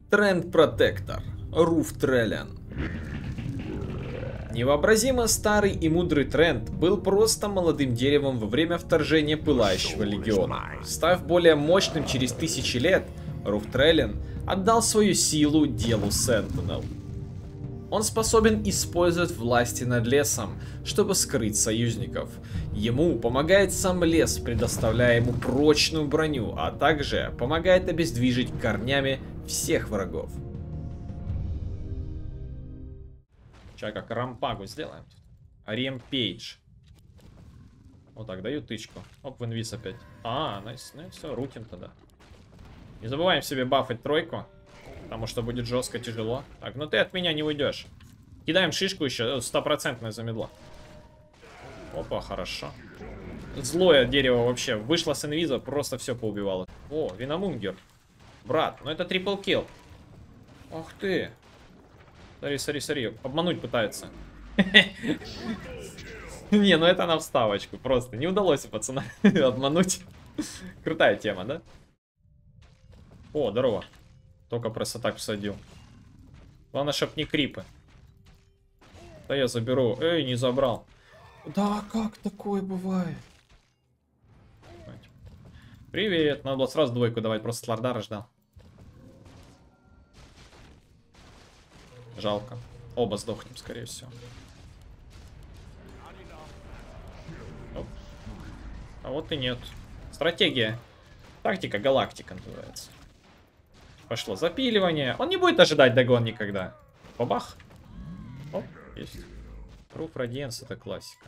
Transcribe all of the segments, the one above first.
Тренд Протектор. Руф Треллен. Невообразимо старый и мудрый Тренд был просто молодым деревом во время вторжения Пылающего Легиона. Став более мощным через тысячи лет, Руф Треллен отдал свою силу делу Сентинел. Он способен использовать власти над лесом, чтобы скрыть союзников. Ему помогает сам лес, предоставляя ему прочную броню, а также помогает обездвижить корнями всех врагов. Сейчас как рампагу сделаем. Ремпейдж. Вот так, даю тычку. Оп, в инвиз опять. Найс, ну и все, рутим тогда. Не забываем себе бафать тройку, потому что будет жестко тяжело. Так, ну ты от меня не уйдешь. Кидаем шишку еще, 100% замедло. Опа, хорошо. Злое дерево вообще. Вышло с инвиза, просто все поубивало. О, Виномунгер. Брат, ну это трипл килл. Ох ты. Смотри, обмануть пытается. Не, ну это на вставочку, просто. Не удалось, пацана, обмануть. Крутая тема, да? О, здорово. Только просто так всадил. Главное, чтоб не крипы. Да я заберу. Эй, не забрал. Да, как такое бывает? Привет. Надо было сразу двойку давать, просто Слардара ждал. Жалко. Оба сдохнем, скорее всего. Оп. А вот и нет. Стратегия. Тактика галактика называется. Пошло запиливание. Он не будет ожидать догон никогда. Бабах. Оп, есть. Руф Радиенс, это классика.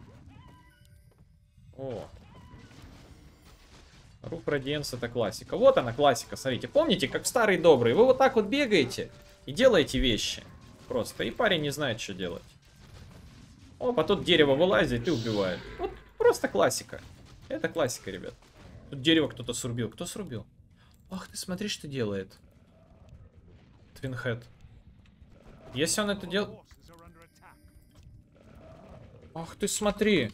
О. Руф Радиенс, это классика. Вот она классика, смотрите. Помните, как в старый добрый. Вы вот так вот бегаете и делаете вещи. Просто. И парень не знает, что делать. Опа, тут дерево вылазит и убивает. Вот просто классика. Это классика, ребят. Тут дерево кто-то срубил. Кто срубил? Ах ты, смотри, что делает. Твинхед. Если он это делает... Ах ты, смотри.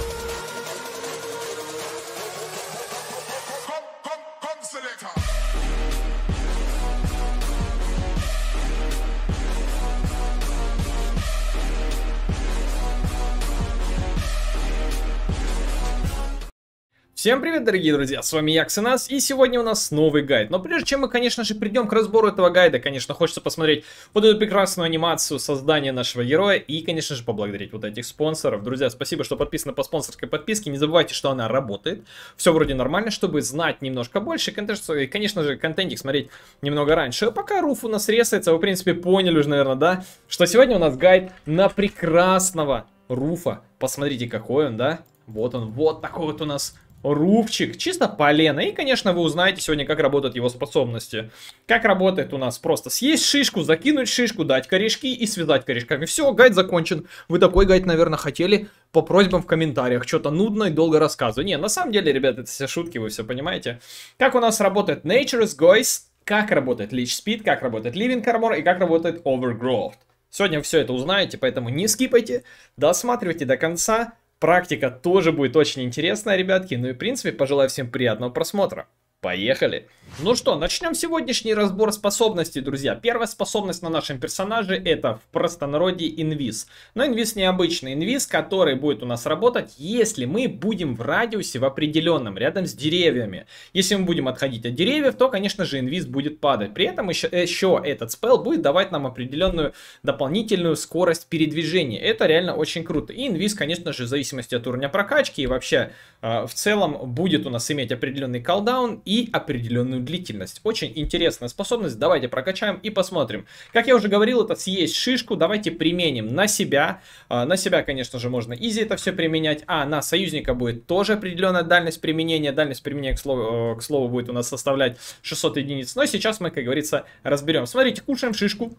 Всем привет, дорогие друзья, с вами я, Ксенас, и сегодня у нас новый гайд. Но прежде чем мы, конечно же, придем к разбору этого гайда, конечно, хочется посмотреть вот эту прекрасную анимацию создания нашего героя и, конечно же, поблагодарить вот этих спонсоров. Друзья, спасибо, что подписаны по спонсорской подписке, не забывайте, что она работает, все вроде нормально, чтобы знать немножко больше, и, конечно же, контентик смотреть немного раньше. А пока Руф у нас ресается, вы, в принципе, поняли уже, наверное, да, что сегодня у нас гайд на прекрасного Руфа. Посмотрите, какой он, да, вот он, вот такой вот у нас... Руфчик, чисто полено. И, конечно, вы узнаете сегодня, как работают его способности. Как работает у нас просто съесть шишку, закинуть шишку, дать корешки и связать корешками. Все, гайд закончен. Вы такой гайд, наверное, хотели по просьбам в комментариях. Что-то нудно и долго рассказываю. Не, на самом деле, ребят, это все шутки, вы все понимаете. Как у нас работает Nature's Goys, как работает Leech Speed, как работает Living Armor и как работает Overgrowth. Сегодня все это узнаете, поэтому не скипайте, досматривайте до конца. Практика тоже будет очень интересная, ребятки. Ну и, в принципе, пожелаю всем приятного просмотра. Поехали! Ну что, начнем сегодняшний разбор способностей, друзья. Первая способность на нашем персонаже это в простонародье инвиз. Но инвиз необычный. Инвиз, который будет у нас работать, если мы будем в радиусе в определенном, рядом с деревьями. Если мы будем отходить от деревьев, то, конечно же, инвиз будет падать. При этом еще этот спелл будет давать нам определенную дополнительную скорость передвижения. Это реально очень круто. И инвиз, конечно же, в зависимости от уровня прокачки и вообще в целом будет у нас иметь определенный колдаун и определенную длительность. Очень интересная способность. Давайте прокачаем и посмотрим. Как я уже говорил, это съесть шишку. Давайте применим на себя. На себя, конечно же, можно изи это все применять. А на союзника будет тоже определенная дальность применения. Дальность применения, к слову, будет у нас составлять 600 единиц. Но сейчас мы, как говорится, разберем. Смотрите, кушаем шишку.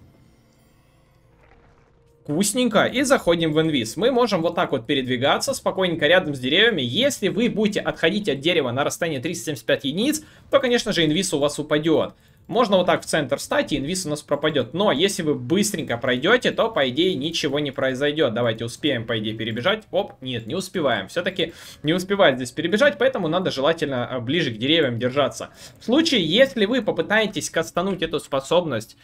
Вкусненько. И заходим в инвиз. Мы можем вот так вот передвигаться спокойненько рядом с деревьями. Если вы будете отходить от дерева на расстояние 375 единиц, то, конечно же, инвиз у вас упадет. Можно вот так в центр встать, и инвиз у нас пропадет. Но если вы быстренько пройдете, то, по идее, ничего не произойдет. Давайте успеем, по идее, перебежать. Оп, нет, не успеваем. Все-таки не успевает здесь перебежать, поэтому надо желательно ближе к деревьям держаться. В случае, если вы попытаетесь кастануть эту способность,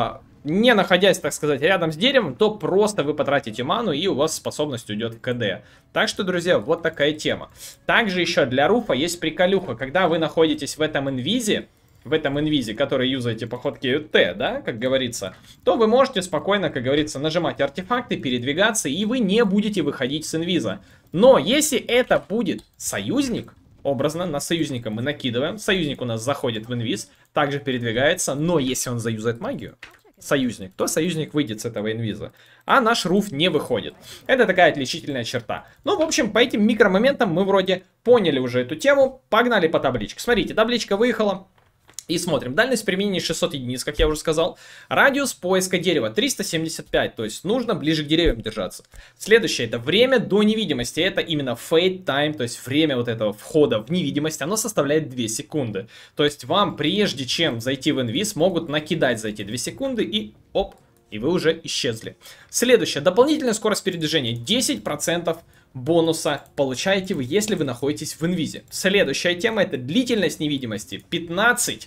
не находясь, так сказать, рядом с деревом, то просто вы потратите ману, и у вас способность уйдет в КД. Так что, друзья, вот такая тема. Также еще для руфа есть приколюха. Когда вы находитесь в этом инвизе, который юзаете по ходке Т, да, как говорится, то вы можете спокойно, как говорится, нажимать артефакты, передвигаться, и вы не будете выходить с инвиза. Но если это будет союзник, образно, на союзника мы накидываем, союзник у нас заходит в инвиз, также передвигается, но если он заюзает магию, союзник, то союзник выйдет с этого инвиза, а наш руф не выходит. Это такая отличительная черта. Ну, в общем, по этим микромоментам мы вроде поняли уже эту тему, погнали по табличке. Смотрите, табличка выехала. И смотрим, дальность применения 600 единиц, как я уже сказал. Радиус поиска дерева 375, то есть нужно ближе к деревьям держаться. Следующее, это время до невидимости, это именно fade time, то есть время вот этого входа в невидимость, оно составляет 2 секунды. То есть вам, прежде чем зайти в инвиз, могут накидать за эти 2 секунды и оп, и вы уже исчезли. Следующее, дополнительная скорость передвижения 10%. Бонуса получаете вы, если вы находитесь в инвизе. Следующая тема — это длительность невидимости. 15,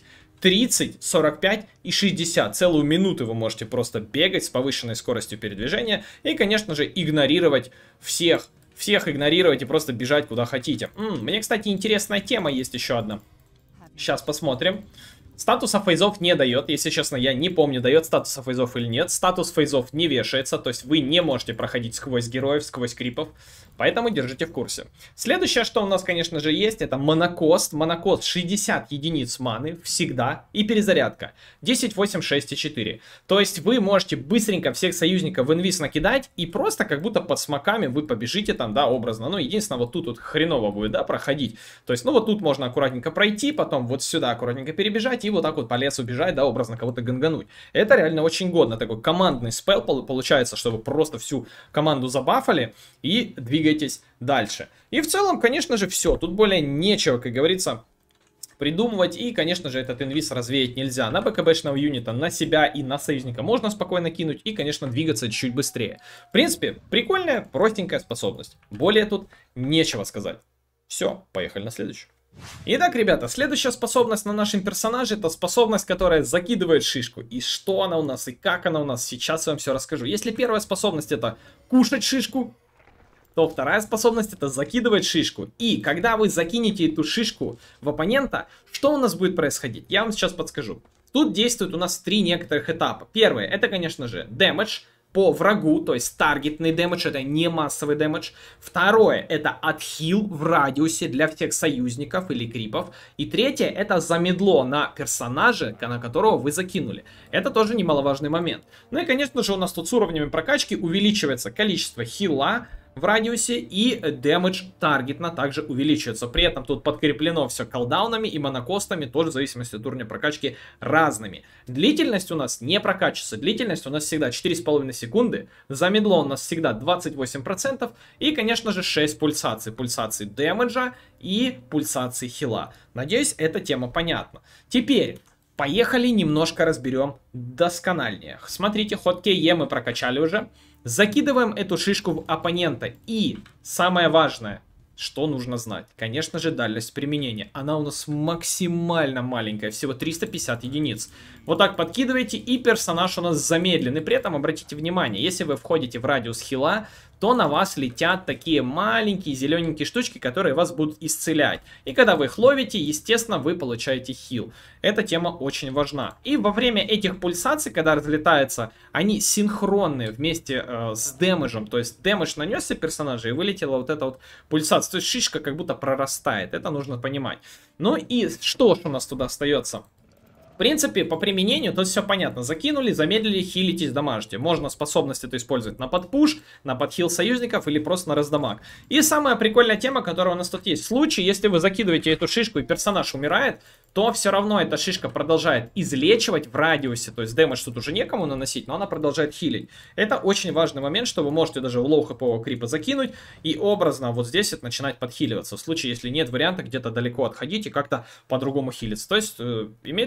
30, 45 и 60. Целую минуту вы можете просто бегать с повышенной скоростью передвижения. И, конечно же, игнорировать всех игнорировать и просто бежать куда хотите. Мне, кстати, интересная тема есть еще одна. Сейчас посмотрим. Статуса фейзов не дает, если честно, я не помню, дает статуса фейзов или нет. Статус фейзов не вешается, то есть вы не можете проходить сквозь героев, сквозь крипов, поэтому держите в курсе. Следующее, что у нас, конечно же, есть, это монокост. Монокост 60 единиц маны всегда и перезарядка 10, 8, 6 и 4. То есть вы можете быстренько всех союзников в инвиз накидать и просто как будто под смоками вы побежите там, да, образно. Ну, единственное, вот тут вот хреново будет, да, проходить. То есть, ну, вот тут можно аккуратненько пройти, потом вот сюда аккуратненько перебежать и вот так вот по лесу бежать, да, образно кого-то гангануть. Это реально очень годно, такой командный спел получается, чтобы просто всю команду забафали и двигаетесь дальше. И в целом, конечно же, все. Тут более нечего, как говорится, придумывать. И, конечно же, этот инвиз развеять нельзя. На БКБшного юнита, на себя и на союзника можно спокойно кинуть. И, конечно, двигаться чуть быстрее. В принципе, прикольная, простенькая способность. Более тут нечего сказать. Все, поехали на следующую. Итак, ребята, следующая способность на нашем персонаже — это способность, которая закидывает шишку. И что она у нас, и как она у нас, сейчас я вам все расскажу. Если первая способность — это кушать шишку, то вторая способность — это закидывать шишку. И когда вы закинете эту шишку в оппонента, что у нас будет происходить? Я вам сейчас подскажу. Тут действует у нас 3 некоторых этапа. Первое — это, конечно же, дэмэдж по врагу, то есть таргетный дэмэдж, это не массовый дэмэдж. Второе — это отхил в радиусе для всех союзников или крипов. И третье — это замедло на персонаже, на которого вы закинули. Это тоже немаловажный момент. Ну и, конечно же, у нас тут с уровнями прокачки увеличивается количество хила в радиусе, и дэмэдж таргетно также увеличивается. При этом тут подкреплено все колдаунами и монокостами, тоже в зависимости от уровня прокачки разными. Длительность у нас не прокачивается. Длительность у нас всегда 4,5 секунды. Замедло у нас всегда 28%. И, конечно же, 6 пульсаций. Пульсаций дэмэджа и пульсаций хила. Надеюсь, эта тема понятна. Теперь поехали немножко разберем доскональнее. Смотрите, ход КЕ мы прокачали уже. Закидываем эту шишку в оппонента. И самое важное, что нужно знать. Конечно же, дальность применения. Она у нас максимально маленькая, всего 350 единиц. Вот так подкидываете, и персонаж у нас замедлен. И при этом обратите внимание, если вы входите в радиус хила, то на вас летят такие маленькие зелененькие штучки, которые вас будут исцелять. И когда вы их ловите, естественно, вы получаете хил. Эта тема очень важна. И во время этих пульсаций, когда разлетаются, они синхронные вместе с дэмэджем. То есть дэмэдж нанесся персонажу, и вылетела вот эта вот пульсация. То есть шишка как будто прорастает. Это нужно понимать. Ну и что ж у нас туда остается? В принципе, по применению тут все понятно. Закинули, замедлили, хилитесь, дамажите. Можно способность это использовать на подпуш, на подхил союзников или просто на раздамаг. И самая прикольная тема, которая у нас тут есть. В случае, если вы закидываете эту шишку и персонаж умирает, то все равно эта шишка продолжает излечивать в радиусе. То есть дэмэдж тут уже некому наносить, но она продолжает хилить. Это очень важный момент, что вы можете даже в лоу хпового крипа закинуть и образно вот здесь это начинать подхиливаться. В случае, если нет варианта где-то далеко отходить и как-то по-другому хилиться. То есть имеет место быть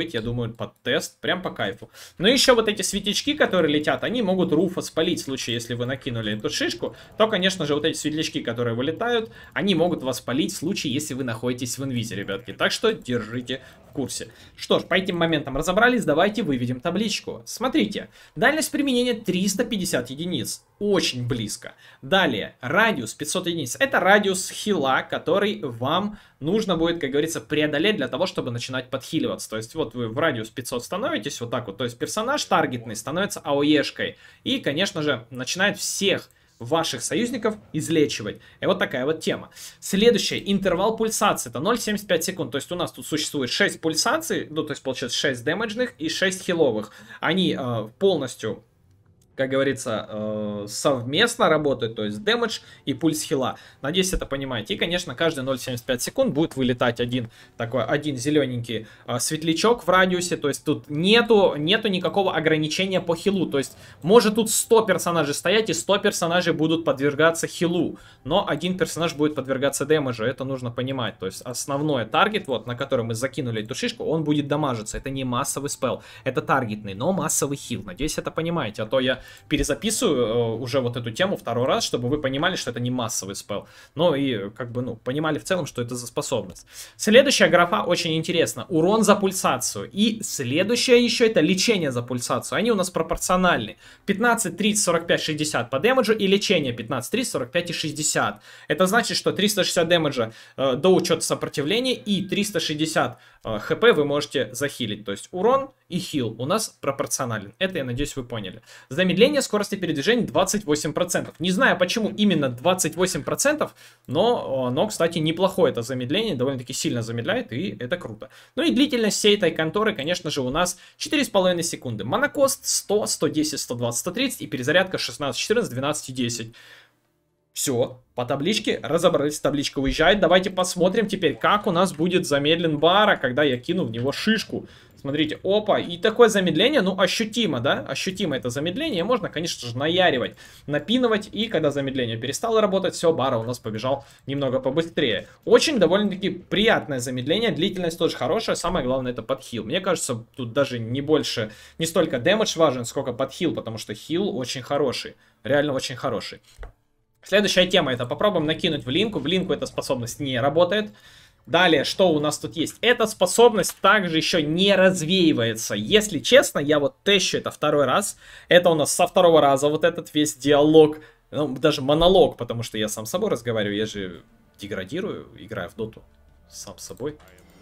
быть, я думаю, под тест, прям по кайфу. Но еще вот эти светлячки, которые летят, они могут руфа спалить в случае, если вы накинули эту шишку, то, конечно же, вот эти светлячки, которые вылетают, они могут вас спалить в случае, если вы находитесь в инвизе, ребятки. Так что держите в курсе. Что ж, по этим моментам разобрались, давайте выведем табличку. Смотрите, дальность применения 350 единиц, очень близко. Далее, радиус 500 единиц, это радиус хила, который вам нужно будет, как говорится, преодолеть для того, чтобы начинать подхиливаться. То есть вот вы в радиус 500 становитесь вот так вот, то есть персонаж таргетный становится АОЕшкой и, конечно же, начинает всех ваших союзников излечивать. И вот такая вот тема. Следующее, интервал пульсации, это 0,75 секунд. То есть у нас тут существует 6 пульсаций, ну то есть получается 6 дэмэджных и 6 хиловых. Они полностью, как говорится, совместно работают, то есть дэмэдж и пульс хила. Надеюсь, это понимаете. И, конечно, каждые 0,75 секунд будет вылетать один зелененький светлячок в радиусе. То есть тут нету никакого ограничения по хилу. То есть может тут 100 персонажей стоять, и 100 персонажей будут подвергаться хилу. Но один персонаж будет подвергаться дэмэджу. Это нужно понимать. То есть основной таргет, вот, на который мы закинули эту шишку, он будет дамажиться. Это не массовый спел. Это таргетный, но массовый хил. Надеюсь, это понимаете. А то я перезаписываю уже вот эту тему второй раз, чтобы вы понимали, что это не массовый спел. Ну и как бы, ну, понимали в целом, что это за способность. Следующая графа очень интересна. Урон за пульсацию. И следующее еще это лечение за пульсацию. Они у нас пропорциональны. 15, 30, 45, 60 по дэмэджу и лечение 15, 30, 45 и 60. Это значит, что 360 дэмэджа до учета сопротивления и 360 хп вы можете захилить. То есть урон и хил у нас пропорционален. Это, я надеюсь, вы поняли. Замедление скорости передвижения 28%. Не знаю, почему именно 28%, но, кстати, неплохое это замедление. Довольно-таки сильно замедляет, и это круто. Ну и длительность всей этой конторы, конечно же, у нас 4,5 секунды. Монокост 100, 110, 120, 130 и перезарядка 16, 14, 12 и 10. Все, по табличке разобрались, табличка уезжает. Давайте посмотрим теперь, как у нас будет замедлен Бара, когда я кину в него шишку. Смотрите, опа, и такое замедление, ну, ощутимо, да? Ощутимо это замедление. Можно, конечно же, наяривать, напинывать. И когда замедление перестало работать, все, Бара у нас побежал немного побыстрее. Очень довольно-таки приятное замедление. Длительность тоже хорошая. Самое главное, это подхил. Мне кажется, тут даже не столько дэмэдж важен, сколько подхил, потому что хил очень хороший. Реально очень хороший. Следующая тема, это попробуем накинуть в линку. В линку эта способность не работает. Далее, что у нас тут есть? Эта способность также еще не развеивается. Если честно, я вот тещу это второй раз. Это у нас со второго раза вот этот весь диалог, ну, даже монолог, потому что я сам с собой разговариваю. Я же деградирую, играя в доту сам с собой.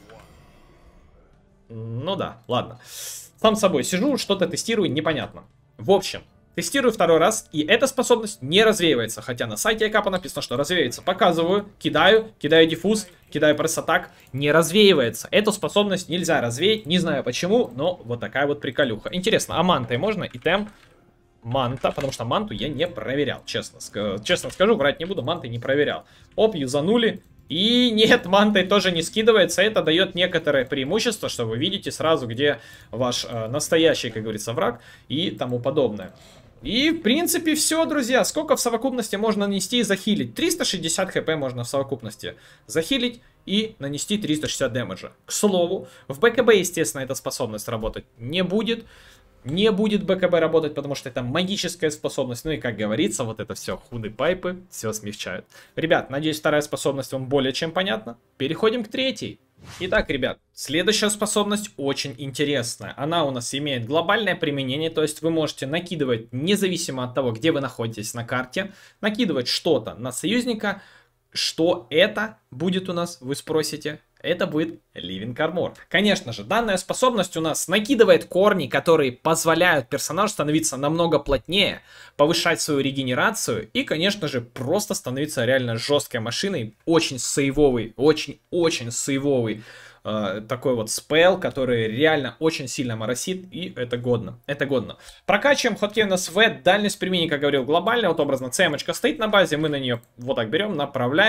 Ну да, ладно. Сам с собой сижу, что-то тестирую, непонятно. В общем, тестирую второй раз, и эта способность не развеивается. Хотя на сайте Айкапа написано, что развеивается. Показываю, кидаю диффуз, кидаю пресс-атак. Не развеивается. Эту способность нельзя развеять. Не знаю почему, но вот такая вот приколюха. Интересно, а мантой можно? Итем манта, потому что манту я не проверял. Честно скажу, врать не буду, манты не проверял. Оп, юзанули. И нет, мантой тоже не скидывается. Это дает некоторое преимущество, что вы видите сразу, где ваш настоящий, как говорится, враг и тому подобное. И, в принципе, все, друзья. Сколько в совокупности можно нанести и захилить? 360 хп можно в совокупности захилить и нанести 360 дэмэджа. К слову, в БКБ, естественно, эта способность работать не будет. Не будет БКБ работать, потому что это магическая способность. Ну и, как говорится, вот это все худы пайпы, все смягчают. Ребят, надеюсь, вторая способность вам более чем понятна. Переходим к третьей. Итак, ребят, следующая способность очень интересная. Она у нас имеет глобальное применение, то есть вы можете накидывать, независимо от того, где вы находитесь на карте, накидывать что-то на союзника. Что это будет у нас, вы спросите? Это будет Living Armor. Конечно же, данная способность у нас накидывает корни, которые позволяют персонажу становиться намного плотнее, повышать свою регенерацию и, конечно же, просто становиться реально жесткой машиной. Очень сейвовый, очень-очень сейвовый такой вот спел, который реально очень сильно моросит, и это годно. Это годно. Прокачиваем Hot СВ, дальность применения, как говорил, глобальная. Вот образно, CM-очка стоит на базе, мы на нее вот так берем, направляем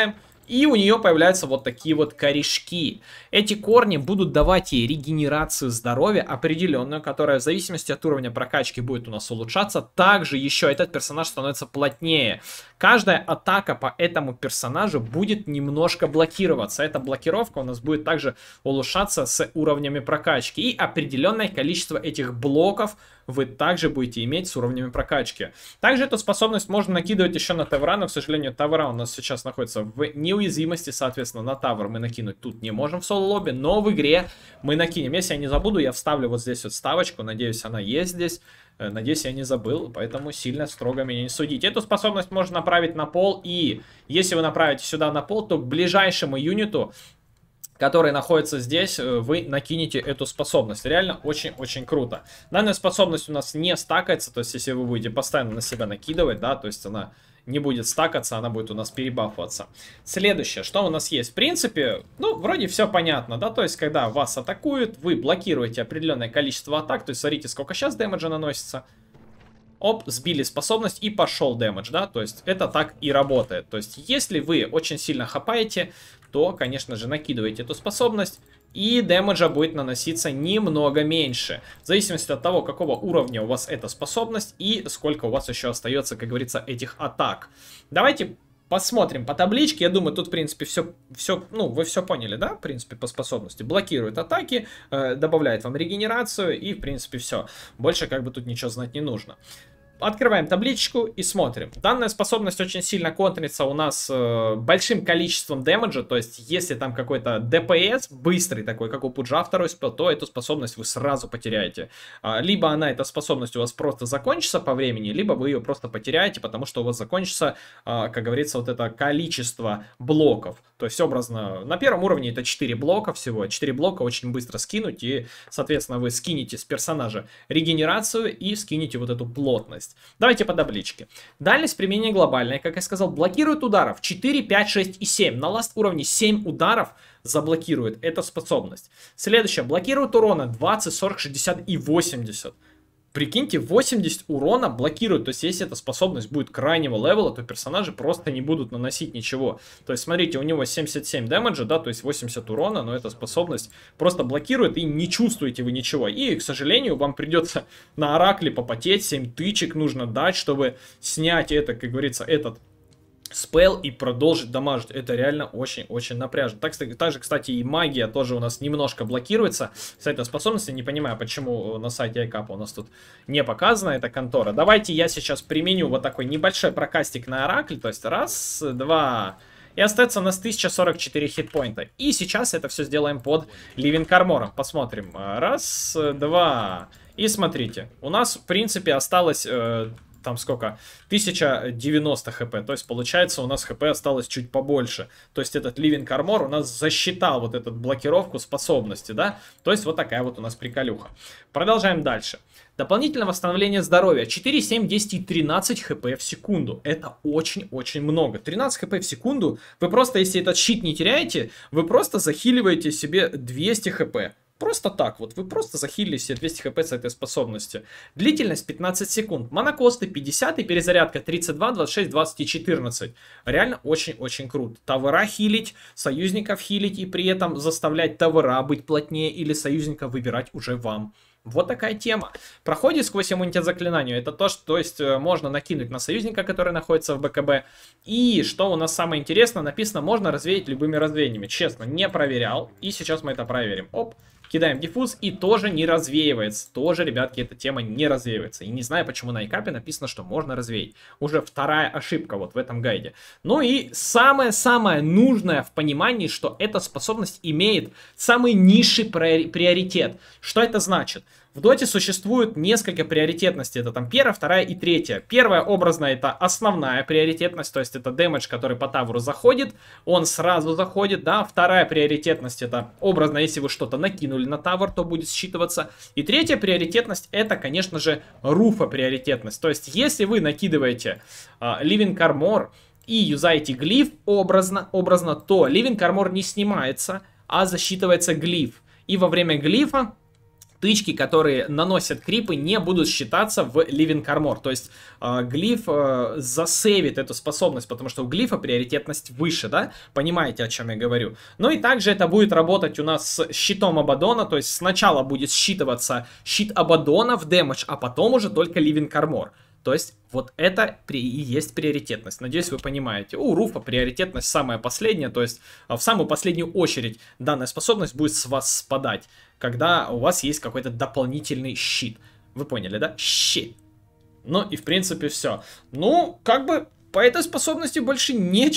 И у нее появляются вот такие вот корешки. Эти корни будут давать ей регенерацию здоровья определенную, которая в зависимости от уровня прокачки будет у нас улучшаться. Также еще этот персонаж становится плотнее. Каждая атака по этому персонажу будет немножко блокироваться. Эта блокировка у нас будет также улучшаться с уровнями прокачки. И определенное количество этих блоков вы также будете иметь с уровнями прокачки. Также эту способность можно накидывать еще на тавра, но, к сожалению, тавра у нас сейчас находится в неуязвимости, соответственно, на тавр мы накинуть тут не можем в соло-лобби, но в игре мы накинем. Если я не забуду, я вставлю вот здесь вот вставочку, надеюсь, она есть здесь. Надеюсь, я не забыл, поэтому сильно строго меня не судите. Эту способность можно направить на пол, и если вы направите сюда на пол, то к ближайшему юниту, который находится здесь, вы накинете эту способность. Реально очень-очень круто. Данная способность у нас не стакается, то есть если вы будете постоянно на себя накидывать, да, то есть она не будет стакаться, она будет у нас перебафываться. Следующее, что у нас есть? В принципе, ну, вроде все понятно, да, то есть когда вас атакуют, вы блокируете определенное количество атак, то есть смотрите, сколько сейчас дэмэджа наносится. Оп, сбили способность и пошел дэмэдж, да, то есть это так и работает. То есть если вы очень сильно хапаете, то, конечно же, накидываете эту способность, и дэмэджа будет наноситься немного меньше. В зависимости от того, какого уровня у вас эта способность и сколько у вас еще остается, как говорится, этих атак. Давайте посмотрим по табличке. Я думаю, тут, в принципе, все, ну, вы все поняли, да, в принципе, по способности. Блокирует атаки, добавляет вам регенерацию и, в принципе, все. Больше, как бы, тут ничего знать не нужно. Открываем табличку и смотрим. Данная способность очень сильно контрится у нас большим количеством дэмэджа. То есть, если там какой-то ДПС быстрый такой, как у Пуджа второй спел, то эту способность вы сразу потеряете. Либо она, эта способность у вас просто закончится по времени, либо вы ее просто потеряете, потому что у вас закончится, как говорится, вот это количество блоков. То есть, образно, на первом уровне это 4 блока всего. 4 блока очень быстро скинуть, и, соответственно, вы скинете с персонажа регенерацию и скинете вот эту плотность. Давайте по табличке. Дальность применения глобальная, как я сказал, блокирует ударов 4, 5, 6 и 7. На ласт уровне 7 ударов заблокирует эта способность. Следующее. Блокирует урона 20, 40, 60 и 80. Прикиньте, 80 урона блокирует. То есть, если эта способность будет крайнего левела, то персонажи просто не будут наносить ничего. То есть, смотрите, у него 77 дэмэджа, да, то есть 80 урона, но эта способность просто блокирует, и не чувствуете вы ничего. И, к сожалению, вам придется на Оракле попотеть, 7 тычек нужно дать, чтобы снять это, как говорится, этот спел и продолжить дамажить. Это реально очень-очень напряжно. Также, кстати, и магия тоже у нас немножко блокируется с этой способностью. Не понимаю, почему на сайте айкапа у нас тут не показана эта контора. Давайте я сейчас применю вот такой небольшой прокастик на Оракле. То есть раз, два... И остается у нас 1044 хитпоинта. И сейчас это все сделаем под Living Armor. Посмотрим. Раз, два... И смотрите. У нас, в принципе, осталось... там сколько? 1090 хп. То есть, получается, у нас хп осталось чуть побольше. То есть, этот Living Armor у нас засчитал вот эту блокировку способности, да? То есть, вот такая вот у нас приколюха. Продолжаем дальше. Дополнительное восстановление здоровья. 4, 7, 10 и 13 хп в секунду. Это очень-очень много. 13 хп в секунду. Вы просто, если этот щит не теряете, вы просто захиливаете себе 200 хп. Просто так вот, вы просто захилили себе 200 хп с этой способности. Длительность 15 секунд, монокосты 50 и перезарядка 32, 26, 20 и 14. Реально очень-очень круто. Тавера хилить, союзников хилить и при этом заставлять тавера быть плотнее или союзника выбирать уже вам. Вот такая тема. Проходит сквозь иммунитет заклинанию. Это то есть можно накинуть на союзника, который находится в БКБ. И что у нас самое интересное, написано, можно развеять любыми развеяниями. Честно, не проверял. И сейчас мы это проверим. Оп. Кидаем диффуз и тоже не развеивается. Тоже, ребятки, эта тема не развеивается. И не знаю, почему на айкапе написано, что можно развеять. Уже вторая ошибка вот в этом гайде. Ну и самое-самое нужное в понимании, что эта способность имеет самый низший приоритет. Что это значит? В доте существует несколько приоритетностей. Это там первая, вторая и третья. Первая образно это основная приоритетность. То есть это дэмэдж, который по тавру заходит. Он сразу заходит, да. Вторая приоритетность это образно, если вы что-то накинули на тавр, то будет считываться. И третья приоритетность это, конечно же, руфа приоритетность. То есть если вы накидываете Living Armor и юзаете глиф образно, то Living Armor не снимается, а засчитывается глиф. И во время глифа тычки, которые наносят крипы, не будут считаться в Living Armor. То есть глиф засейвит эту способность, потому что у глифа приоритетность выше, да? Понимаете, о чем я говорю? Ну и также это будет работать у нас с щитом Абаддона, то есть сначала будет считываться щит Абаддона в дэмэдж, а потом уже только Living Armor. То есть вот это и есть приоритетность. Надеюсь, вы понимаете. У Руфа приоритетность самая последняя, то есть в самую последнюю очередь данная способность будет с вас спадать, когда у вас есть какой-то дополнительный щит. Вы поняли, да? Щит. Ну и в принципе все. Ну, как бы по этой способности больше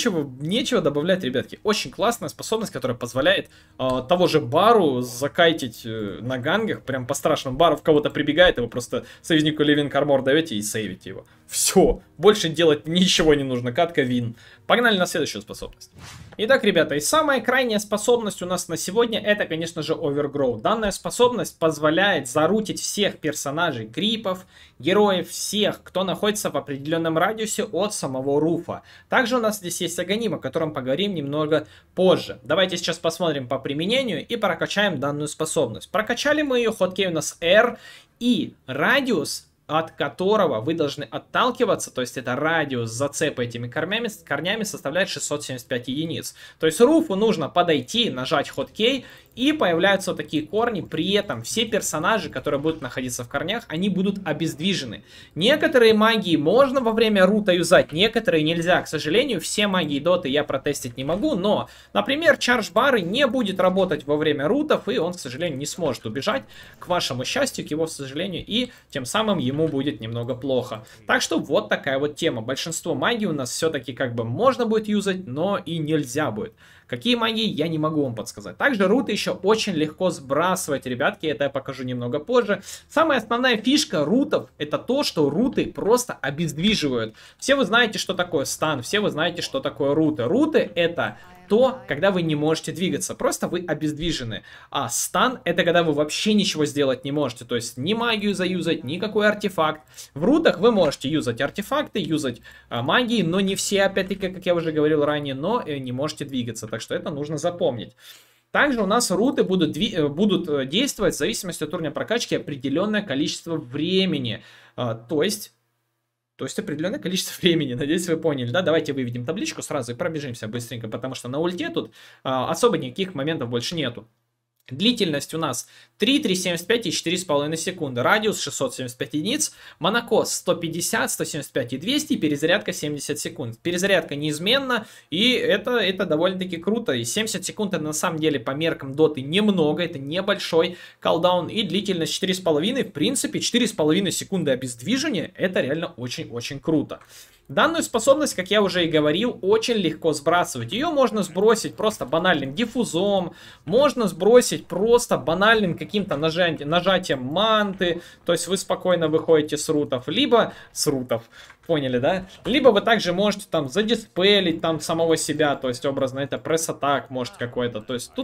нечего добавлять, ребятки. Очень классная способность, которая позволяет того же Бару закайтить на гангах, прям по страшному. Бару в кого-то прибегает, его просто союзнику Living Armor даете и сейвите его. Все, больше делать ничего не нужно, катка вин. Погнали на следующую способность. Итак, ребята, и самая крайняя способность у нас на сегодня, это, конечно же, Overgrowth. Данная способность позволяет зарутить всех персонажей, крипов, героев, всех, кто находится в определенном радиусе от самого Руфа. Также у нас здесь есть Аганим, о котором поговорим немного позже. Давайте сейчас посмотрим по применению и прокачаем данную способность. Прокачали мы ее, ходкей у нас R, и радиус, от которого вы должны отталкиваться, то есть это радиус зацепа этими корнями составляет 675 единиц. То есть Руфу нужно подойти, нажать хоткей, и появляются вот такие корни. При этом все персонажи, которые будут находиться в корнях, они будут обездвижены. Некоторые магии можно во время рута юзать, некоторые нельзя. К сожалению, все магии доты я протестить не могу, но, например, чардж бары не будет работать во время рутов, и он, к сожалению, не сможет убежать, к вашему счастью, к его, к сожалению, и тем самым ему будет немного плохо. Так что вот такая вот тема. Большинство магий у нас все-таки как бы можно будет юзать, но и нельзя будет. Какие магии, я не могу вам подсказать. Также руты еще очень легко сбрасывать, ребятки, это я покажу немного позже. Самая основная фишка рутов, это то, что руты просто обездвиживают. Все вы знаете, что такое стан, все вы знаете, что такое руты. Руты это то, когда вы не можете двигаться, просто вы обездвижены. А стан это когда вы вообще ничего сделать не можете, то есть ни магию заюзать, никакой артефакт. В рутах вы можете юзать артефакты, юзать магии, но не все, опять-таки, как я уже говорил ранее, но не можете двигаться, так что это нужно запомнить. Также у нас руты будут действовать в зависимости от уровня прокачки определенное количество времени, то есть определенное количество времени, надеюсь, вы поняли, да? Давайте выведем табличку сразу и пробежимся быстренько, потому что на ульте тут особо никаких моментов больше нету. Длительность у нас 3, 3,75 и 4,5 секунды. Радиус 675 единиц. Монокос 150, 175 и 200. И перезарядка 70 секунд. Перезарядка неизменна. И это довольно-таки круто. И 70 секунд это на самом деле по меркам доты немного. Это небольшой колдаун. И длительность 4,5. В принципе 4,5 секунды обездвижения. Это реально очень-очень круто. Данную способность, как я уже и говорил, очень легко сбрасывать. Ее можно сбросить просто банальным диффузом, можно сбросить просто банальным каким-то нажатием манты, то есть вы спокойно выходите с рутов, либо с рутов. Поняли, да? Либо вы также можете там задиспелить там самого себя, то есть образно это пресс-атак может какой-то. То есть тут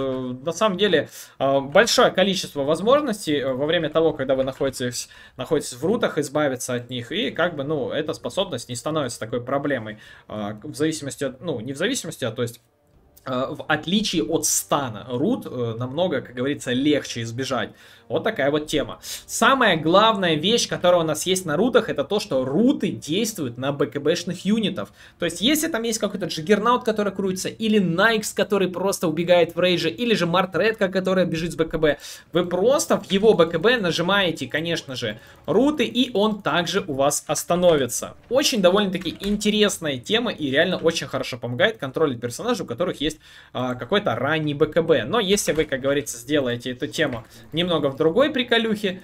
на самом деле большое количество возможностей во время того, когда вы находитесь в рутах, избавиться от них. И как бы, ну, эта способность не становится такой проблемой в зависимости от, ну, не в зависимости, а то есть в отличие от стана. Рут намного, как говорится, легче избежать. Вот такая вот тема. Самая главная вещь, которая у нас есть на рутах, это то, что руты действуют на БКБшных юнитов. То есть, если там есть какой-то Джиггернаут, который крутится, или Найкс, который просто убегает в рейже, или же Мартредка, которая бежит с БКБ, вы просто в его БКБ нажимаете, конечно же, руты, и он также у вас остановится. Очень довольно-таки интересная тема, и реально очень хорошо помогает контролить персонажей, у которых есть какой-то ранний БКБ. Но если вы, как говорится, сделаете эту тему немного в другой приколюхе,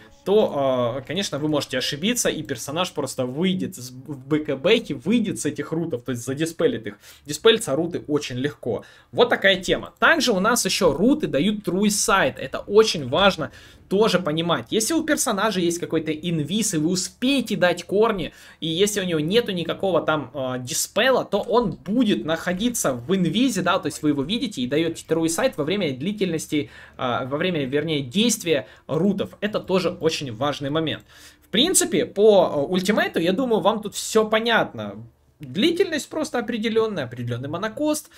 то, конечно, вы можете ошибиться, и персонаж просто выйдет в БКБ, выйдет с этих рутов, то есть задиспелит их. Диспелиться руты очень легко. Вот такая тема. Также у нас еще руты дают True Sight. Это очень важно тоже понимать. Если у персонажа есть какой-то инвиз, и вы успеете дать корни, и если у него нету никакого там диспела, то он будет находиться в инвизе, да, то есть вы его видите и даете True Sight во время длительности, вернее, действия рутов. Это тоже очень важный момент. В принципе, по ультимейту, я думаю, вам тут все понятно. Длительность просто определенная, определенный монокост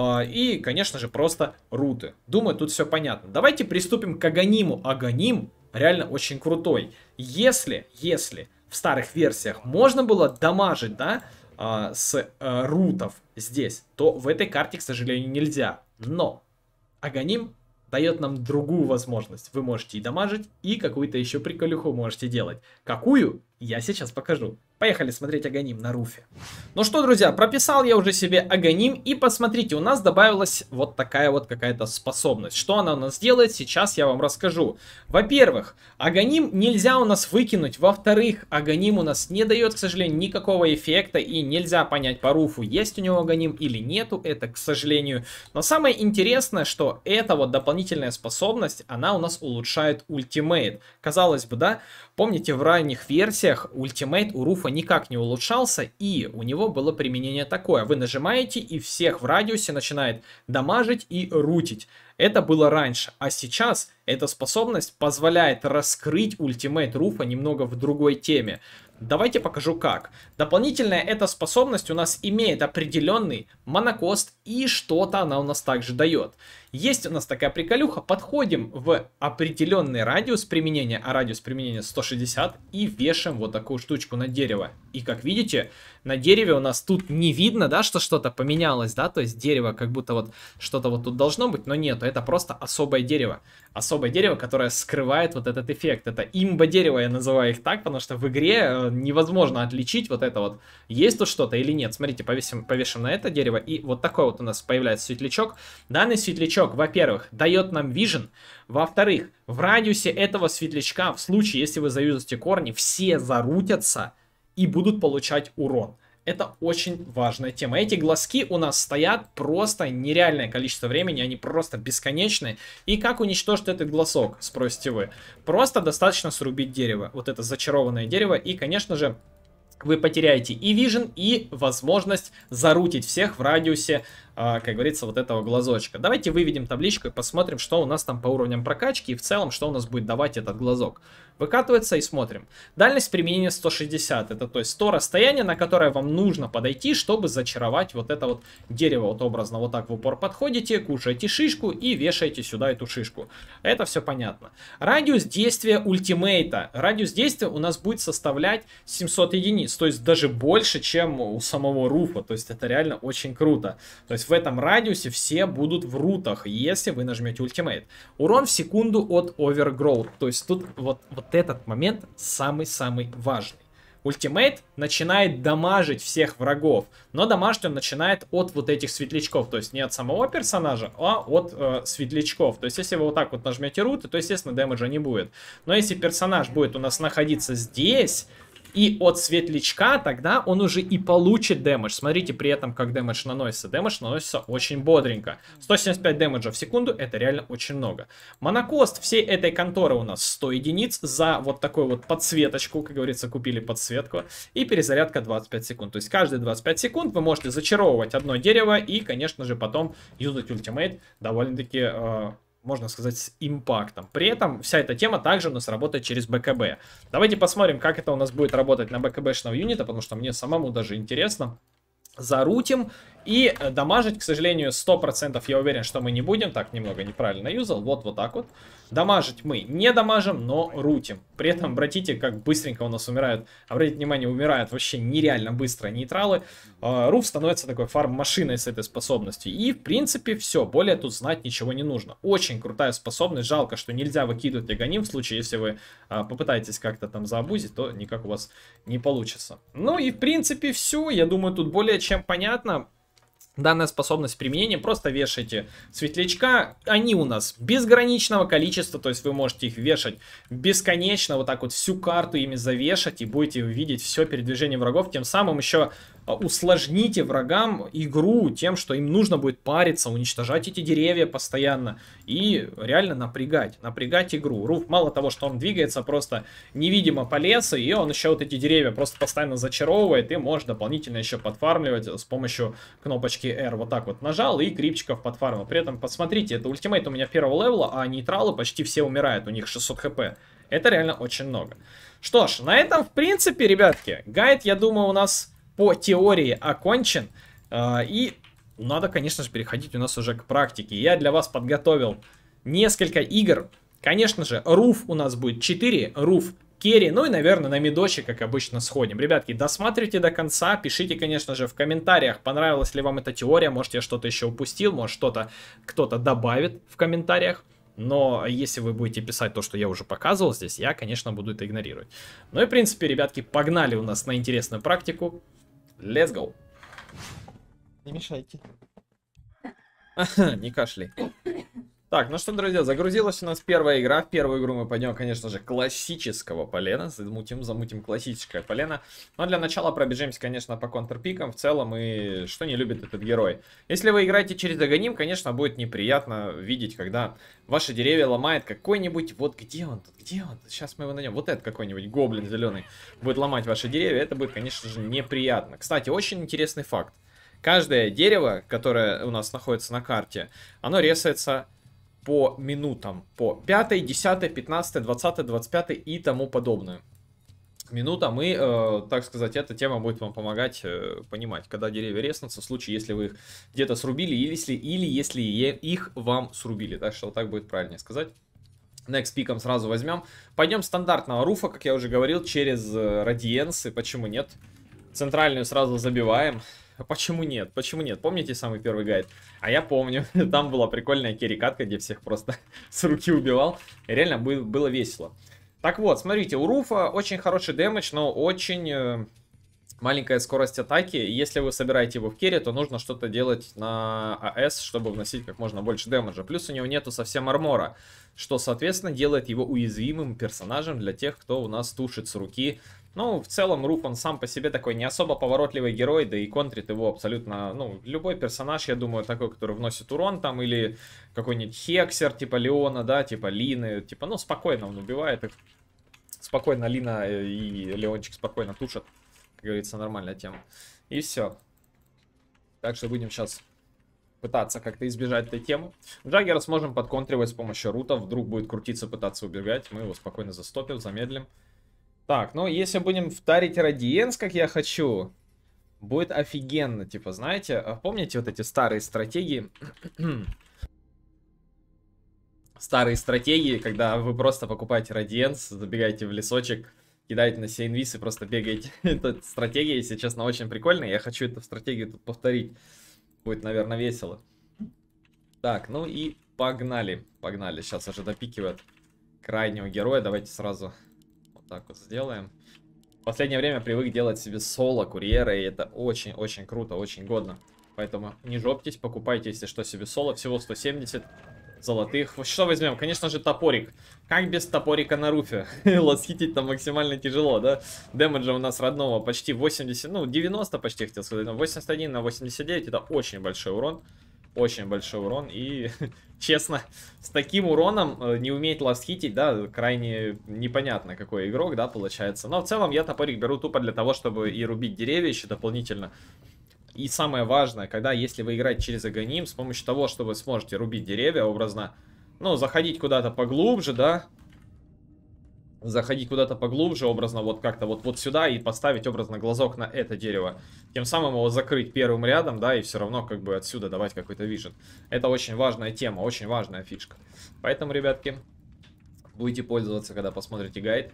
и, конечно же, просто руты. Думаю, тут все понятно. Давайте приступим к Аганиму. Аганим реально очень крутой. Если в старых версиях можно было дамажить, да, с рутов здесь, то в этой карте, к сожалению, нельзя. Но Аганим дает нам другую возможность. Вы можете и дамажить, и какую-то еще приколюху можете делать. Какую? Я сейчас покажу. Поехали смотреть Аганим на руфе. Ну что, друзья, прописал я уже себе Аганим. И посмотрите, у нас добавилась вот такая вот какая-то способность. Что она у нас делает, сейчас я вам расскажу. Во-первых, Аганим нельзя у нас выкинуть. Во-вторых, Аганим у нас не дает, к сожалению, никакого эффекта. И нельзя понять по руфу, есть у него Аганим или нету. Это, к сожалению. Но самое интересное, что эта вот дополнительная способность, она у нас улучшает ультимейт. Казалось бы, да? Помните, в ранних версиях ультимейт у руфа никак не улучшался, и у него было применение такое. Вы нажимаете, и всех в радиусе начинает дамажить и рутить. Это было раньше, а сейчас эта способность позволяет раскрыть ультимейт руфа немного в другой теме. Давайте покажу как. Дополнительная эта способность у нас имеет определенный монокост, и что-то она у нас также дает. Есть у нас такая приколюха, подходим в определенный радиус применения, а радиус применения 160, и вешаем вот такую штучку на дерево. И как видите, на дереве у нас тут не видно, да, что что-то поменялось, да, то есть дерево как будто вот что-то вот тут должно быть, но нет, это просто особое дерево. Особое дерево, которое скрывает вот этот эффект. Это имба-дерево, я называю их так, потому что в игре невозможно отличить вот это вот, есть тут что-то или нет. Смотрите, повешаем на это дерево, и вот такой вот у нас появляется светлячок. Данный светлячок, во-первых, дает нам вижен. Во-вторых, в радиусе этого светлячка, в случае, если вы заюзаете корни, все зарутятся и будут получать урон. Это очень важная тема. Эти глазки у нас стоят просто нереальное количество времени, они просто бесконечные. И как уничтожить этот глазок, спросите вы? Просто достаточно срубить дерево, вот это зачарованное дерево, и, конечно же, вы потеряете и вижен, и возможность зарутить всех в радиусе, как говорится, вот этого глазочка. Давайте выведем табличку и посмотрим, что у нас там по уровням прокачки, и в целом, что у нас будет давать этот глазок. Выкатывается и смотрим. Дальность применения 160, это то есть то расстояние, на которое вам нужно подойти, чтобы зачаровать вот это вот дерево. Вот образно вот так в упор подходите, кушаете шишку и вешаете сюда эту шишку. Это все понятно. Радиус действия ультимейта. Радиус действия у нас будет составлять 700 единиц, то есть даже больше, чем у самого руфа. То есть это реально очень круто. То есть в этом радиусе все будут в рутах, если вы нажмете ультимейт. Урон в секунду от Overgrowth. То есть тут вот этот момент самый-самый важный. Ультимейт начинает дамажить всех врагов, но дамажить он начинает от вот этих светлячков, то есть не от самого персонажа, а от светлячков. То есть если вы вот так вот нажмете руты, то естественно дэмэджа не будет. Но если персонаж будет у нас находиться здесь и от светлячка, тогда он уже и получит дэмэдж. Смотрите при этом, как дэмэдж наносится. Дэмэдж наносится очень бодренько. 175 дэмэджа в секунду, это реально очень много. Монокост всей этой конторы у нас 100 единиц за вот такую вот подсветочку, как говорится, купили подсветку. И перезарядка 25 секунд. То есть каждые 25 секунд вы можете зачаровывать одно дерево и, конечно же, потом юзать ультимейт довольно-таки... можно сказать, с импактом. При этом вся эта тема также у нас работает через БКБ. Давайте посмотрим, как это у нас будет работать на БКБшного юнита, потому что мне самому даже интересно. Зарутим и дамажить, к сожалению, 100% я уверен, что мы не будем. Так, немного неправильно юзал. Вот так вот. Дамажить мы не дамажим, но рутим. При этом, обратите, как быстренько у нас умирают. Обратите внимание, умирают вообще нереально быстро нейтралы. Руф становится такой фарм-машиной с этой способностью. И, в принципе, все. Более тут знать ничего не нужно. Очень крутая способность. Жалко, что нельзя выкидывать Аганим. В случае, если вы попытаетесь как-то там заабузить, то никак у вас не получится. Ну и, в принципе, все. Я думаю, тут более чем понятно. Данная способность применения, просто вешайте светлячка, они у нас безграничного количества, то есть вы можете их вешать бесконечно, вот так вот всю карту ими завешать, и будете видеть все передвижение врагов, тем самым еще усложните врагам игру тем, что им нужно будет париться, уничтожать эти деревья постоянно и реально напрягать игру. Руф мало того, что он двигается просто невидимо по лесу, и он еще вот эти деревья просто постоянно зачаровывает, и может дополнительно еще подфармливать с помощью кнопочки R. Вот так вот нажал и крипчиков подфармил. При этом посмотрите, это ультимейт у меня первого левела, а нейтралы почти все умирают, у них 600 хп. Это реально очень много. Что ж, на этом в принципе, ребятки, гайд, я думаю, у нас по теории окончен. И надо, конечно же, переходить у нас уже к практике. Я для вас подготовил несколько игр. Конечно же, руф у нас будет 4, руф керри, ну и, наверное, на мидоче, как обычно, сходим. Ребятки, досматривайте до конца, пишите, конечно же, в комментариях, понравилась ли вам эта теория, может, я что-то еще упустил, может, что-то кто-то добавит в комментариях. Но если вы будете писать то, что я уже показывал здесь, я, конечно, буду это игнорировать. Ну и, в принципе, ребятки, погнали у нас на интересную практику. Let's go. Не мешайте. Не кашляй. Так, ну что, друзья, загрузилась у нас первая игра. В первую игру мы пойдем, конечно же, классического полена. Замутим классическое полено. Но для начала пробежимся, конечно, по контрпикам. В целом, и что не любит этот герой. Если вы играете через догоним, конечно, будет неприятно видеть, когда ваши деревья ломает какой-нибудь... Вот где он тут? Где он? Сейчас мы его найдем. Вот этот какой-нибудь гоблин зеленый будет ломать ваши деревья. Это будет, конечно же, неприятно. Кстати, очень интересный факт. Каждое дерево, которое у нас находится на карте, оно ресается по минутам, по 5, 10, 15, 20, 25 и тому подобное. Минутам, и, так сказать, эта тема будет вам помогать понимать, когда деревья резнутся, в случае, если вы их где-то срубили, или если их вам срубили. Так что так будет правильнее сказать. Next пиком сразу возьмем. Пойдем стандартного руфа, как я уже говорил, через радиенсы. Почему нет? Центральную сразу забиваем. Почему нет? Почему нет? Помните самый первый гайд? А я помню. Там была прикольная керри-катка, где всех просто с руки убивал. И реально было весело. Так вот, смотрите, у руфа очень хороший дэмэдж, но очень маленькая скорость атаки. Если вы собираете его в керри, то нужно что-то делать на АС, чтобы вносить как можно больше дэмэджа. Плюс у него нету совсем армора, что, соответственно, делает его уязвимым персонажем для тех, кто у нас тушит с руки. Ну, в целом, руф, он сам по себе такой не особо поворотливый герой, да и контрит его абсолютно, ну, любой персонаж, я думаю, такой, который вносит урон там, или какой-нибудь Хексер, типа Леона, да, типа Лины, типа, ну, спокойно он убивает их. Спокойно Лина и Леончик спокойно тушат, как говорится, нормальная тема. И все. Так что будем сейчас пытаться как-то избежать этой темы. Джаггера сможем подконтривать с помощью рута, вдруг будет крутиться, пытаться убегать, мы его спокойно застопим, замедлим. Так, ну если будем втарить радиенс, как я хочу, будет офигенно, типа, знаете, помните вот эти старые стратегии? Старые стратегии, когда вы просто покупаете радиенс, забегаете в лесочек, кидаете на себе инвиз и просто бегаете. Эта стратегия, если честно, очень прикольная, я хочу эту стратегию тут повторить. Будет, наверное, весело. Так, ну и погнали, погнали, сейчас уже допикивают крайнего героя, давайте сразу... Так вот сделаем. В последнее время привык делать себе соло курьера, и это очень-очень круто, очень годно. Поэтому не жопьтесь, покупайте, если что, себе соло. Всего 170 золотых. Что возьмем? Конечно же, топорик. Как без топорика на руфе? Ласхитить там максимально тяжело, да? Дэмэджа у нас родного почти 80, ну 90 почти хотел сказать. 81 на 89 это очень большой урон. Очень большой урон. И, честно, с таким уроном не уметь ластхитить, да, крайне непонятно какой игрок, да, получается. Но в целом я топорик беру тупо для того, чтобы и рубить деревья еще дополнительно. И самое важное, когда, если вы играете через агоним, с помощью того, что вы сможете рубить деревья образно, ну, заходить куда-то поглубже, да, заходить куда-то поглубже, образно, вот как-то вот сюда и поставить образно глазок на это дерево. Тем самым его закрыть первым рядом, да, и все равно как бы отсюда давать какой-то вижен. Это очень важная тема, очень важная фишка. Поэтому, ребятки, будете пользоваться, когда посмотрите гайд.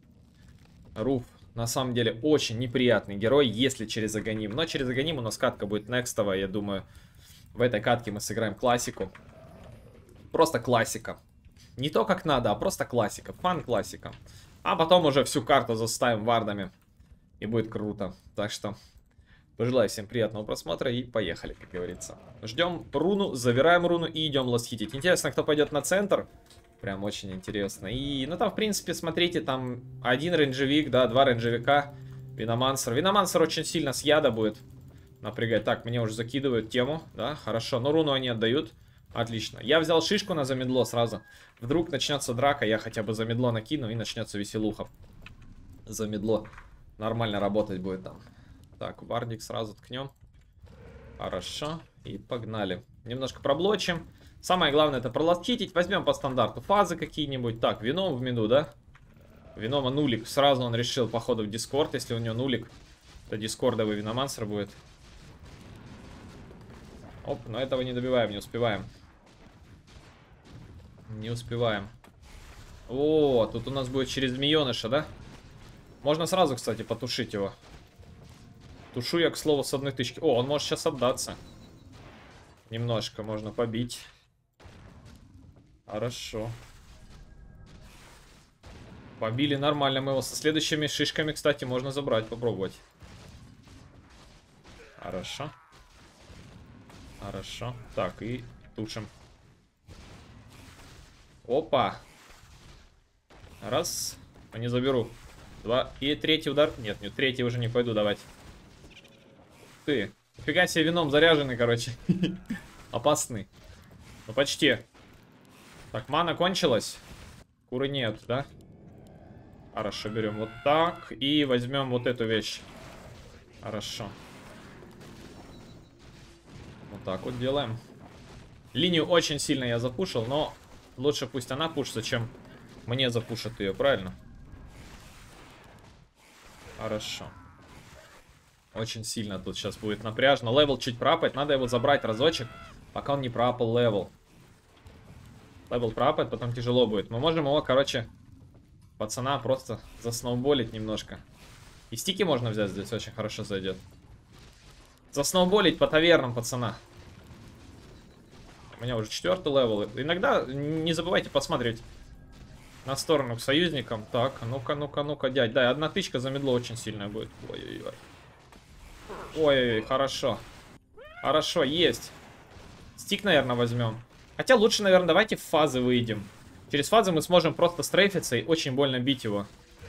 Руф, на самом деле, очень неприятный герой, если через агоним. Но через агоним у нас катка будет некстовая, я думаю. В этой катке мы сыграем классику. Просто классика. Не то, как надо, а просто классика. Фан-классика. А потом уже всю карту заставим вардами. И будет круто. Так что, пожелаю всем приятного просмотра и поехали, как говорится. Ждем руну, забираем руну и идем ластхитить. Интересно, кто пойдет на центр. Прям очень интересно. И, ну там, в принципе, смотрите, там один рейнджевик, да, два рейнджевика. Виномансер. Виномансер очень сильно с яда будет напрягать. Так, мне уже закидывают тему, да, хорошо. Но руну они отдают. Отлично. Я взял шишку на замедло сразу. Вдруг начнется драка, я хотя бы замедло накину и начнется веселуха. Замедло. Нормально работать будет там. Так, вардик сразу ткнем. Хорошо. И погнали. Немножко проблочим. Самое главное это проластхитить. Возьмем по стандарту фазы какие-нибудь. Так, вином в миду, да? Винома нулик. Сразу он решил, походу, в дискорд. Если у него нулик, то дискордовый виномансер будет. Оп, но этого не добиваем, не успеваем. Не успеваем. О, тут у нас будет через змееныша, да? Можно сразу, кстати, потушить его. Тушу я, к слову, с одной тычки. О, он может сейчас отдаться. Немножко можно побить. Хорошо. Побили нормально мы его. Со следующими шишками, кстати, можно забрать, попробовать. Хорошо. Хорошо. Так, и тушим. Опа. Раз. Не заберу. Два. И третий удар. Нет, нет, третий уже не пойду давать. Ты. Фига себе, вином заряженный, короче. Опасный. Ну, почти. Так, мана кончилась. Куры нет, да? Хорошо, берем вот так. И возьмем вот эту вещь. Хорошо. Вот так вот делаем. Линию очень сильно я запушил, но лучше пусть она пушится, чем мне запушат ее, правильно? Хорошо. Очень сильно тут сейчас будет напряжно. Левел чуть пропать. Надо его забрать разочек, пока он не пропал левел. Левел пропает, потом тяжело будет. Мы можем его, короче, пацана просто засноуболить немножко. И стики можно взять здесь, очень хорошо зайдет. Засноуболить по тавернам, пацана. У меня уже 4-й левел. Иногда не забывайте посмотреть на сторону к союзникам. Так, ну-ка, ну-ка, ну-ка, дядь. Да, одна тычка за медло очень сильная будет. Ой-ой-ой. Ой-ой-ой, хорошо. Хорошо, есть. Стик, наверное, возьмем. Хотя лучше, наверное, давайте в фазы выйдем. Через фазы мы сможем просто стрейфиться и очень больно бить его.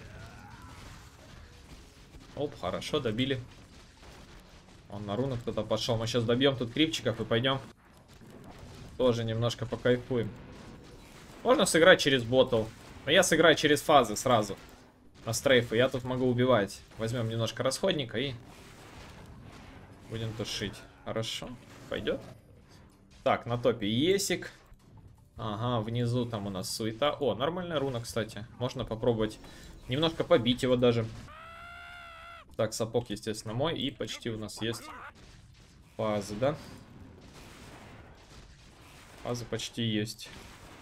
Оп, хорошо, добили. Он на руну кто-то пошел. Мы сейчас добьем тут крипчиков и пойдем. Тоже немножко покайфуем. Можно сыграть через ботл. Но я сыграю через фазы сразу. На стрейфы. Я тут могу убивать. Возьмем немножко расходника и будем тушить. Хорошо. Пойдет. Так, на топе Есик. Ага, внизу там у нас суета. О, нормальная руна, кстати. Можно попробовать немножко побить его даже. Так, сапог, естественно, мой. И почти у нас есть фазы, да? Фазы почти есть.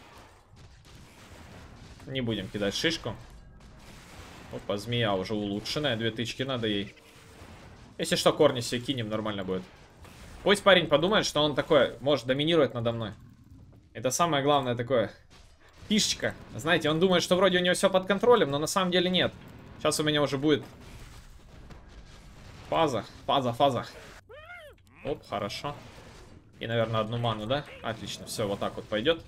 Не будем кидать шишку. Опа, змея уже улучшенная. 2 тычки надо ей. Если что, корни себе кинем, нормально будет. Пусть парень подумает, что он такой может доминировать надо мной. Это самое главное такое. Фишечка. Знаете, он думает, что вроде у него все под контролем, но на самом деле нет. Сейчас у меня уже будет фаза. Фаза. Оп, хорошо. И, наверное, одну ману, да? Отлично, все, вот так вот пойдет.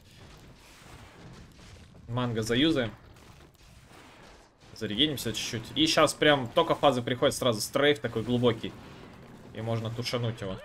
Манго заюзаем. Зарегенимся чуть-чуть. И сейчас прям только фазы приходит сразу стрейф такой глубокий. И можно тушануть его.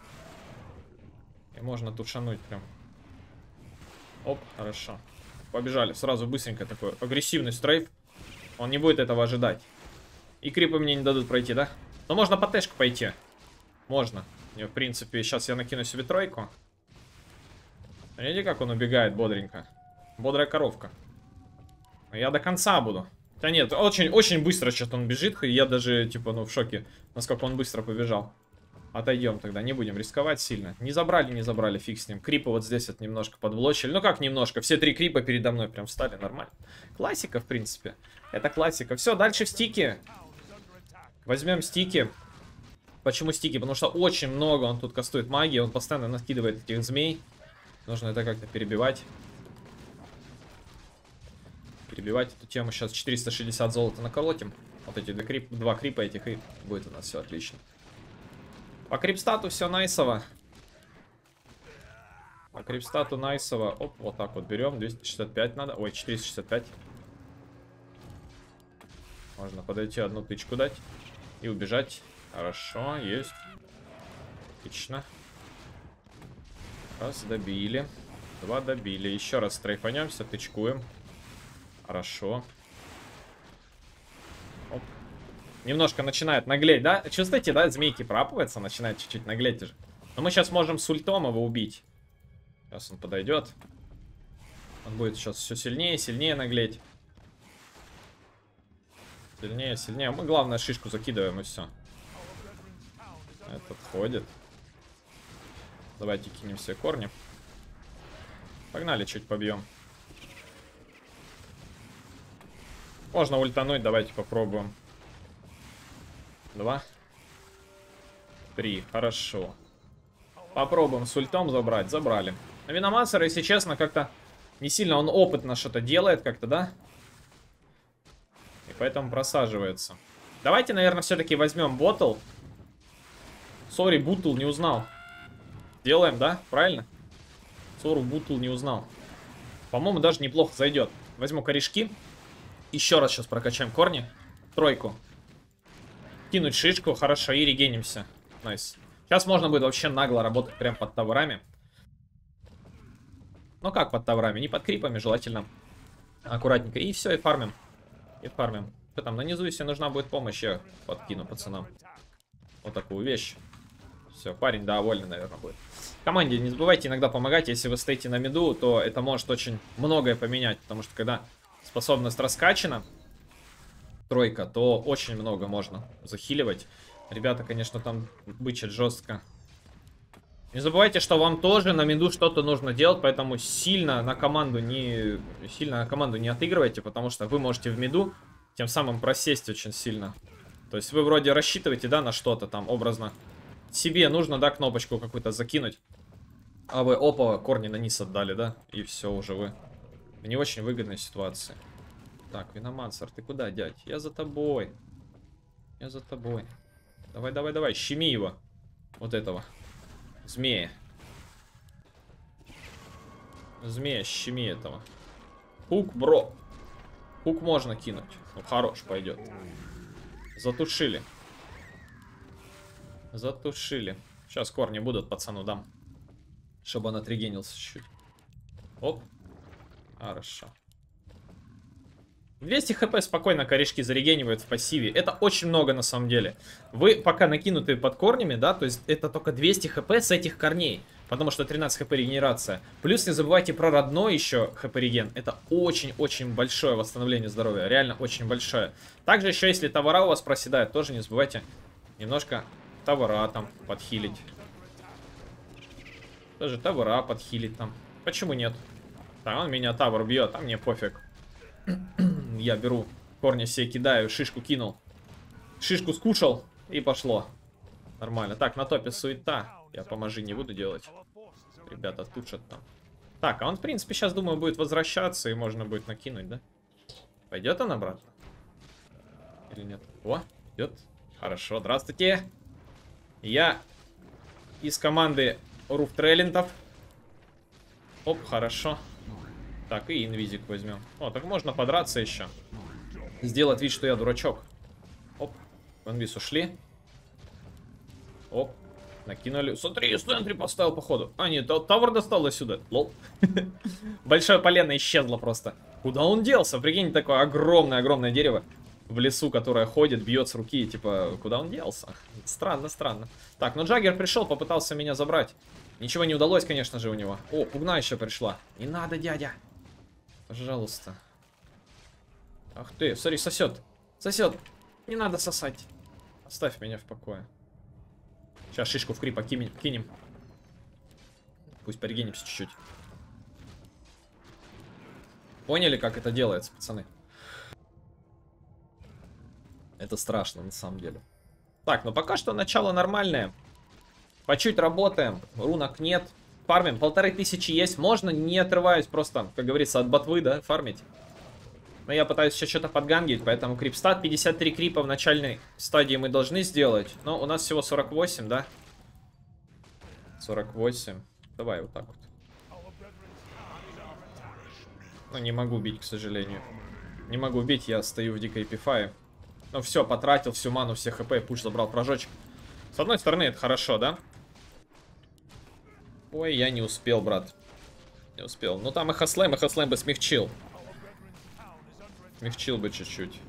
И можно тушануть прям. Оп, хорошо. Побежали. Сразу быстренько такой агрессивный стрейф. Он не будет этого ожидать. И крипы мне не дадут пройти, да? Но можно по тэшку пойти. Можно. И, в принципе, сейчас я накину себе тройку. Видите, как он убегает бодренько. Бодрая коровка. Я до конца буду. Да нет, очень быстро что-то он бежит. И я даже, типа, ну, в шоке, насколько он быстро побежал. Отойдем тогда, не будем рисковать сильно. Не забрали, фиг с ним. Крипы вот здесь вот немножко подблочили. Ну как немножко, все 3 крипа передо мной прям встали, нормально. Классика, в принципе. Это классика. Все, дальше в стики. Возьмем стики. Почему стики? Потому что очень много он тут кастует магии. Он постоянно накидывает этих змей. Нужно это как-то перебивать. Перебивать эту тему. Сейчас 460 золота наколотим. Вот эти два крипа этих, и будет у нас все отлично. По крипстату все найсово. По крипстату найсово. Оп, вот так вот берем. 265 надо. Ой, 465. Можно подойти, одну тычку дать. И убежать. Хорошо, есть. Отлично. Раз, добили. 2 добили. Еще раз стрейфанемся, тычкуем. Хорошо. Оп. Немножко начинает наглеть, да? Чувствуете, да? Змейки пропываются, начинает чуть-чуть наглеть уже. Но мы сейчас можем с ультом его убить. Сейчас он подойдет. Он будет сейчас все сильнее и сильнее наглеть. Сильнее. Мы, главное, шишку закидываем и все. Этот ходит. Давайте кинем все корни. Погнали, чуть побьем. Можно ультануть, давайте попробуем. 2. 3, хорошо. Попробуем с ультом забрать, забрали. Виномансер, если честно, как-то не сильно он опытно что-то делает как-то, да? И поэтому просаживается. Давайте, наверное, все-таки возьмем ботл. Сори, бутл не узнал. Делаем, да? Правильно? Сору бутл не узнал. По-моему, даже неплохо зайдет. Возьму корешки. Еще раз сейчас прокачаем корни. 3. Кинуть шишку, хорошо, и регенимся. Найс. Сейчас можно будет вообще нагло работать прям под товарами. Ну как под товарами? Не под крипами, желательно. Аккуратненько. И все, и фармим. И фармим. Что там, на низу, если нужна будет помощь, я подкину пацанам. Вот такую вещь. Все, парень довольный, наверное, будет. Команде не забывайте иногда помогать. Если вы стоите на миду, то это может очень многое поменять. Потому что когда способность раскачана, 3, то очень много можно захиливать. Ребята, конечно, там бычат жестко. Не забывайте, что вам тоже на миду что-то нужно делать, поэтому сильно на команду не отыгрывайте, потому что вы можете в миду тем самым просесть очень сильно. То есть вы вроде рассчитываете, да, на что-то там образно. Себе нужно, да, кнопочку какую-то закинуть. А вы, опа, корни на низ отдали, да? И все, уже вы в не очень выгодной ситуации. Так, Виномансер, ты куда, дядь? Я за тобой. Я за тобой. Давай, давай, давай, щеми его. Вот этого. Змея. Змея, щеми этого. Хук, бро. Хук можно кинуть. Ну, хорош, пойдет. Затушили. Затушили. Сейчас корни будут, пацану дам. Чтобы он отрегенился чуть-чуть. Оп. Хорошо. 200 хп спокойно корешки зарегенивают в пассиве. Это очень много на самом деле. Вы пока накинутые под корнями, да, то есть это только 200 хп с этих корней. Потому что 13 хп регенерация. Плюс не забывайте про родной еще хп реген. Это очень-очень большое восстановление здоровья. Реально очень большое. Также еще если товара у вас проседают, тоже не забывайте немножко товара там подхилить. Тоже товара подхилить там. Почему нет? Так, он меня тавр бьет, а мне пофиг. Я беру корни все кидаю, шишку кинул. Шишку скушал и пошло. Нормально. Так, на топе суета. Я поможи не буду делать. Ребята тушат там. Так, а он в принципе сейчас, думаю, будет возвращаться и можно будет накинуть, да? Пойдет он обратно? Или нет? О, идет. Хорошо, здравствуйте. Я из команды Руф Треллинтов. Оп, хорошо. Так, и инвизик возьмем. О, так можно подраться еще. Сделать вид, что я дурачок. Оп, в инвиз ушли. Оп, накинули. Смотри, в центре поставил, походу. А, нет, тавр достал до сюда. Лол. Большое полено исчезло просто. Куда он делся? Прикинь, такое огромное-огромное дерево в лесу, которое ходит, бьет с руки. Типа, куда он делся? Странно, странно. Так, ну Джаггер пришел, попытался меня забрать. Ничего не удалось, конечно же, у него. О, пугна еще пришла. Не надо, дядя. Пожалуйста. Ах ты, смотри, сосет. Сосет. Не надо сосать. Оставь меня в покое. Сейчас шишку в крипа кинем. Пусть порегенимся чуть-чуть. Поняли, как это делается, пацаны? Это страшно, на самом деле. Так, ну пока что начало нормальное. По чуть работаем. Рунок нет. Фармим. 1500 есть. Можно, не отрываясь, просто, как говорится, от ботвы, да, фармить. Но я пытаюсь еще что-то подгангить, поэтому крипстат. 53 крипа в начальной стадии мы должны сделать. Но у нас всего 48, да? 48. Давай вот так вот. Ну, не могу бить, к сожалению. Не могу бить, я стою в дикой эпифае. Ну все, потратил всю ману, все хп, пуш забрал прожечек. С одной стороны, это хорошо, да? Ой, я не успел, брат. Не успел. Ну там и Хаслэм бы смягчил. Смягчил бы чуть-чуть.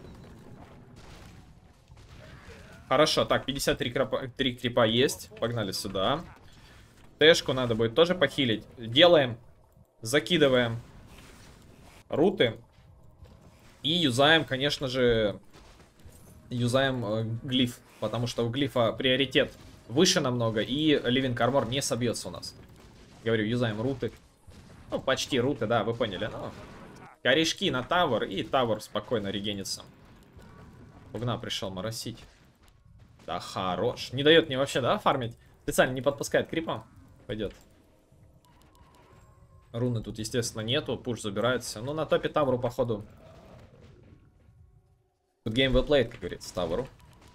Хорошо, так, 53 крипа есть. Погнали сюда. Тэшку надо будет тоже похилить. Делаем. Закидываем руты. И юзаем, конечно же, глиф. Потому что у глифа приоритет выше намного. И Living Armor не собьется у нас. Говорю, юзаем руты. Ну, почти руты, да, вы поняли. Ну, Корешки на тавер, и тавер спокойно регенится. Пугна пришел моросить. Да хорош. Не дает мне вообще, да, фармить? Специально не подпускает крипа. Пойдет. Руны тут, естественно, нету. Пуш забирается. Ну, на топе тавру, походу. Тут game well played, как говорится, тавру.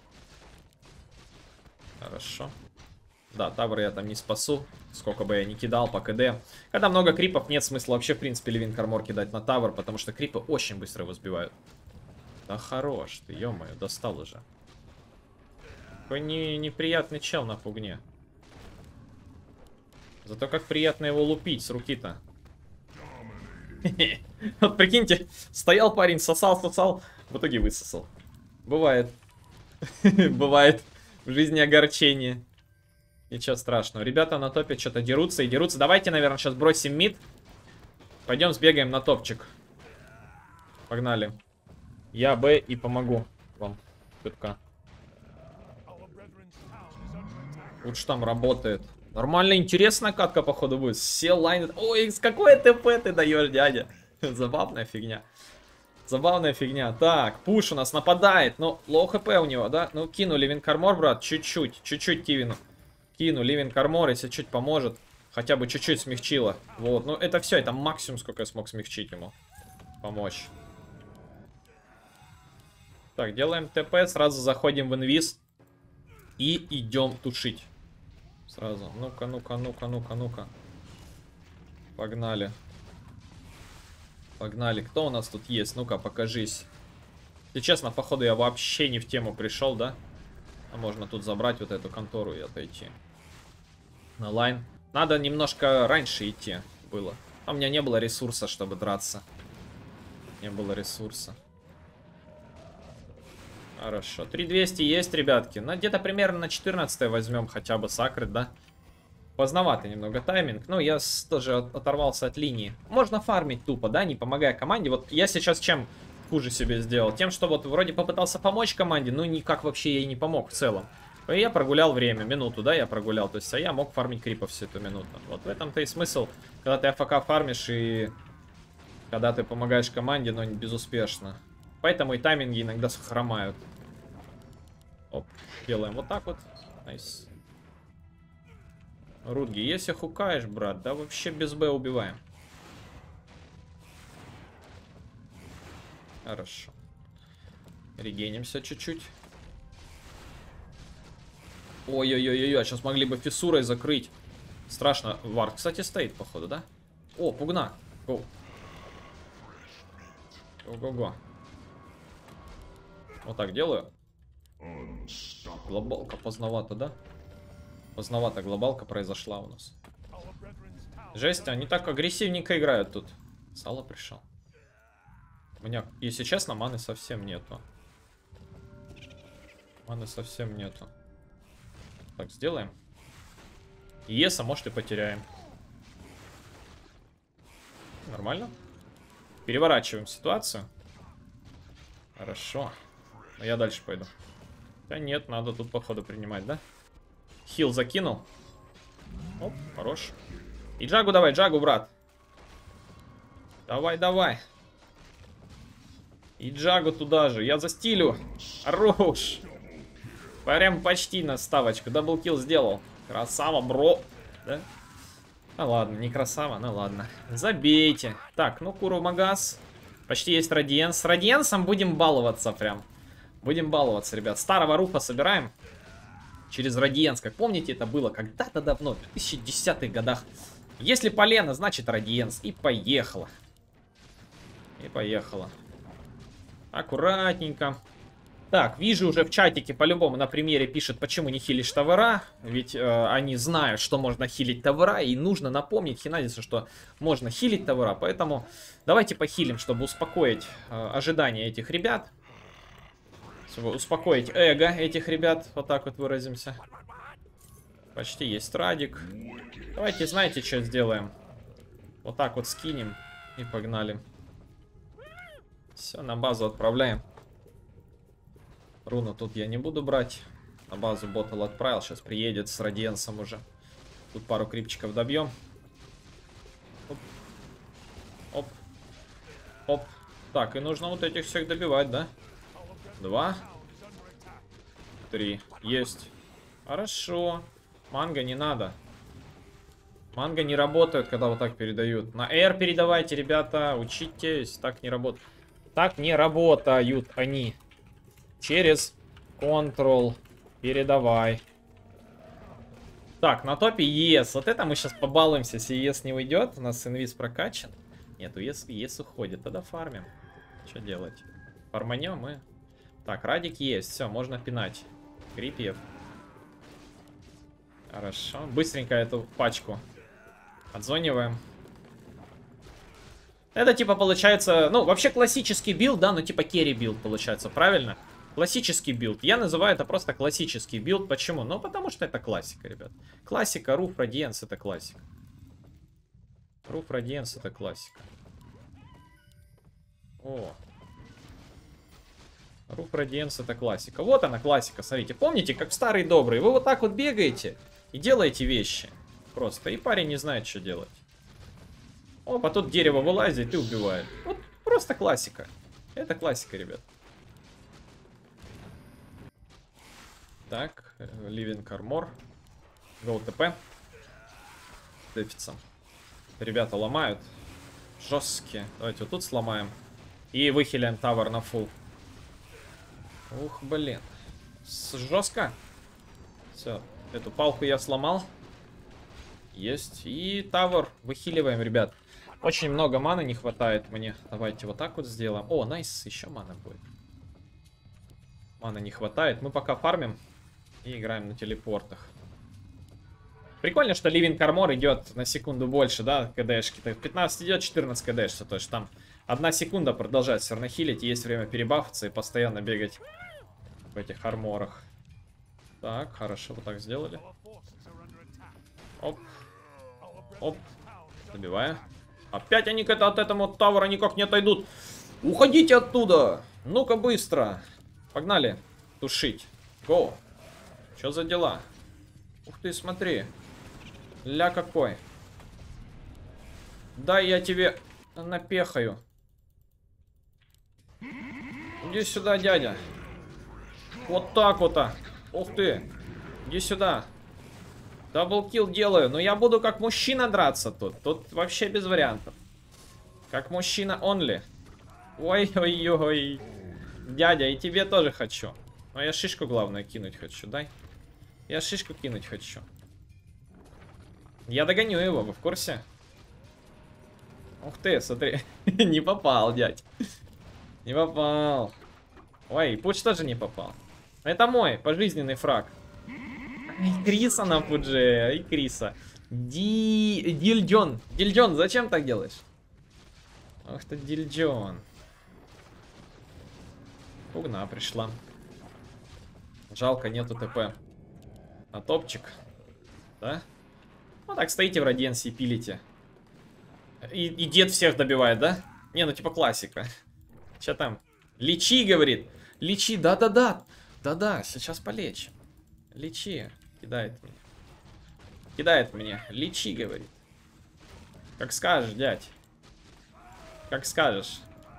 Хорошо. Да, тавр я там не спасу. Сколько бы я ни кидал по КД. Когда много крипов, нет смысла вообще, в принципе, Living Armor кидать на тавр, потому что крипы очень быстро его сбивают. Да хорош ты, ё-моё, достал уже. Какой неприятный чел на пугне. Зато как приятно его лупить с руки-то. Вот прикиньте, стоял парень, сосал, в итоге высосал. Бывает. Бывает в жизни огорчение. Ничего страшного. Ребята на топе что-то дерутся и дерутся. Давайте, наверное, сейчас бросим мид. Пойдем сбегаем на топчик. Погнали. Я Б и помогу вам. Пытка. Лучше там работает. Нормально, интересная катка, походу, будет. Все лайны... Ой, с какой ТП ты даешь, дядя? Забавная фигня. Забавная фигня. Так, пуш у нас нападает. Ну, лоу хп у него, да? Ну, кину Living Armor, брат, чуть-чуть. Чуть-чуть кивину. Кину Living Armor, если чуть поможет. Хотя бы чуть-чуть смягчило. Вот, ну это все, это максимум, сколько я смог смягчить ему. Помочь. Так, делаем ТП, сразу заходим в инвиз. И идем тушить. Сразу. Ну-ка, ну-ка, ну-ка, ну-ка, ну-ка. Погнали. Погнали. Кто у нас тут есть? Ну-ка, покажись. Если честно, походу я вообще не в тему пришел, да? А можно тут забрать вот эту контору и отойти. На лайн. Надо немножко раньше идти было. А у меня не было ресурса, чтобы драться. Не было ресурса. Хорошо. 3200 есть, ребятки. Ну, где-то примерно на 14 возьмем хотя бы сакрит, да? Поздновато немного тайминг. Ну, я тоже оторвался от линии. Можно фармить тупо, да, не помогая команде. Вот я сейчас чем хуже себе сделал? Тем, что вот вроде попытался помочь команде, но никак вообще ей не помог в целом. И я прогулял время, минуту, да, я прогулял. То есть, а я мог фармить крипов всю эту минуту. Вот в этом-то и смысл, когда ты АФК фармишь и когда ты помогаешь команде, но безуспешно. Поэтому и тайминги иногда хромают. Оп, делаем вот так вот. Найс. Рудги, если хукаешь, брат, да вообще без Б убиваем. Хорошо. Регенимся чуть-чуть. Ой-ой-ой-ой, сейчас могли бы фиссурой закрыть. Страшно. Вард, кстати, стоит, походу, да? О, пугна. Гоу. Го-го-го. Вот так делаю. Глобалка поздновато, да? Поздновато глобалка произошла у нас. Жесть, они так агрессивненько играют тут. Сало пришел. У меня, если честно, маны совсем нету. Маны совсем нету. Так, сделаем. Еса, может, и потеряем. Нормально. Переворачиваем ситуацию. Хорошо. Но я дальше пойду. Да нет, надо тут, походу, принимать, да? Хил закинул. Оп, хорош. И Джагу давай, Джагу, брат. Давай, давай. И Джагу туда же. Я застилю. Хорош. Прям почти на ставочку. Даблкил сделал. Красава, бро. Да? Ну ладно, не красава, ну ладно. Забейте. Так, ну Куру Магас. Почти есть Радиенс. С Радиенсом будем баловаться прям. Будем баловаться, ребят. Старого Руфа собираем. Через Радиенс. Как помните, это было когда-то давно, в 2010-х годах. Если полено, значит Радиенс. И поехала. И поехала. Аккуратненько. Так, вижу уже в чатике по-любому на примере пишет, почему не хилишь тавера. Ведь они знают, что можно хилить тавера. И нужно напомнить Хинадису, что можно хилить тавера. Поэтому давайте похилим, чтобы успокоить ожидания этих ребят. Чтобы успокоить эго этих ребят. Вот так вот выразимся. Почти есть радик. Давайте, знаете, что сделаем? Вот так вот скинем. И погнали. Все, на базу отправляем. Руну тут я не буду брать. На базу ботл отправил. Сейчас приедет с Радиенсом уже. Тут пару крипчиков добьем. Оп. Оп. Оп. Так, и нужно вот этих всех добивать, да? 2. 3. Есть. Хорошо. Манго не надо. Манго не работает, когда вот так передают. На R передавайте, ребята. Учитесь. Так не работает. Так не работают они. Через Ctrl. Передавай. Так, на топе ES. Вот это мы сейчас побалуемся, если ES не уйдет. У нас инвиз прокачан. Нет, ES уходит. Тогда фармим. Что делать? Фарманем мы. Так, радик есть. Все, можно пинать. Крипьев. Хорошо. Быстренько эту пачку отзониваем. Это типа получается, ну, вообще классический билд, да, ну типа керри билд получается, правильно? Классический билд. Я называю это просто классический билд. Почему? Ну, потому что это классика, ребят. Классика, Руф, Радиенс это классика. Руф, Радиенс это классика. О. Руф, Радиенс это классика. Вот она классика, смотрите. Помните, как в старые добрые? Вы вот так вот бегаете и делаете вещи. Просто. И парень не знает, что делать. Опа, тут дерево вылазит и убивает. Вот просто классика. Это классика, ребят. Так, Living Armor. Go TP. Дефицем. Ребята ломают. Жесткие. Давайте вот тут сломаем. И выхилим тавер на фул. Ух, блин. Жестко. Все. Эту палку я сломал. Есть. И тавер выхиливаем, ребят. Очень много маны не хватает мне. Давайте вот так вот сделаем. О, найс. Еще маны будет. Маны не хватает. Мы пока фармим. И играем на телепортах. Прикольно, что Living Armor идет на секунду больше, да, КДшки. 15 идет, 14 КДшится. То есть там 1 секунда продолжает все равно хилить. Есть время перебафаться и постоянно бегать в этих арморах. Так, хорошо, вот так сделали. Оп. Оп. Добиваю. Опять они от этого тавера никак не отойдут. Уходите оттуда. Ну-ка быстро. Погнали. Тушить. Го. Что за дела? Ух ты, смотри. Ля какой. Да, я тебе напехаю. Иди сюда, дядя. Вот так вот. Ух ты. Иди сюда. Даблкил делаю. Но я буду как мужчина драться тут. Тут вообще без вариантов. Как мужчина only. Ой-ой-ой. Дядя, и тебе тоже хочу. Но я шишку, главное, кинуть хочу. Дай. Я шишку кинуть хочу. Я догоню его, вы в курсе? Ух ты, смотри. Не попал, дядь. Не попал. Ой, Пудж тоже не попал. Это мой пожизненный фраг. Ай, Криса на Пудже. Ай, Криса. Дильджон. Дильджон, зачем так делаешь? Ах ты, Дильджон. Пугна пришла. Жалко, нету ТП. На топчик. Да? Ну так стоите в Радиенсе и пилите. И дед всех добивает, да? Не, ну типа классика. Че там? Лечи, говорит. Лечи, да-да-да. Да-да, сейчас полечим. Лечи. Кидает мне. Кидает мне. Лечи, говорит. Как скажешь, дядь. Как скажешь.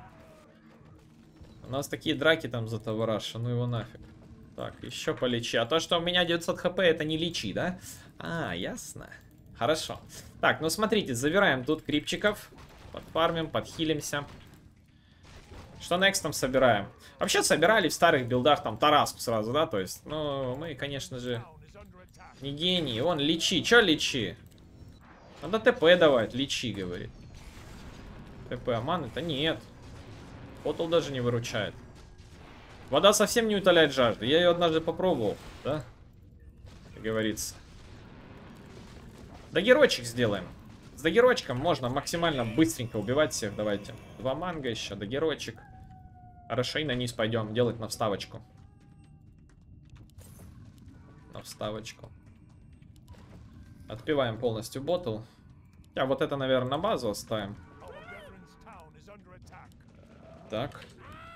У нас такие драки там за товараша. Ну его нафиг. Так, еще полечи. А то, что у меня 900 хп, это не лечи, да? А, ясно. Хорошо. Так, ну смотрите, забираем тут крипчиков. Подфармим, подхилимся. Что next там собираем? Вообще собирали в старых билдах там Тараску сразу, да? То есть, ну, мы, конечно же, не гении. Он лечи. Че лечи? Надо ТП давать. Лечи, говорит. ТП, а маны-то нет. Потл даже не выручает. Вода совсем не утоляет жажду. Я ее однажды попробовал, да? Как говорится. Дагерочек сделаем. С дагерочком можно максимально быстренько убивать всех. Давайте. 2 манго еще, дагерочек. Хорошо, и на низ пойдем делать на вставочку. На вставочку. Отпиваем полностью ботл. А вот это, наверное, на базу оставим. Так.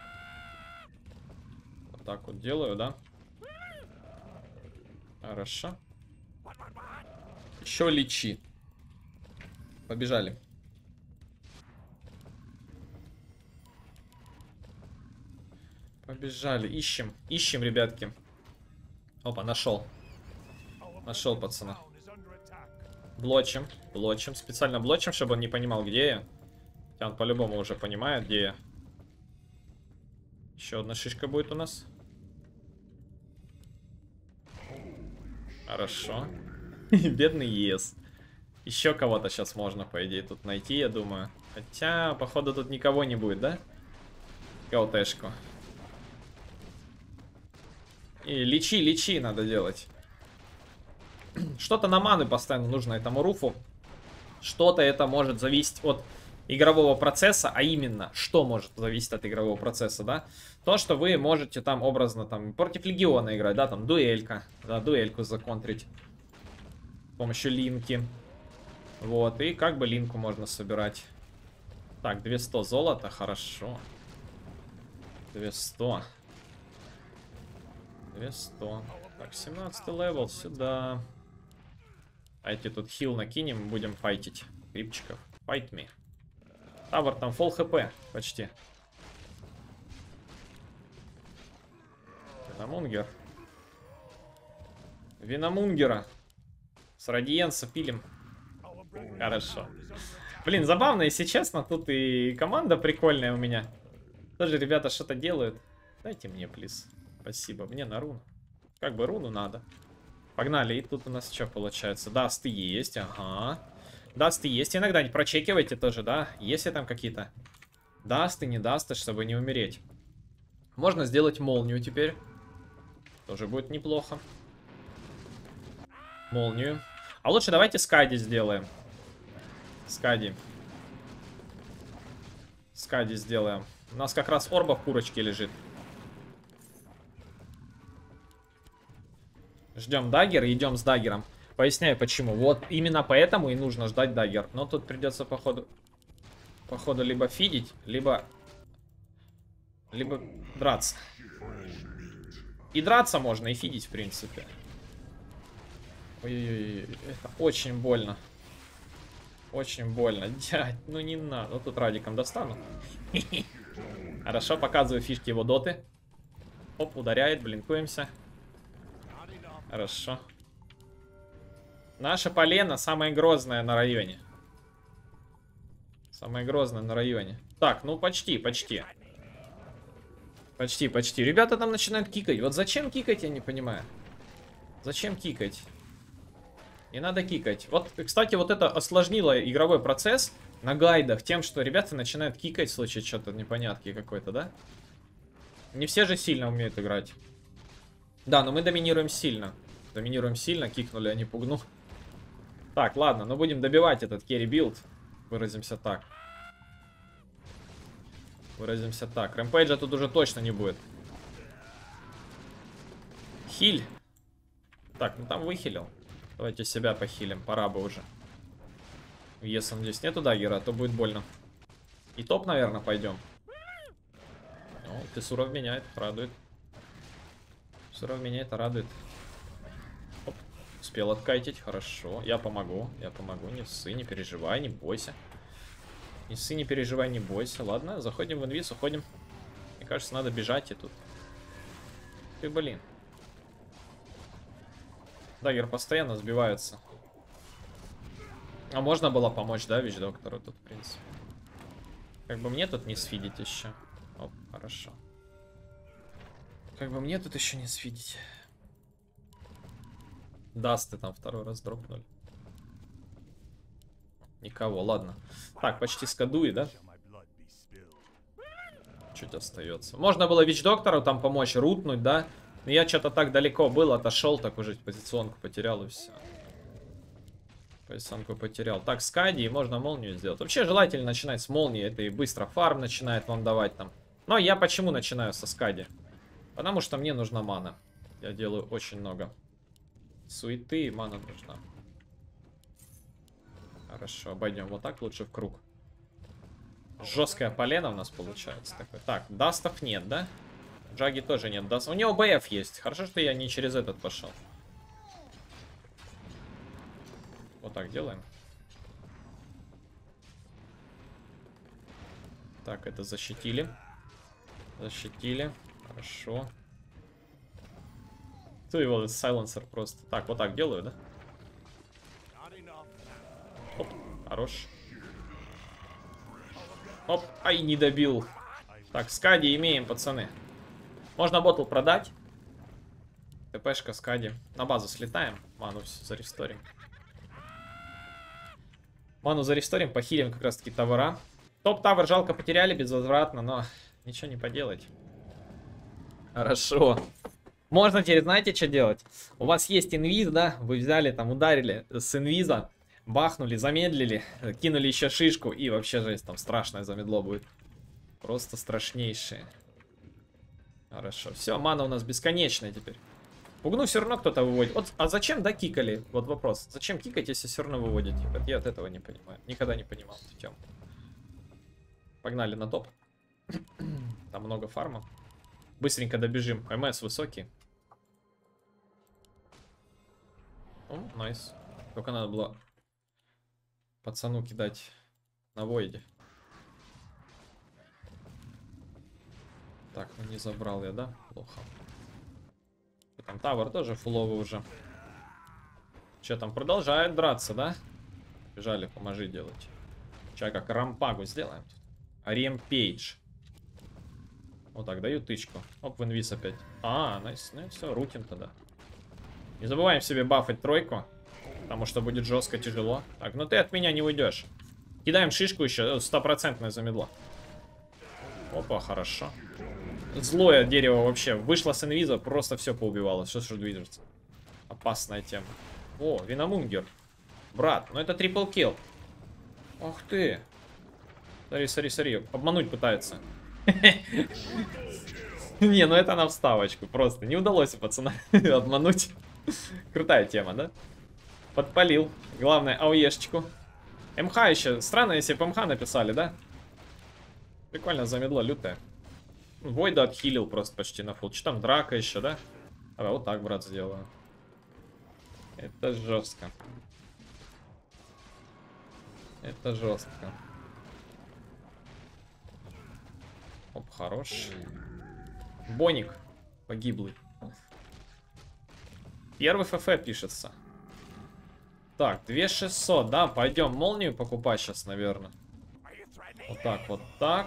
Вот так вот делаю, да? Хорошо. Еще лечи. Побежали. Побежали, ищем. Ищем, ребятки. Опа, нашел. Нашел, пацана. Блочим, блочим. Специально блочим, чтобы он не понимал, где я. Хотя он по-любому уже понимает, где я. Еще одна шишка будет у нас. Хорошо. Бедный ЕС. Еще кого-то сейчас можно, по идее, тут найти, я думаю. Хотя, походу, тут никого не будет, да? КЛТшку. И лечи, лечи надо делать. Что-то на маны постоянно нужно этому руфу. Что-то это может зависеть от игрового процесса, а именно, что может зависеть от игрового процесса, да? То, что вы можете там образно там против легиона играть, да, там дуэлька, да, дуэльку законтрить с помощью линки. Вот, и как бы линку можно собирать. Так, 200 золота, хорошо. 200. 200. Так, 17 левел сюда. Давайте тут хил накинем, будем файтить крипчиков. Fight me. Тавр там фолл хп почти. Виномунгер. Виномунгера. С радиенса пилим. Хорошо. Блин, забавно, если честно. Тут и команда прикольная у меня. Тоже ребята что-то делают. Дайте мне, плиз. Спасибо. Мне на руну. Как бы руну надо. Погнали. И тут у нас что получается? Дасты есть. Ага. Дасты есть. Иногда не прочекивайте тоже, да? Есть ли там какие-то дасты, не дасты, чтобы не умереть. Можно сделать молнию теперь. Тоже будет неплохо. Молнию. А лучше давайте Скади сделаем. Скади. Скади сделаем. У нас как раз орба в курочке лежит. Ждем даггер и идем с даггером. Поясняю почему. Вот именно поэтому и нужно ждать даггер. Но тут придется походу либо фидить, либо драться. И драться можно, и фидить в принципе. Ой-ой-ой, это очень больно. Очень больно. Дядь, ну не надо. Вот тут радиком достану. Хорошо, показываю фишки его доты. Оп, ударяет, блинкуемся. Хорошо. Наша полена самая грозная на районе. Самая грозная на районе. Так, ну почти, почти. Почти, почти. Ребята там начинают кикать. Вот зачем кикать, я не понимаю. Зачем кикать? Не надо кикать. Вот, кстати, вот это осложнило игровой процесс на гайдах тем, что ребята начинают кикать в случае что-то непонятки какой-то, да? Не все же сильно умеют играть. Да, но мы доминируем сильно. Доминируем сильно, кикнули, а не пугну. Так, ладно, но будем добивать этот керри билд. Выразимся так. Выразимся так. Рэмпейджа тут уже точно не будет. Хиль. Так, ну там выхилил. Давайте себя похилим, пора бы уже. Если здесь нету даггера, то будет больно. И топ, наверное, пойдем. Ну, Тесуров меняет, радует. Тесуров меняет, радует. Оп, успел откайтить, хорошо. Я помогу, не ссы, не переживай, не бойся. Не ссы, не переживай, не бойся. Ладно, заходим в инвиз, уходим. Мне кажется, надо бежать и тут. Ты, блин. Даггер постоянно сбивается. А можно было помочь, да, Вич-доктору тут, в принципе. Как бы мне тут не сфидить еще. Оп, хорошо. Как бы мне тут еще не сфидить. Дасты там второй раз дропнули. Никого, ладно. Так, почти скадуи, да? Чуть остается. Можно было Вич-доктору там помочь рутнуть, да? Но я что-то так далеко был, отошел, так уже позиционку потерял и все. Позиционку потерял. Так, Скади, можно молнию сделать. Вообще желательно начинать с молнии, это и быстро фарм начинает вам давать там. Но я почему начинаю со Скади? Потому что мне нужна мана. Я делаю очень много суеты, и мана нужна. Хорошо, обойдем вот так лучше в круг. Жесткая полена у нас получается такой. Так, дастов нет, да? Джаги тоже нет. У него БФ есть. Хорошо, что я не через этот пошел. Вот так делаем. Так, это защитили. Защитили. Хорошо. Кто его сайленсер просто? Так, вот так делаю, да? Оп, хорош. Оп, ай, не добил. Так, Скади имеем, пацаны. Можно ботл продать. ТПшка Скади. На базу слетаем. Ману заресторим. Ману заресторим, похилим как раз таки тавера. Топ-тавер жалко потеряли безвозвратно, но ничего не поделать. Хорошо. Можно теперь, знаете, что делать? У вас есть инвиз, да? Вы взяли, там, ударили с инвиза, бахнули, замедлили, кинули еще шишку, и вообще жесть, там страшное замедло будет. Просто страшнейшее. Хорошо. Все, мана у нас бесконечная теперь. Пугну все равно кто-то выводит. Вот, а зачем, да, кикали? Вот вопрос. Зачем кикать, если все равно выводите? Вот я от этого не понимаю. Никогда не понимал эту тему. Погнали на топ. Там много фарма. Быстренько добежим. МС высокий. О, найс. Только надо было пацану кидать на войде. Так, ну не забрал я, да? Плохо. Там тавер тоже фуловый уже. Че там, продолжает драться, да? Бежали, поможи делать. Сейчас как рампагу сделаем. Ремпейдж. Вот так, даю тычку. Оп, в инвиз опять. А, найс, ну все, рутим тогда. Не забываем себе бафать тройку. Потому что будет жестко тяжело. Так, ну ты от меня не уйдешь. Кидаем шишку еще, стопроцентное замедло. Опа, хорошо. Злое дерево вообще. Вышло с инвиза, просто все поубивало. Все, что движется. Опасная тема. О, Виномунгер. Брат, ну это трипл килл. Ох ты. Смотри, смотри, смотри. Обмануть пытается. Не, ну это на вставочку. Просто не удалось у пацана обмануть. Крутая тема, да? Подпалил. Главное, ауешечку. МХ еще. Странно, если бы МХ написали, да? Прикольно, замедло лютое. Войда отхилил просто почти на фул. Что там, драка еще, да? А вот так, брат, сделаю. Это жестко. Это жестко. Оп, хорош. Боник. Погиблый. Первый ФФ пишется. Так, 2600, да, пойдем молнию покупать сейчас, наверное. Вот так, вот так.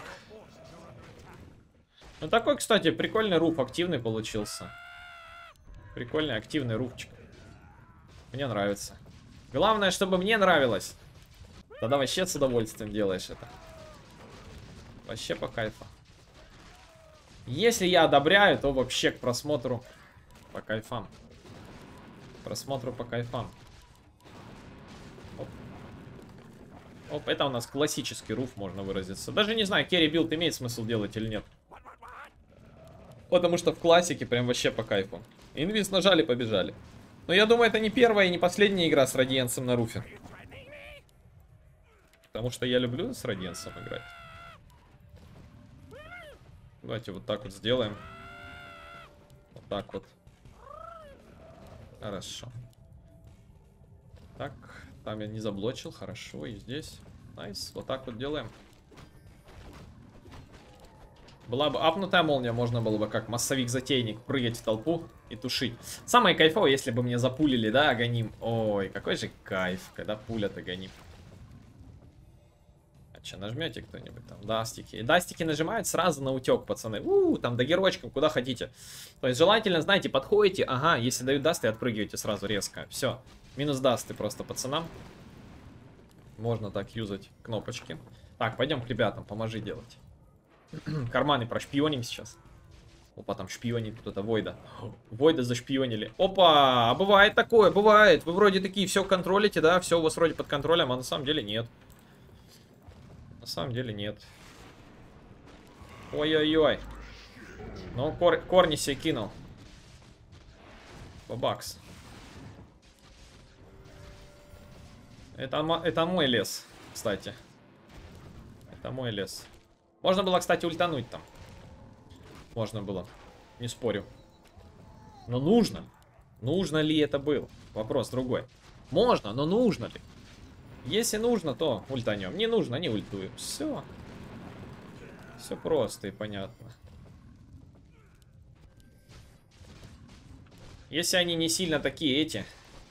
Ну такой, кстати, прикольный руф, активный получился. Прикольный, активный руфчик. Мне нравится. Главное, чтобы мне нравилось. Тогда вообще с удовольствием делаешь это. Вообще по кайфу. Если я одобряю, то вообще к просмотру по кайфам. Просмотру по кайфам. Оп. Оп, это у нас классический руф, можно выразиться. Даже не знаю, керри билд имеет смысл делать или нет. Потому что в классике прям вообще по кайфу. Инвиз нажали, побежали. Но я думаю, это не первая и не последняя игра с Радиенсом на руфе. Потому что я люблю с Радиенсом играть. Давайте вот так вот сделаем. Вот так вот. Хорошо. Так, там я не заблочил, хорошо, и здесь. Найс, вот так вот делаем. Была бы апнутая молния, можно было бы как массовик-затейник прыгать в толпу и тушить. Самое кайфовое, если бы мне запулили, да, агоним. Ой, какой же кайф, когда пулят агоним. А что, нажмете кто-нибудь там? Дастики. И дастики нажимают сразу на утек, пацаны. Там до герочком, куда хотите. То есть желательно, знаете, подходите, ага, если дают дасты, отпрыгиваете сразу резко. Все, минус дасты просто пацанам. Можно так юзать кнопочки. Так, пойдем к ребятам, поможи делать. Карманы прошпионим сейчас. Опа, там шпионит кто-то, Войда. Войда зашпионили. Опа, а бывает такое, бывает. Вы вроде такие все контролите, да, все у вас вроде под контролем, а на самом деле нет. На самом деле нет. Ой-ой-ой. Ну, корни себе кинул. Бабакс. Это мой лес, кстати. Это мой лес. Можно было, кстати, ультануть там. Можно было. Не спорю. Но нужно. Нужно ли это было? Вопрос другой. Можно, но нужно ли? Если нужно, то ультанем. Не нужно, не ультуем. Все. Все просто и понятно. Если они не сильно такие эти.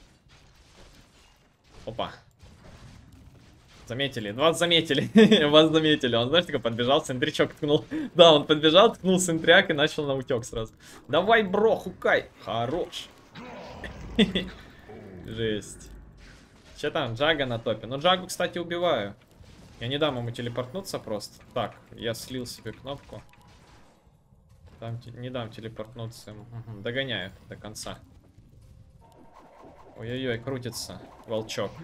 Опа. Заметили, вас заметили, вас заметили. Он, знаешь, такой подбежал, центричок ткнул. Да, он подбежал, ткнул центряк и начал на утек сразу. Давай, бро, хукай. Хорош. Жесть. Че там, Джага на топе? Ну, Джагу, кстати, убиваю. Я не дам ему телепортнуться просто. Так, я слил себе кнопку. Там, не дам телепортнуться ему. Угу, догоняю до конца. Ой-ой-ой, крутится волчок.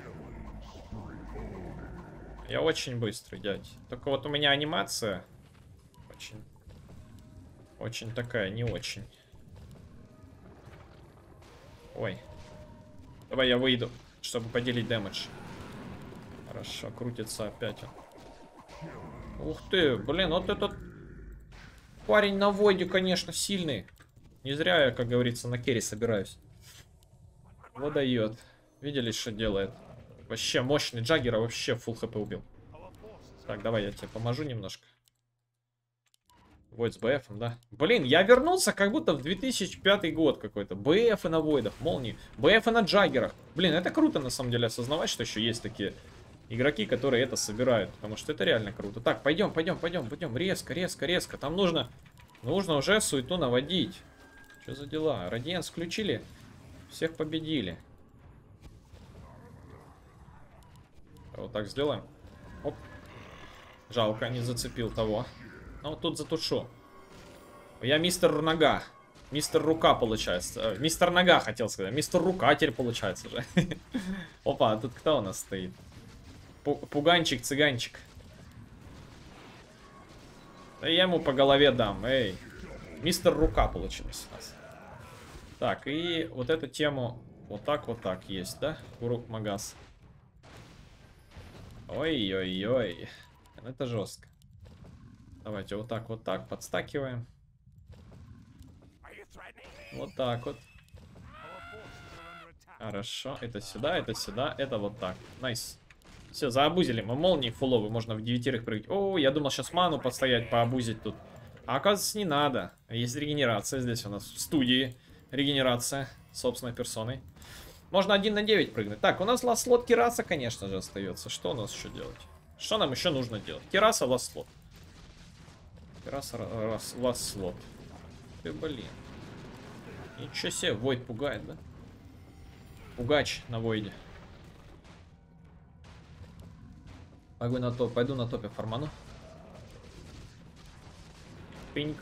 Я очень быстрый, дядь. Только вот у меня анимация очень такая, не очень. Ой. Давай я выйду, чтобы поделить дэмэдж. Хорошо, крутится опять он. Ух ты, блин, вот этот парень на войде, конечно, сильный. Не зря я, как говорится, на керри собираюсь. Вот дает. Видели, что делает? Вообще мощный Джаггера, вообще фулл хп убил. Так, давай я тебе поможу немножко. Войд с БФом, да? Блин, я вернулся как будто в 2005 год какой-то. БФы на Войдах, молнии. БФы на Джаггерах. Блин, это круто на самом деле осознавать, что еще есть такие игроки, которые это собирают. Потому что это реально круто. Так, пойдем. Резко. Там нужно уже суету наводить. Что за дела? Радиенс включили. Всех победили. Вот так сделаем. Оп. Жалко, не зацепил того. Ну, вот тут затушу. Я мистер Нога. Мистер Рука, получается. Мистер Нога, хотел сказать. Мистер Рука теперь получается же. Опа, а тут кто у нас стоит? Пуганчик, цыганчик. Да я ему по голове дам. Эй. Мистер Рука получилось у нас. Так, и вот эту тему вот так есть, да? Урук Магас. Ой-ой-ой. Это жестко. Давайте вот так подстакиваем. Вот так вот. Хорошо. Это сюда, это вот так. Найс. Все, заобузили. Мы молнии фуловые. Можно в 9 прыгать. О, я думал сейчас ману постоять, пообузить тут. А оказывается, не надо. Есть регенерация здесь у нас в студии. Регенерация собственной персоной. Можно 1 на 9 прыгнуть. Так, у нас ласт-слот Кираса, конечно же, остается. Что у нас еще делать? Что нам еще нужно делать? Кираса, ласт-слот. Кираса, ласт-слот. Ты, блин. Ничего себе, Войд пугает, да? Пугач на Войде. Пойду на топе фарману. Тыньк.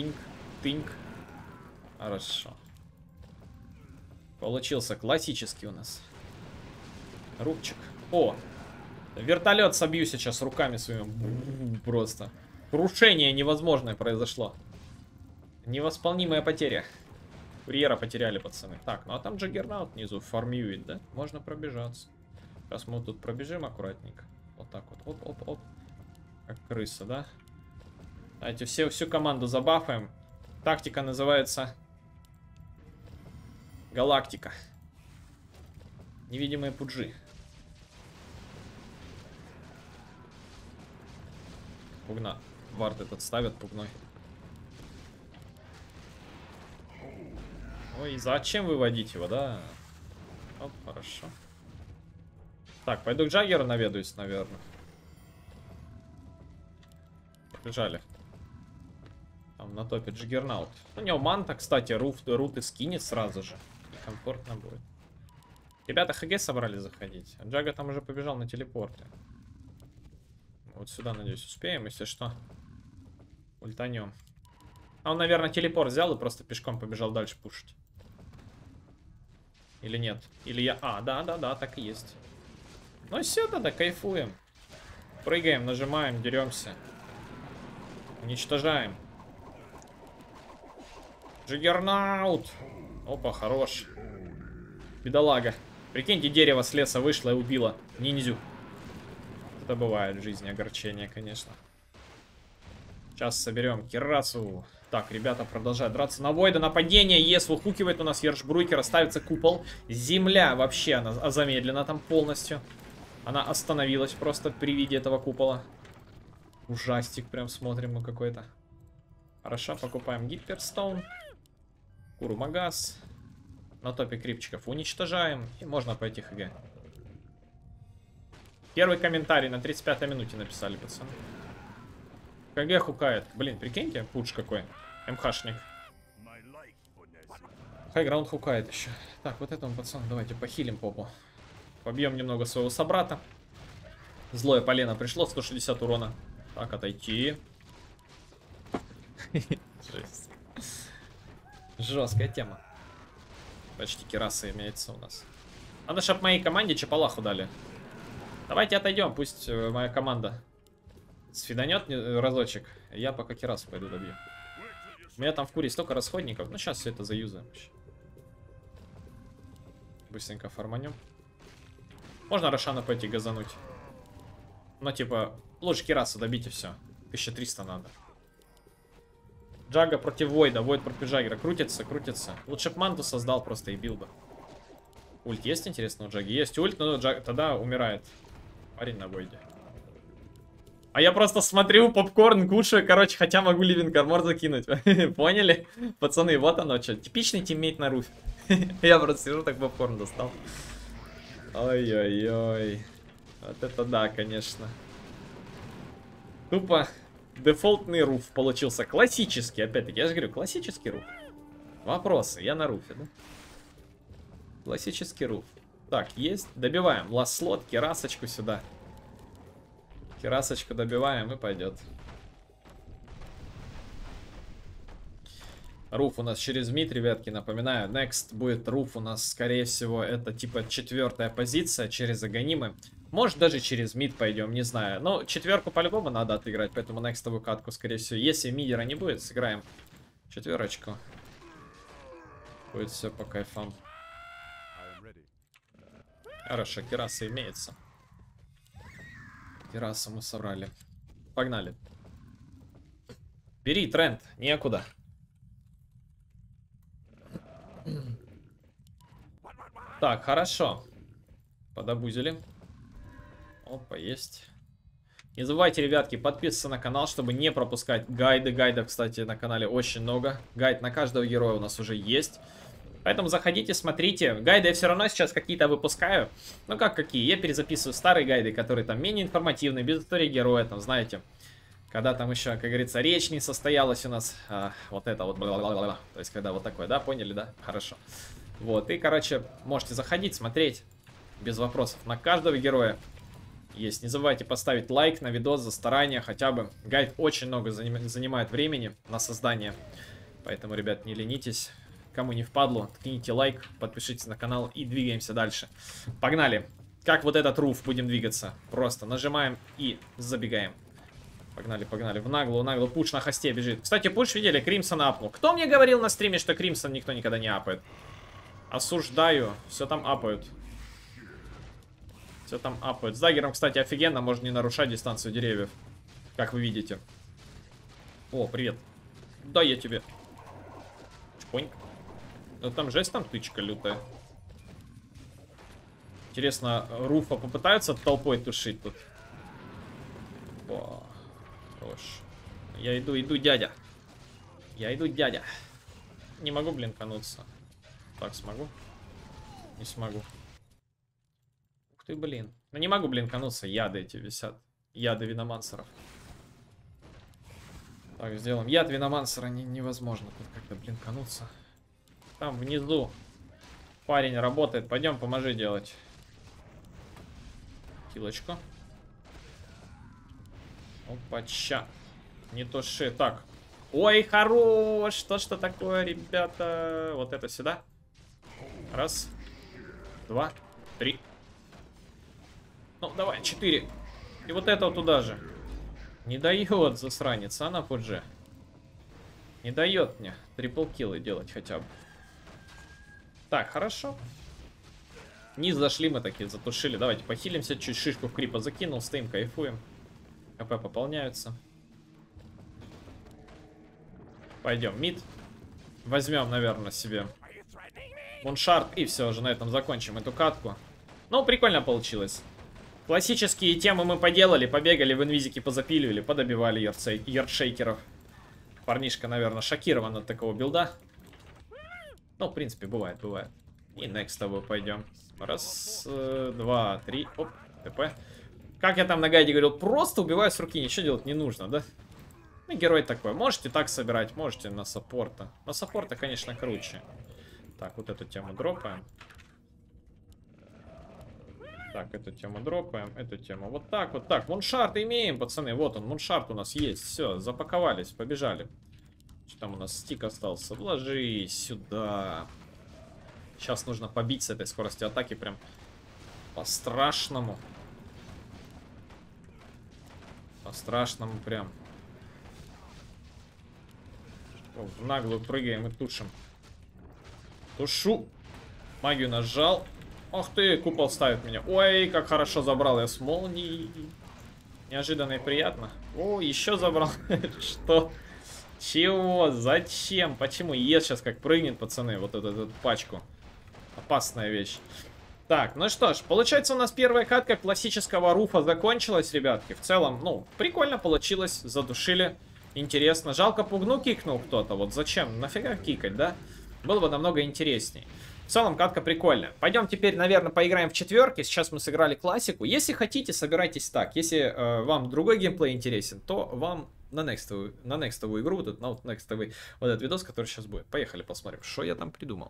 Хорошо. Получился классический у нас. Рубчик. О! Вертолет собью сейчас руками своими. Просто. Крушение невозможное произошло. Невосполнимая потеря. Курьера потеряли, пацаны. Так, ну а там Джаггернаут внизу фармирует, да? Можно пробежаться. Сейчас мы тут пробежим аккуратненько. Вот так вот. Оп. Как крыса, да? Давайте всю команду забафаем. Тактика называется Галактика. Невидимые пуджи. Пугна. Вард этот ставят пугной. Ой, зачем выводить его, да? Оп, хорошо. Так, пойду к Джаггеру наведаюсь, наверное. Побежали. Там на топе Джаггернаут. У него манта, кстати, руты скинет сразу же. И комфортно будет. Ребята ХГ собрались заходить. А Джага там уже побежал на телепорте. Вот сюда, надеюсь, успеем, если что. Ультанем. А он, наверное, телепорт взял и просто пешком побежал дальше пушить. Или нет? Или я... А, да, так и есть. Ну все, тогда кайфуем. Прыгаем, нажимаем, деремся. Уничтожаем. Джаггернаут. Опа, хорош. Бедолага. Прикиньте, дерево с леса вышло и убило ниндзю. Это бывает в жизни огорчение, конечно. Сейчас соберем Кирасу. Так, ребята продолжают драться на Войда. Нападение. Ес выхукивает у нас Ершбрукера. Ставится купол. Земля вообще, она замедлена там полностью. Она остановилась просто при виде этого купола. Ужастик прям смотрим мы какой-то. Хорошо, покупаем Гипперстоун. Курумагас. На топе крипчиков уничтожаем. И можно пойти ХГ. Первый комментарий на 35-й минуте написали, пацаны. КГ хукает. Блин, прикиньте, пуч какой. МХшник. Хайграунд хукает еще. Так, вот этому пацану давайте похилим попу. Побьем немного своего собрата. Злое полено пришло, 160 урона. Так, отойти. Жесть. Жесткая тема. Почти кераса имеется у нас. Надо, чтобы моей команде чапалаху дали. Давайте отойдем, пусть моя команда сфиданет разочек. Я пока керасу пойду добью. У меня там в куре столько расходников. Ну, сейчас все это заюзаем. Быстренько форманем. Можно Рошана пойти газануть. Но, типа, лучше керасу добить и все. 1300 надо. Джага против Войда. Войд против Джаггера. Крутится, крутится. Лучше б манту создал просто и бил бы. Ульт есть, интересно, у Джаги? Есть ульт, но тогда умирает парень на Войде. А я просто смотрю, попкорн кушаю, короче, хотя могу Living Armor закинуть. Поняли? Пацаны, вот оно что. Типичный тиммейт на руфе. Я просто сижу, так попкорн достал. Ой-ой-ой. Вот это да, конечно. Тупо дефолтный руф получился. Классический, опять-таки. Я же говорю, классический руф. Вопросы, я на руфе, да? Классический руф. Так, есть. Добиваем. Ласт слот, керасочку сюда. Керасочку добиваем и пойдет. Руф у нас через мид, ребятки, напоминаю. Next будет руф у нас, скорее всего, это типа 4-я позиция через агонимы. Может, даже через мид пойдем, не знаю. Но 4-ку по-любому надо отыграть, поэтому некстовую катку, скорее всего. Если мидера не будет, сыграем 4-очку. Будет все по кайфам. Хорошо, кераса имеется. Керасу мы собрали. Погнали. Бери тренд, некуда. Так, хорошо. Подобузили. Опа, есть. Не забывайте, ребятки, подписываться на канал, чтобы не пропускать гайды. Гайдов, кстати, на канале очень много. Гайд на каждого героя у нас уже есть. Поэтому заходите, смотрите. Гайды я все равно сейчас какие-то выпускаю. Ну как какие? Я перезаписываю старые гайды, которые там менее информативные, без истории героя, там, знаете. Когда там еще, как говорится, речь не состоялась у нас. Вот это вот. То есть, когда вот такое, да? Поняли, да? Хорошо. Вот, и, короче, можете заходить, смотреть. Без вопросов. На каждого героя есть. Не забывайте поставить лайк на видос за старание хотя бы. Гайд очень много занимает времени на создание. Поэтому, ребят, не ленитесь. Кому не впадло, ткните лайк, подпишитесь на канал и двигаемся дальше. Погнали. Как вот этот руф будем двигаться? Просто нажимаем и забегаем. Погнали, погнали. В наглую. Пуш на хосте бежит. Кстати, пуш, видели, Кримсон апнул. Кто мне говорил на стриме, что Кримсон никто никогда не апает? Осуждаю. Все там апают. Все там апают. С даггером, кстати, офигенно. Можно не нарушать дистанцию деревьев. Как вы видите. О, привет. Да, я тебе. Чпоньк. Ну там жесть, там тычка лютая. Интересно, руфа попытаются толпой тушить тут? О, хорош. Я иду, дядя. Я иду, дядя. Не могу блинкануться. Так, смогу? Не смогу. Ух ты, блин. Ну не могу блинкануться, яды эти висят. Яды виномансеров. Так, сделаем. Яд виномансера невозможно тут как-то блинкануться. Там внизу парень работает. Пойдем, поможи делать. Килочку. Опача. Не туши. Так. Ой, хорош. Что такое, ребята? Вот это сюда. Раз. 2. 3. Ну, давай, 4. И вот это вот туда же. Не дает, засранец, а на пудже. Не дает мне трипл-киллы делать хотя бы. Так, хорошо. Низ зашли мы такие, затушили. Давайте похилимся, чуть шишку в крипа закинул, стоим, кайфуем. КП пополняются. Пойдем, мид. Возьмем, наверное, себе муншард. И все, уже на этом закончим эту катку. Ну, прикольно получилось. Классические темы мы поделали, побегали, в инвизике позапиливали, подобивали ярдшейкеров. Парнишка, наверное, шокирован от такого билда. Ну, в принципе, бывает. И некстовую пойдем. Раз, два, три. Оп, ТП. Как я там на гайде говорил, просто убиваю с руки, ничего делать не нужно, да? Ну, герой такой. Можете так собирать, можете на саппорта. На саппорта, конечно, круче. Так, вот эту тему дропаем. Так, эту тему дропаем, эту тему вот так, вот так. Муншарт имеем, пацаны, вот он, муншарт у нас есть. Все, запаковались, побежали. Что там у нас, стик остался? Вложись сюда. Сейчас нужно побить с этой скорости атаки прям по-страшному. По-страшному прям. В наглую прыгаем и тушим. Тушу. Магию нажал. Ох ты, купол ставит меня. Ой, как хорошо забрал я с молнией. Неожиданно и приятно. О, еще забрал. Что? Чего? Зачем? Почему? Ес сейчас как прыгнет, пацаны, вот эту пачку. Опасная вещь. Так, ну что ж, получается у нас первая катка классического руфа закончилась, ребятки. В целом, ну, прикольно получилось, задушили. Интересно. Жалко, пугну кикнул кто-то. Вот зачем? Нафига кикать, да? Было бы намного интересней. В целом, катка прикольная. Пойдем теперь, наверное, поиграем в четверки. Сейчас мы сыграли классику. Если хотите, собирайтесь так. Если вам другой геймплей интересен, то вам на некстовую игру, на вот некстовый вот этот видос, который сейчас будет. Поехали, посмотрим, что я там придумал.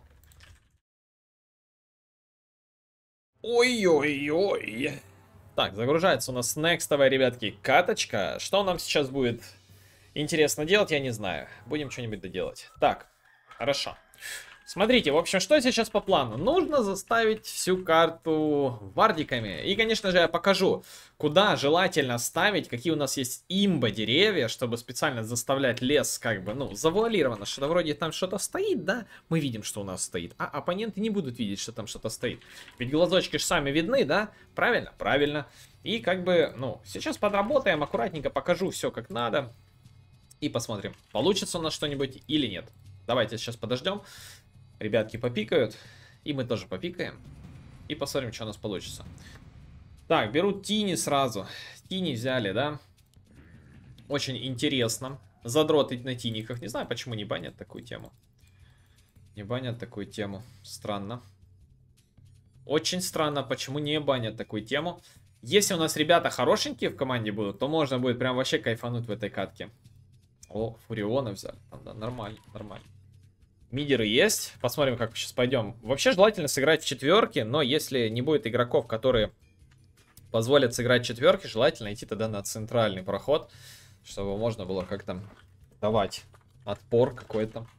Ой-ой-ой. Так, загружается у нас некстовая, ребятки, каточка. Что нам сейчас будет интересно делать, я не знаю. Будем что-нибудь доделать. Так, хорошо. Смотрите, в общем, что сейчас по плану? Нужно заставить всю карту вардиками. И, конечно же, я покажу, куда желательно ставить, какие у нас есть имба-деревья, чтобы специально заставлять лес, как бы, ну, завуалировано, что вроде там что-то стоит, да? Мы видим, что у нас стоит, а оппоненты не будут видеть, что там что-то стоит. Ведь глазочки же сами видны, да? Правильно? Правильно. И, как бы, ну, сейчас подработаем, аккуратненько покажу все как надо. И посмотрим, получится у нас что-нибудь или нет. Давайте сейчас подождем. Ребятки попикают. И мы тоже попикаем. И посмотрим, что у нас получится. Так, беру Тини сразу. Тини взяли, да? Очень интересно. Задроты на Тиниках. Не знаю, почему не банят такую тему. Не банят такую тему. Странно. Очень странно, почему не банят такую тему. Если у нас ребята хорошенькие в команде будут, то можно будет прям вообще кайфануть в этой катке. О, Фуриона взяли. Да, нормально, нормально. Мидеры есть. Посмотрим, как сейчас пойдем. Вообще желательно сыграть в четверки, но если не будет игроков, которые позволят сыграть четверки, желательно идти тогда на центральный проход, чтобы можно было как-то давать отпор какой-то.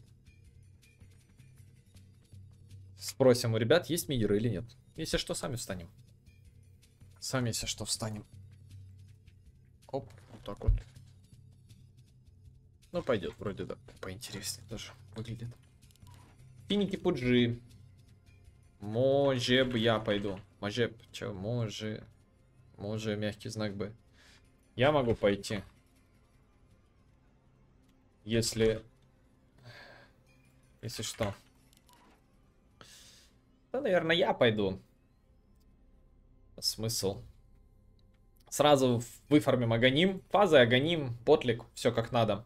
Спросим у ребят, есть мидеры или нет. Если что, сами встанем. Сами, если что, встанем. Оп, вот так вот. Ну, пойдет, вроде да, поинтереснее даже выглядит. Финики пуджи. Може б я пойду. Може б, чё, може. Може, мягкий знак Б. Я могу пойти. Если что. Да, наверное, я пойду. Смысл. Сразу выформим Аганим. Фазы, Аганим, потлик. Все как надо.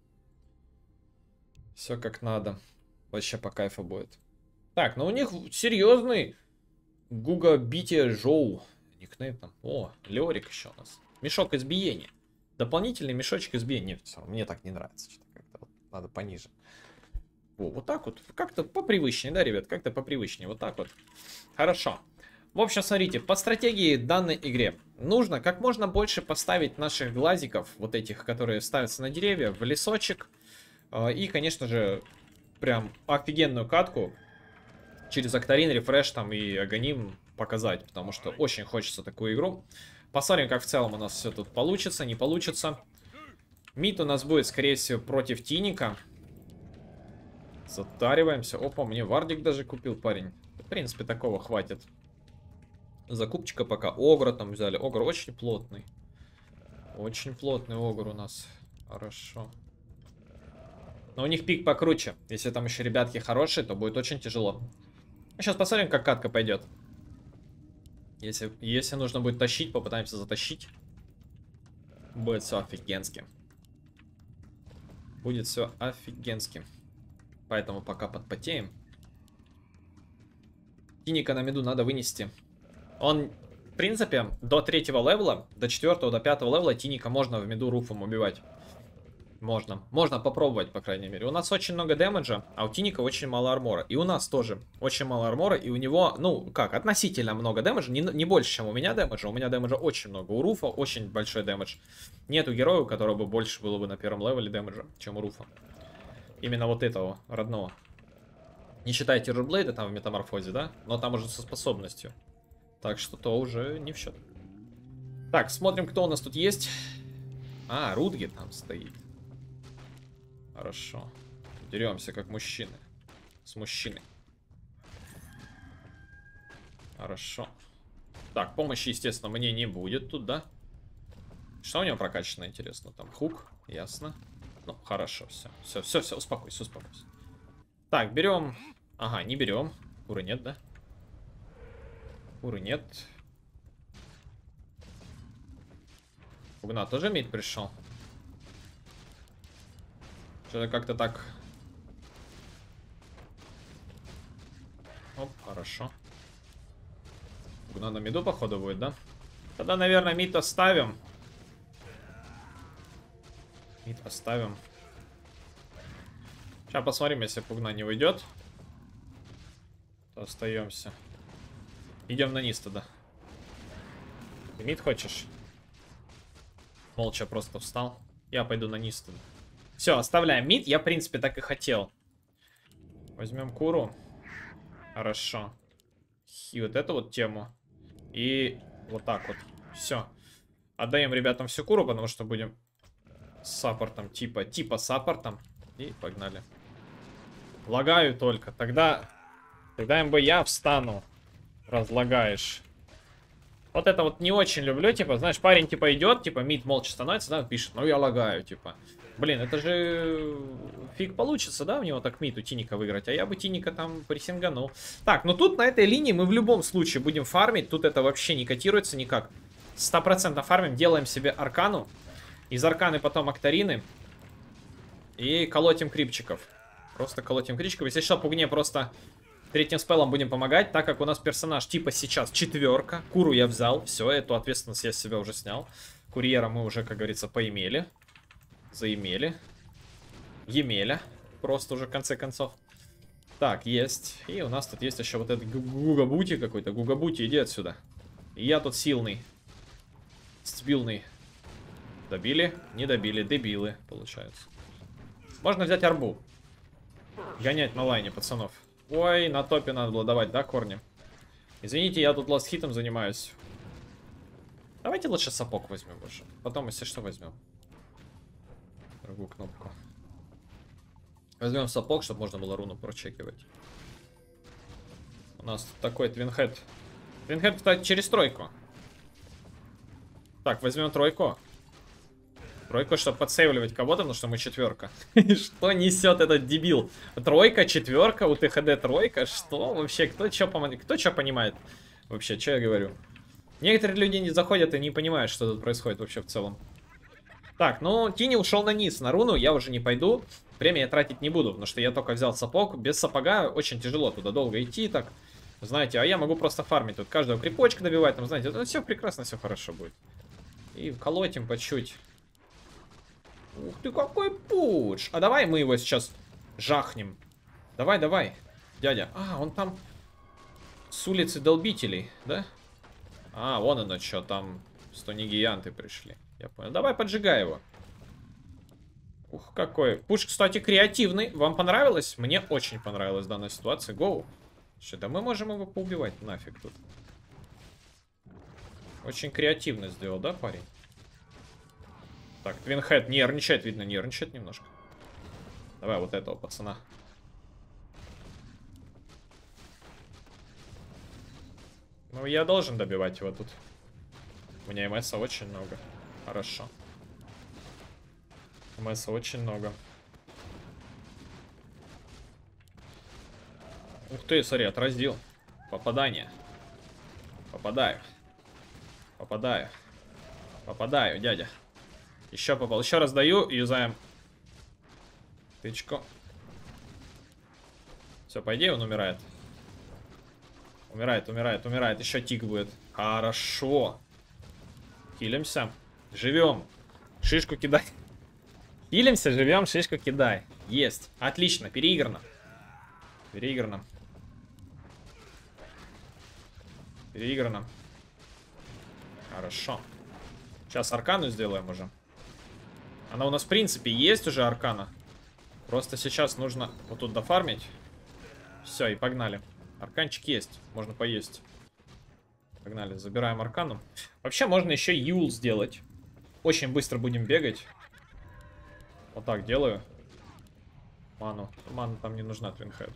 Все как надо. Вообще по кайфу будет. Так, ну у них серьезный Гуга Бития Жоу. Никнейм там. О, Леорик еще у нас. Мешок избиения. Дополнительный мешочек избиения. Мне так не нравится. Что-то как-то вот надо пониже. О, вот так вот. Как-то попривычнее, да, ребят? Как-то попривычнее. Вот так вот. Хорошо. В общем, смотрите, по стратегии данной игре нужно как можно больше поставить наших глазиков, вот этих, которые ставятся на деревья, в лесочек. И, конечно же, прям офигенную катку через Актарин, Рефреш там и Аганим показать, потому что очень хочется такую игру. Посмотрим, как в целом у нас все тут получится, не получится. Мид у нас будет, скорее всего, против Тиника. Затариваемся. Опа, мне вардик даже купил парень. В принципе, такого хватит. Закупчика пока. Огра там взяли. Огр очень плотный. Очень плотный огр у нас. Хорошо. Но у них пик покруче. Если там еще ребятки хорошие, то будет очень тяжело. Сейчас посмотрим, как катка пойдет. Если нужно будет тащить, попытаемся затащить. Будет все офигенски. Будет все офигенски. Поэтому пока подпотеем. Тиника на миду надо вынести. Он, в принципе, до 3-го левела, до 4-го, до 5-го левела Тиника можно в миду руфом убивать. Можно. Можно попробовать, по крайней мере. У нас очень много дэмэджа, а у Тиника очень мало армора. И у нас тоже очень мало армора, и у него, ну, как, относительно много дэмэджа. Не больше, чем у меня дэмэджа. У меня дэмэджа очень много. У Руфа очень большой дэмэдж. Нету героя, у которого бы больше было бы на первом левеле дэмэджа, чем у Руфа. Именно вот этого, родного. Не считая Террорблейда там в метаморфозе, да? Но там уже со способностью. Так что то уже не в счет. Так, смотрим, кто у нас тут есть. А, Рудги там стоит. Хорошо. Деремся как мужчины. С мужчиной. Хорошо. Так, помощи, естественно, мне не будет тут, да? Что у него прокачано, интересно? Там хук, ясно. Ну, хорошо, все. Все, успокойся, успокойся. Так, берем. Ага, не берем. Куры нет, да? Куры нет. Пугна тоже мид пришел. Что-то как-то так. Оп, хорошо. Пугна на миду, походу, будет, да? Тогда, наверное, мид оставим. Мид оставим. Сейчас посмотрим, если Пугна не уйдет. То остаемся. Идем на низ тогда. Ты мид хочешь? Молча просто встал. Я пойду на низ тогда. Все, оставляем мид. Я, в принципе, так и хотел. Возьмем куру. Хорошо. И вот эту вот тему. И вот так вот. Все. Отдаем ребятам всю куру, потому что будем с саппортом. Типа саппортом. И погнали. Лагаю только. Тогда МБ я встану. Разлагаешь. Вот это вот не очень люблю. Типа, знаешь, парень типа идет, типа мид молча становится, да, пишет, ну я лагаю, типа. Блин, это же фиг получится, да, у него так мид у Тиника выиграть. А я бы Тиника там прессинганул. Так, ну тут на этой линии мы в любом случае будем фармить. Тут это вообще не котируется никак. 100% фармим, делаем себе аркану. Из арканы потом акторины. И колотим крипчиков. Просто колотим крипчиков. Если что, Пугне просто третьим спеллом будем помогать, так как у нас персонаж типа сейчас 4. Куру я взял. Все, эту ответственность я с себя уже снял. Курьера мы уже, как говорится, поимели. Заимели. Емеля. Просто уже в конце концов. Так, есть. И у нас тут есть еще вот этот Гугабути какой-то. Гугабути, иди отсюда. И я тут сильный. Сбилный. Добили? Не добили. Дебилы, получается. Можно взять арбу. Гонять на лайне, пацанов. Ой, на топе надо было давать, да, корни? Извините, я тут ласт-хитом занимаюсь. Давайте лучше сапог возьмем уже. Потом, если что, возьмем. Другую кнопку. Возьмем сапог, чтобы можно было руну прочекивать. У нас тут такой твинхед. Твинхед, кстати, через тройку. Так, возьмем тройку. Тройку, чтобы подсейвливать кого-то, потому что мы 4. Что несет этот дебил? Тройка, 4, у ТХД тройка. Что вообще? Кто что понимает? Вообще, что я говорю? Некоторые люди не заходят и не понимают, что тут происходит вообще в целом. Так, ну, Тини ушел на низ, на руну, я уже не пойду. Время я тратить не буду, потому что я только взял сапог. Без сапога очень тяжело туда долго идти, так. Знаете, а я могу просто фармить тут каждого крипочка добивать, там, знаете, это все прекрасно, все хорошо будет. И колотим по чуть. Ух ты, какой пуч! А давай мы его сейчас жахнем. Давай, давай, дядя. А, он там с улицы долбителей, да? А, вон оно что, там 100 гиганты пришли. Я понял. Давай поджигай его. Ух, какой. Пуш, кстати, креативный. Вам понравилось? Мне очень понравилась данная ситуация. Гоу. Что, да мы можем его поубивать нафиг тут. Очень креативно сделал, да, парень? Так, Твинхед нервничает, видно, нервничает немножко. Давай вот этого пацана. Ну, я должен добивать его тут. У меня МСа очень много. Хорошо. МСа очень много. Ух ты, смотри, отразил. Попадание. Попадаю. Попадаю. Попадаю, дядя. Еще попал. Еще раз даю. Юзаем. Тычку. Все, по идее он умирает. Умирает, умирает, умирает. Еще тик будет. Хорошо. Хилимся. Живем. Шишку кидай. Хилимся, живем, шишку кидай. Есть. Отлично, переиграно. Переиграно. Переиграно. Хорошо. Сейчас аркану сделаем уже. Она у нас, в принципе, есть уже аркана. Просто сейчас нужно вот тут дофармить. Все, и погнали. Арканчик есть. Можно поесть. Погнали, забираем аркану. Вообще, можно еще юл сделать. Очень быстро будем бегать. Вот так делаю. Ману. Мана там не нужна твинхеду.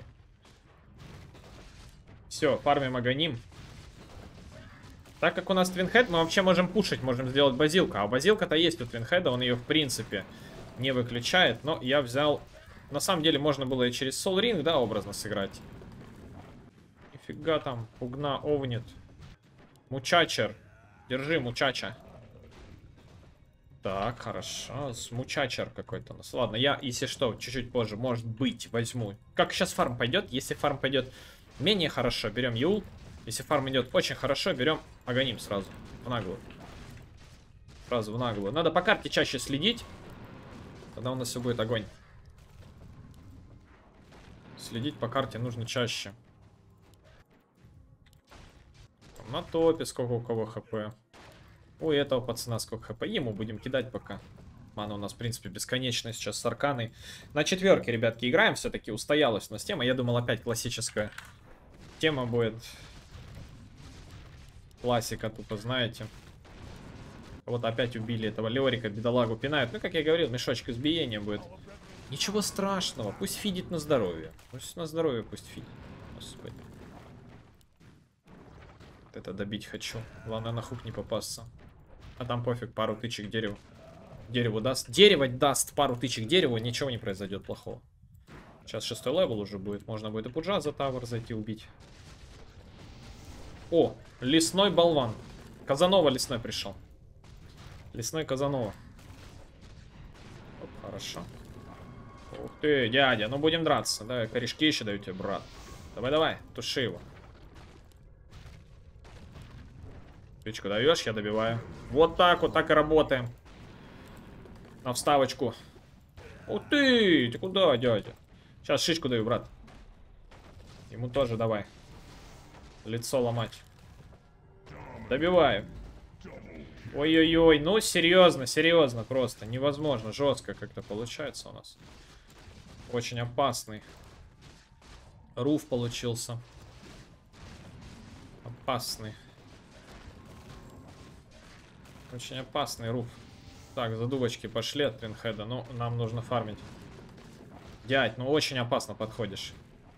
Все, фармим Аганим. Так как у нас твинхед, мы вообще можем пушить, можем сделать базилку. А базилка-то есть у твинхеда, он ее в принципе не выключает. Но я взял... На самом деле можно было и через Soul Ring, да, образно сыграть. Нифига там, пугна овнит. Мучачер. Держи, мучача. Так, хорошо. Мучачер какой-то у нас. Ладно, я, если что, чуть-чуть позже, может быть, возьму. Как сейчас фарм пойдет? Если фарм пойдет менее хорошо, берем Юл. Если фарм идет очень хорошо, берем Аганим сразу. В наглую. Сразу в наглую. Надо по карте чаще следить. Тогда у нас все будет огонь. Следить по карте нужно чаще. Там на топе сколько у кого хп. У этого пацана сколько хп. Ему будем кидать пока. Мана у нас, в принципе, бесконечная сейчас с арканой. На четверке, ребятки, играем. Все-таки устоялась у нас тема. Я думал, опять классическая тема будет. Классика тупо, знаете. Вот опять убили этого Леорика, бедолагу пинают. Ну, как я говорил, мешочек избиения будет. Ничего страшного. Пусть фидит на здоровье. Пусть на здоровье пусть фидит. Господи. Вот это добить хочу. Главное, на хук не попасться. А там пофиг, пару тычек дереву. Дереву даст. Дерево даст пару тычек дереву, ничего не произойдет плохого. Сейчас 6-й левел уже будет. Можно будет и Пуджа за тавер зайти убить. О, лесной болван. Казанова лесной пришел. Лесной Казанова. Оп, хорошо. Ух ты, дядя, ну будем драться. Давай, корешки еще даю тебе, брат. Давай, туши его. Тычку даешь, я добиваю. Вот так и работаем. На вставочку. Ух ты куда, дядя? Сейчас шишку даю, брат. Ему тоже давай. Лицо ломать. Добиваю. Ой-ой-ой, ну серьезно просто. Невозможно, жестко как-то получается у нас. Очень опасный. Руф получился. Опасный. Очень опасный руф. Так, задувочки пошли от твинхеда. Ну, нам нужно фармить. Дядь, ну очень опасно подходишь.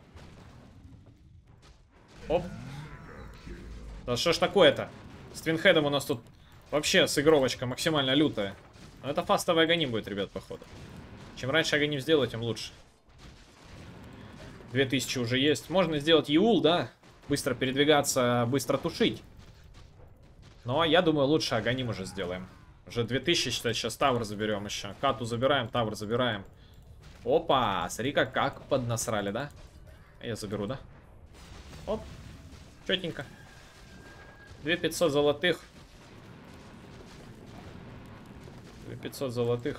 Оп. Да что ж такое-то? С твинхедом у нас тут вообще сыгровочка максимально лютая. Но это фастовый Аганим будет, ребят, походу. Чем раньше Аганим сделать, тем лучше. 2000 уже есть. Можно сделать Юл, да? Быстро передвигаться, быстро тушить. Но я думаю, лучше Аганим уже сделаем. Уже 2000, считай, сейчас тавр заберем еще. Кату забираем, тавр забираем. Опа, смотри-ка, как поднасрали, да? Я заберу, да? Оп, четенько. 2500 золотых. 2500 золотых.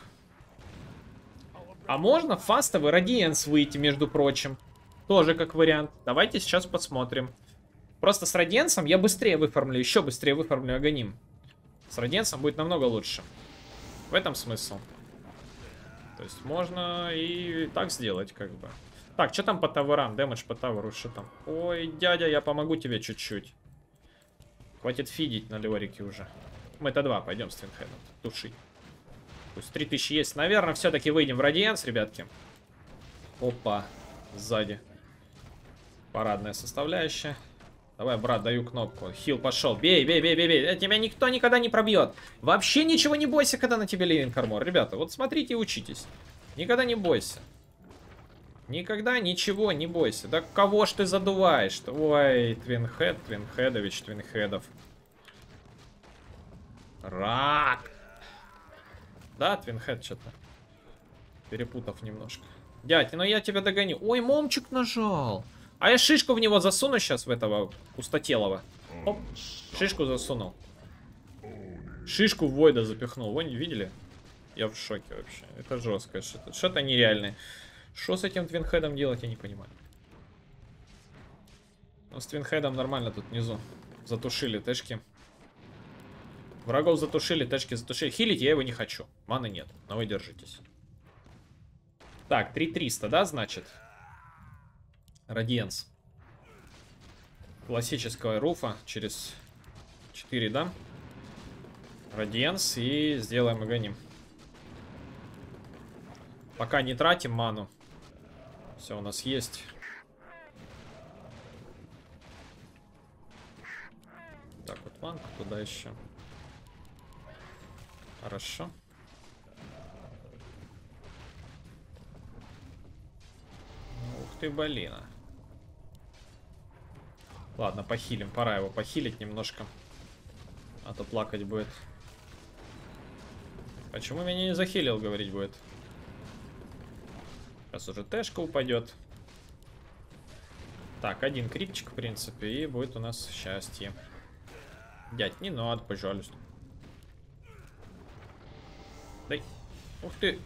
А можно фастовый Радиенс выйти, между прочим. Тоже как вариант. Давайте сейчас посмотрим. Просто с Радиенсом я быстрее выформлю, еще быстрее выформлю Аганим. С Радиенсом будет намного лучше. В этом смысл. То есть можно и так сделать, как бы. Так, что там по таверам? Дэмэдж по таверу, что там? Ой, дядя, я помогу тебе чуть-чуть. Хватит фидить на Леорике уже. Мы это 2 пойдем с твинхедом. Туши. Пусть 3000 есть. Наверное, все-таки выйдем в Радиенс, ребятки. Опа, сзади. Парадная составляющая. Давай, брат, даю кнопку. Хил пошел. Бей. Тебя никто никогда не пробьет. Вообще ничего не бойся, когда на тебе Ливинг Армор. Ребята, вот смотрите и учитесь. Никогда не бойся. Никогда ничего не бойся. Да кого ж ты задуваешь-то? Ой, Твинхед, Твинхедович, Твинхедов. Рак. Да, Твинхед что-то. Перепутав немножко. Дядь, ну я тебя догоню. Ой, момчик нажал. А я шишку в него засуну сейчас, в этого пустотелого. Оп, шишку засунул. Шишку в Войда запихнул. Вы не видели? Я в шоке вообще. Это жестко. Что-то нереальное. Что с этим твинхедом делать, я не понимаю. Но с твинхедом нормально тут внизу. Затушили тэшки. Врагов затушили, тэшки затушили. Хилить я его не хочу. Маны нет. Но вы держитесь. Так, 3300, да, значит? Радиенс. Классического руфа через 4, да? Радиенс и сделаем агоним. Пока не тратим ману. Все у нас есть. Так, вот манку туда еще. Хорошо. Ух ты, блин. Ладно, похилим. Пора его похилить немножко. А то плакать будет. Почему меня не захилил, говорить будет. Сейчас уже тэшка упадет. Так, один крипчик, в принципе, и будет у нас счастье. Дядь, не надо, пожалуйста. Дай. Ух ты.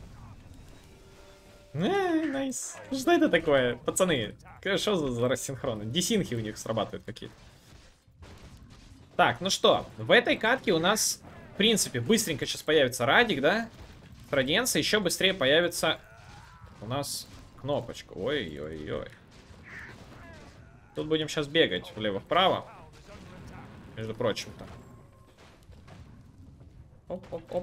Найс. Что это такое? Пацаны, что за рассинхроны? Десинхи у них срабатывают какие-то. Так, ну что, в этой катке у нас, в принципе, быстренько сейчас появится Радик, да? Радиенса, еще быстрее появится у нас кнопочка. Ой-ой-ой. Тут будем сейчас бегать влево-вправо. Между прочим-то. Оп-оп-оп.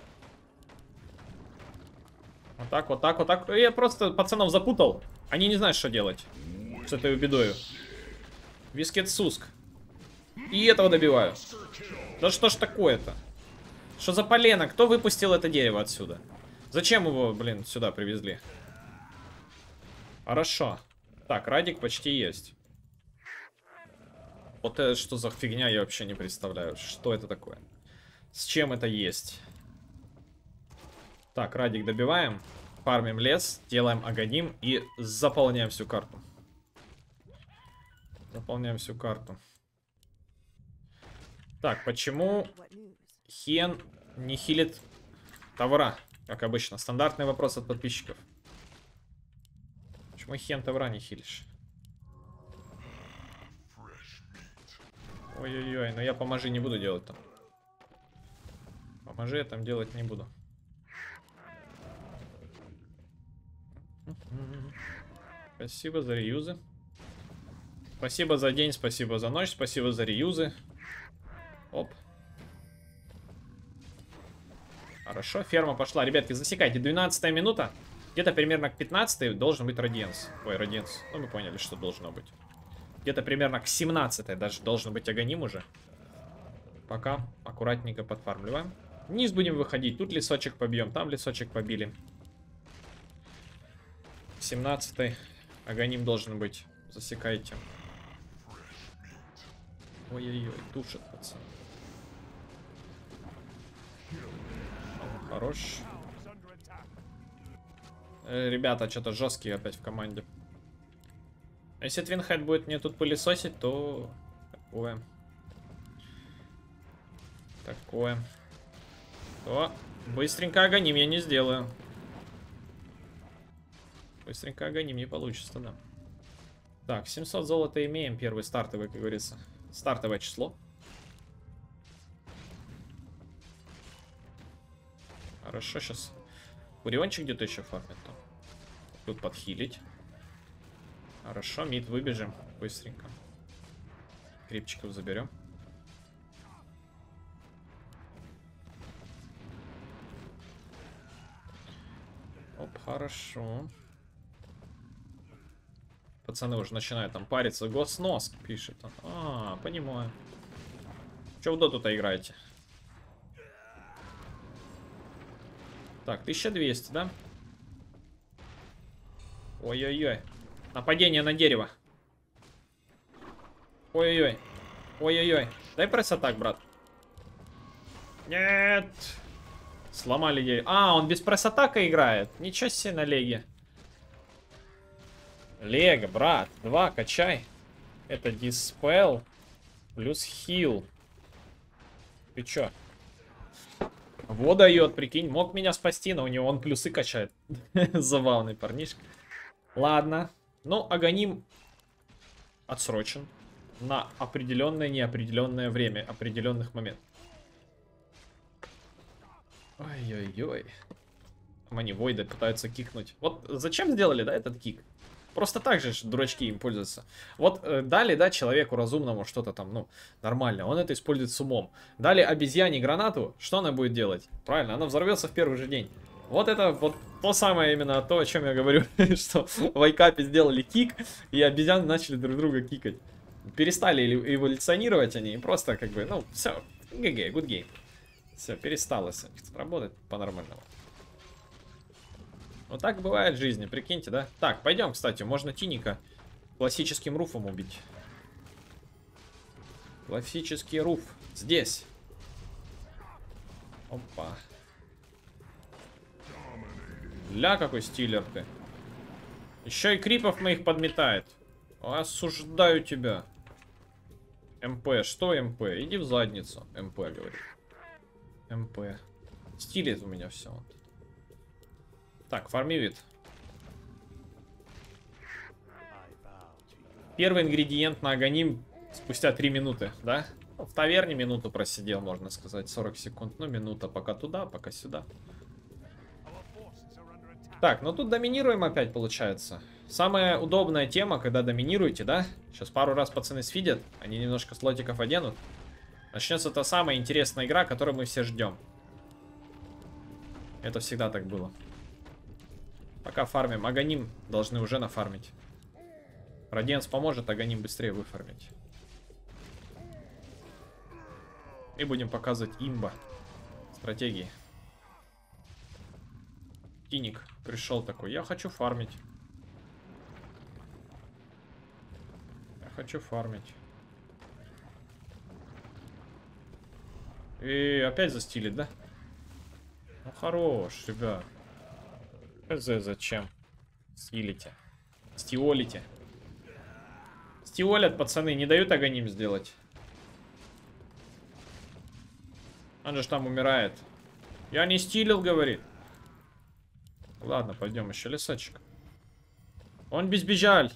Вот так, вот так, вот так. Я просто пацанов запутал. Они не знают, что делать с этой бедою. Вискет Суск. И этого добиваю. Да что ж такое-то? Что за полено? Кто выпустил это дерево отсюда? Зачем его, блин, сюда привезли? Хорошо. Так, Радик почти есть. Вот это что за фигня, я вообще не представляю. Что это такое? С чем это есть? Так, Радик добиваем. Фармим лес, делаем агоним и заполняем всю карту. Заполняем всю карту. Так, почему Хен не хилит Тавра? Как обычно, стандартный вопрос от подписчиков. Почему Хен Тавра не хилишь? Ой-ой-ой, но я поможи не буду делать там. Поможи я там делать не буду. Спасибо за реюзы. Спасибо за день, спасибо за ночь, спасибо за реюзы. Оп. Хорошо, ферма пошла. Ребятки, засекайте, 12 минута. Где-то примерно к 15 должен быть Радиенс. Ой, Радиенс. Ну, мы поняли, что должно быть. Где-то примерно к 17 даже должен быть агоним уже. Пока аккуратненько подфармливаем. Вниз будем выходить. Тут лесочек побьем, там лесочек побили. 17-й агоним должен быть. Засекайте. Ой-ой-ой, тушит, пацан. Хорош. Ребята, что-то жесткие опять в команде. Если Твинхед будет мне тут пылесосить, то такое. Такое. То быстренько агоним я не сделаю. Быстренько агоним не получится, да. Так, 700 золота имеем. Первый стартовый, как говорится. Стартовое число. Хорошо, сейчас. Куриончик где-то еще фармит. Тут подхилить. Хорошо, мид выбежим быстренько. Крипчиков заберем. Оп, хорошо. Пацаны уже начинают там париться. Госнос пишет. А, понимаю. Че в доту-то играете? Так, 1200, да? Ой-ой-ой. Нападение на дерево. Ой-ой-ой. Ой-ой-ой. Дай пресс-атак, брат. Нет. Сломали дерево. А, он без пресс-атака играет. Ничего себе на леге. Лего, брат. 2, качай. Это диспел плюс хил. Ты чё? Вот дает, прикинь. Мог меня спасти, но у него он плюсы качает. Забавный парнишка. Ладно. Ну, Аганим отсрочен. На определенное, неопределенное время. Определенных моментов. Ой-ой-ой. Там они Войда пытаются кикнуть. Вот зачем сделали, да, этот кик? Просто так же дурачки им пользуются. Вот дали, да, человеку разумному что-то там, ну, нормально. Он это использует с умом. Дали обезьяне гранату, что она будет делать? Правильно, она взорвется в первый же день. Вот это вот то самое именно то, о чем я говорю. Что в Айкапе сделали кик, и обезьяны начали друг друга кикать. Перестали эволюционировать они, и просто как бы, ну, все, ГГ, good game. Все, перестало работать по-нормальному. Вот так бывает в жизни, прикиньте, да? Так, пойдем, кстати, можно Тиника классическим руфом убить. Классический руф. Здесь. Опа. Ля, какой стилер ты. Еще и крипов моих подметает. Осуждаю тебя. МП, что МП? Иди в задницу. МП, говорит. МП. Стилит у меня все. Так, фармивит. Первый ингредиент на Аганим спустя 3 минуты, да? Ну, в таверне минуту просидел, можно сказать, 40 секунд. Ну, минута пока туда, пока сюда. Так, ну тут доминируем опять, получается. Самая удобная тема, когда доминируете, да? Сейчас пару раз пацаны сфидят, они немножко слотиков оденут. Начнется та самая интересная игра, которую мы все ждем. Это всегда так было. Пока фармим. Аганим должны уже нафармить. Радиенс поможет Аганим быстрее выфармить. И будем показывать имба. Стратегии. Тиник пришел такой. Я хочу фармить. Я хочу фармить. И опять застилит, да? Ну хорош, ребят. Зачем? Стилите. Стиолите. Стиолят, пацаны, не дают Аганим сделать. Он же там умирает. Я не стилил, говорит. Ладно, пойдем еще лесочек. Он безбежаль.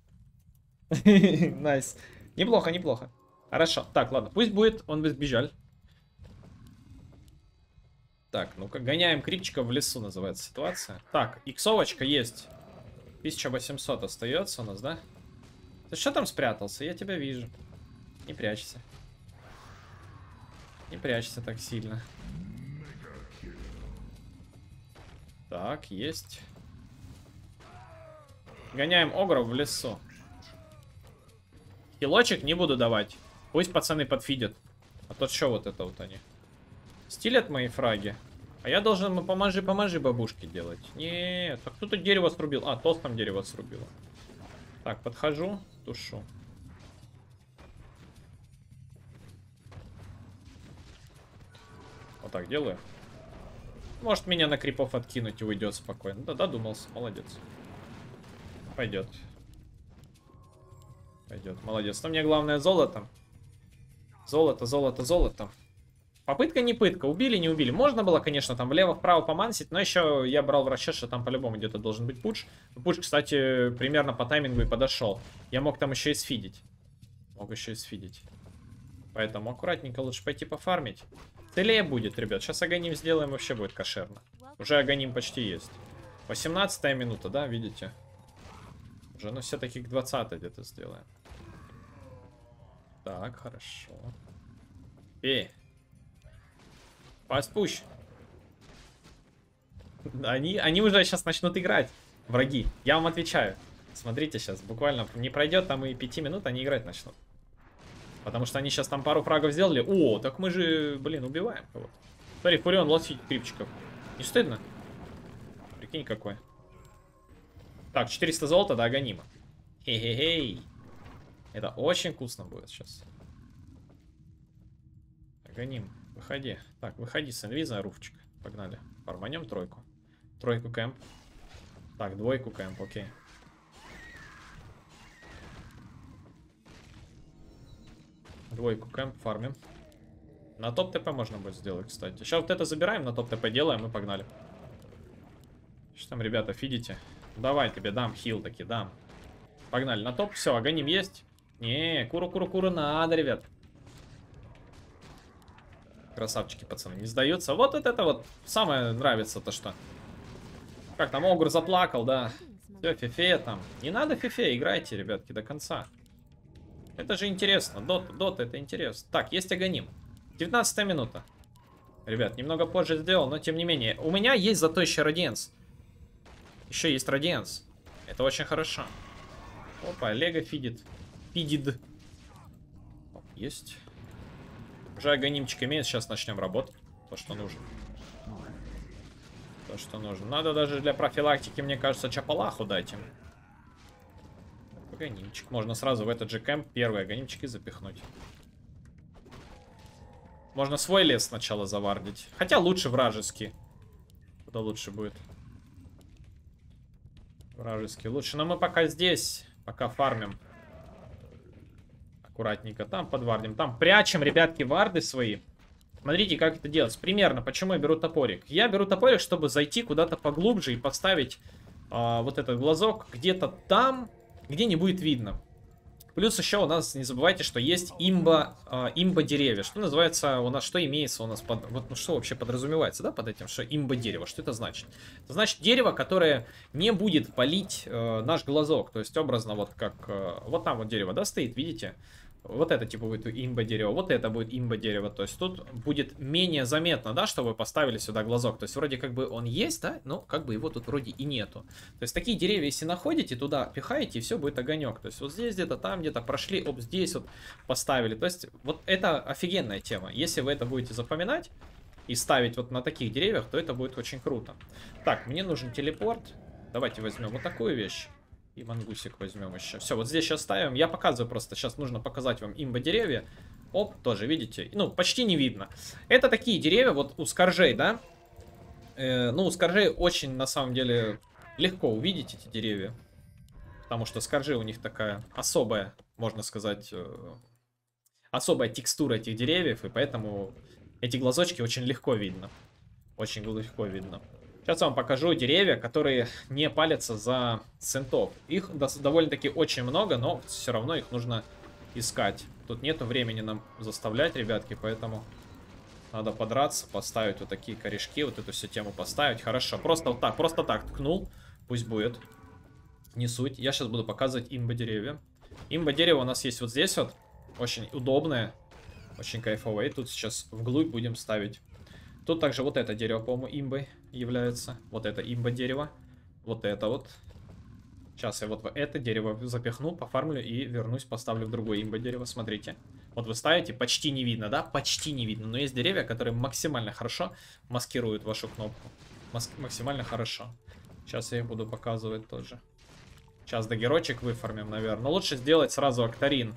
Найс. Неплохо, неплохо. Хорошо. Так, ладно, пусть будет он безбежаль. Так, ну-ка, гоняем крипчиков в лесу, называется ситуация. Так, иксовочка есть. 1800 остается у нас, да? Ты что там спрятался? Я тебя вижу. Не прячься. Не прячься так сильно. Так, есть. Гоняем огров в лесу. Хилочек не буду давать. Пусть пацаны подфидят. А то что вот это вот они? Стилят мои фраги. А я должен поможи бабушке делать. Нет, а кто-то дерево срубил. А, тост там дерево срубило. Так, подхожу, тушу. Вот так делаю. Может меня на крипов откинуть и уйдет спокойно. Да, додумался, молодец. Пойдет. Пойдет, молодец. Но мне главное золото. Золото, золото, золото. Попытка не пытка. Убили, не убили. Можно было, конечно, там влево-вправо помансить, но еще я брал в расчет, что там по-любому где-то должен быть пуш. Пуш, кстати, примерно по таймингу и подошел. Я мог там еще и сфидить. Мог еще и сфидить. Поэтому аккуратненько лучше пойти пофармить. Целее будет, ребят. Сейчас Аганим сделаем, вообще будет кошерно. Уже Аганим почти есть. 18-я минута, да, видите? Уже, ну, все-таки к 20-й где-то сделаем. Так, хорошо. Пусть. Они уже сейчас начнут играть, враги. Я вам отвечаю. Смотрите сейчас, буквально не пройдет там и 5 минут, они играть начнут. Потому что они сейчас там пару фрагов сделали. О, так мы же, блин, убиваем кого-то. Смотри, Фурион лосить крипчиков. Не стыдно? Прикинь, какой. Так, 400 золота до Аганима. Хе-хе-хей. Это очень вкусно будет сейчас. Аганим, выходи. Так, выходи с инвиза, Руфчик. Погнали. Фарманем тройку. Тройку кэмп. Так, двойку кэмп, окей. Двойку кэмп фармим. На топ ТП можно будет сделать, кстати. Сейчас вот это забираем, на топ ТП делаем и погнали. Что там, ребята, фидите? Давай, тебе дам хил таки, дам. Погнали на топ. Все, агоним есть. Не, куру надо, ребят. Красавчики, пацаны, не сдаются. Вот это вот самое нравится, то что. Как там, Огр заплакал, да. Все, Фифе там. Не надо Фифе, играйте, ребятки, до конца. Это же интересно. Дота, это интересно. Так, есть агоним. 19 минута. Ребят, немного позже сделал, но тем не менее. У меня есть зато еще Радиенс. Еще есть Радиенс. Это очень хорошо. Опа, Лего фидит. Фидит. Есть. Уже агонимчик имеет, сейчас начнем работать. То, что нужно. То, что нужно. Надо даже для профилактики, мне кажется, чапалаху дать им. Агонимчик. Можно сразу в этот же кэмп первые агонимчики запихнуть. Можно свой лес сначала завардить. Хотя лучше вражеский. Куда лучше будет? Вражеский лучше. Но мы пока здесь. Пока фармим. Аккуратненько. Там подвардим. Там прячем, ребятки, варды свои. Смотрите, как это делать. Примерно, почему я беру топорик. Я беру топорик, чтобы зайти куда-то поглубже и поставить вот этот глазок где-то там, где не будет видно. Плюс еще у нас, не забывайте, что есть имба деревья. Что называется у нас, что имеется у нас под... Вот, ну, что вообще подразумевается, да, под этим, что имба дерево? Что это значит? Это значит дерево, которое не будет палить наш глазок. То есть образно вот как... вот там вот дерево, да, стоит, видите? Вот это типа будет имба дерево, вот это будет имба дерево. То есть тут будет менее заметно, да, что вы поставили сюда глазок. То есть вроде как бы он есть, да, но как бы его тут вроде и нету. То есть такие деревья, если находите, туда пихаете, и все будет огонек. То есть вот здесь где-то, там где-то прошли, оп, здесь вот поставили. То есть вот это офигенная тема. Если вы это будете запоминать и ставить вот на таких деревьях, то это будет очень круто. Так, мне нужен телепорт. Давайте возьмем вот такую вещь. И мангусик возьмем еще. Все, вот здесь сейчас ставим. Я показываю просто. Сейчас нужно показать вам имба деревья. Оп, тоже, видите? Ну, почти не видно. Это такие деревья, вот у скоржей, да? Ну, у скоржей очень, на самом деле, легко увидеть эти деревья. Потому что скоржи у них такая особая, можно сказать, особая текстура этих деревьев. И поэтому эти глазочки очень легко видно. Очень легко видно. Сейчас я вам покажу деревья, которые не палятся за центов. Их довольно-таки очень много, но все равно их нужно искать. Тут нету времени нам заставлять, ребятки, поэтому надо подраться, поставить вот такие корешки, вот эту всю тему поставить. Хорошо, просто так ткнул, пусть будет. Не суть. Я сейчас буду показывать имба деревья. Имба дерево у нас есть вот здесь вот. Очень удобное, очень кайфовое. И тут сейчас вглубь будем ставить. Тут также вот это дерево, по-моему, имбой является. Вот это имба дерево. Вот это вот. Сейчас я вот в это дерево запихну, пофармлю и вернусь, поставлю в другое имба дерево. Смотрите. Вот вы ставите, почти не видно, да? Почти не видно. Но есть деревья, которые максимально хорошо маскируют вашу кнопку. Максимально хорошо. Сейчас я их буду показывать тоже. Сейчас дагерочек выфармим, наверное. Но лучше сделать сразу актарин.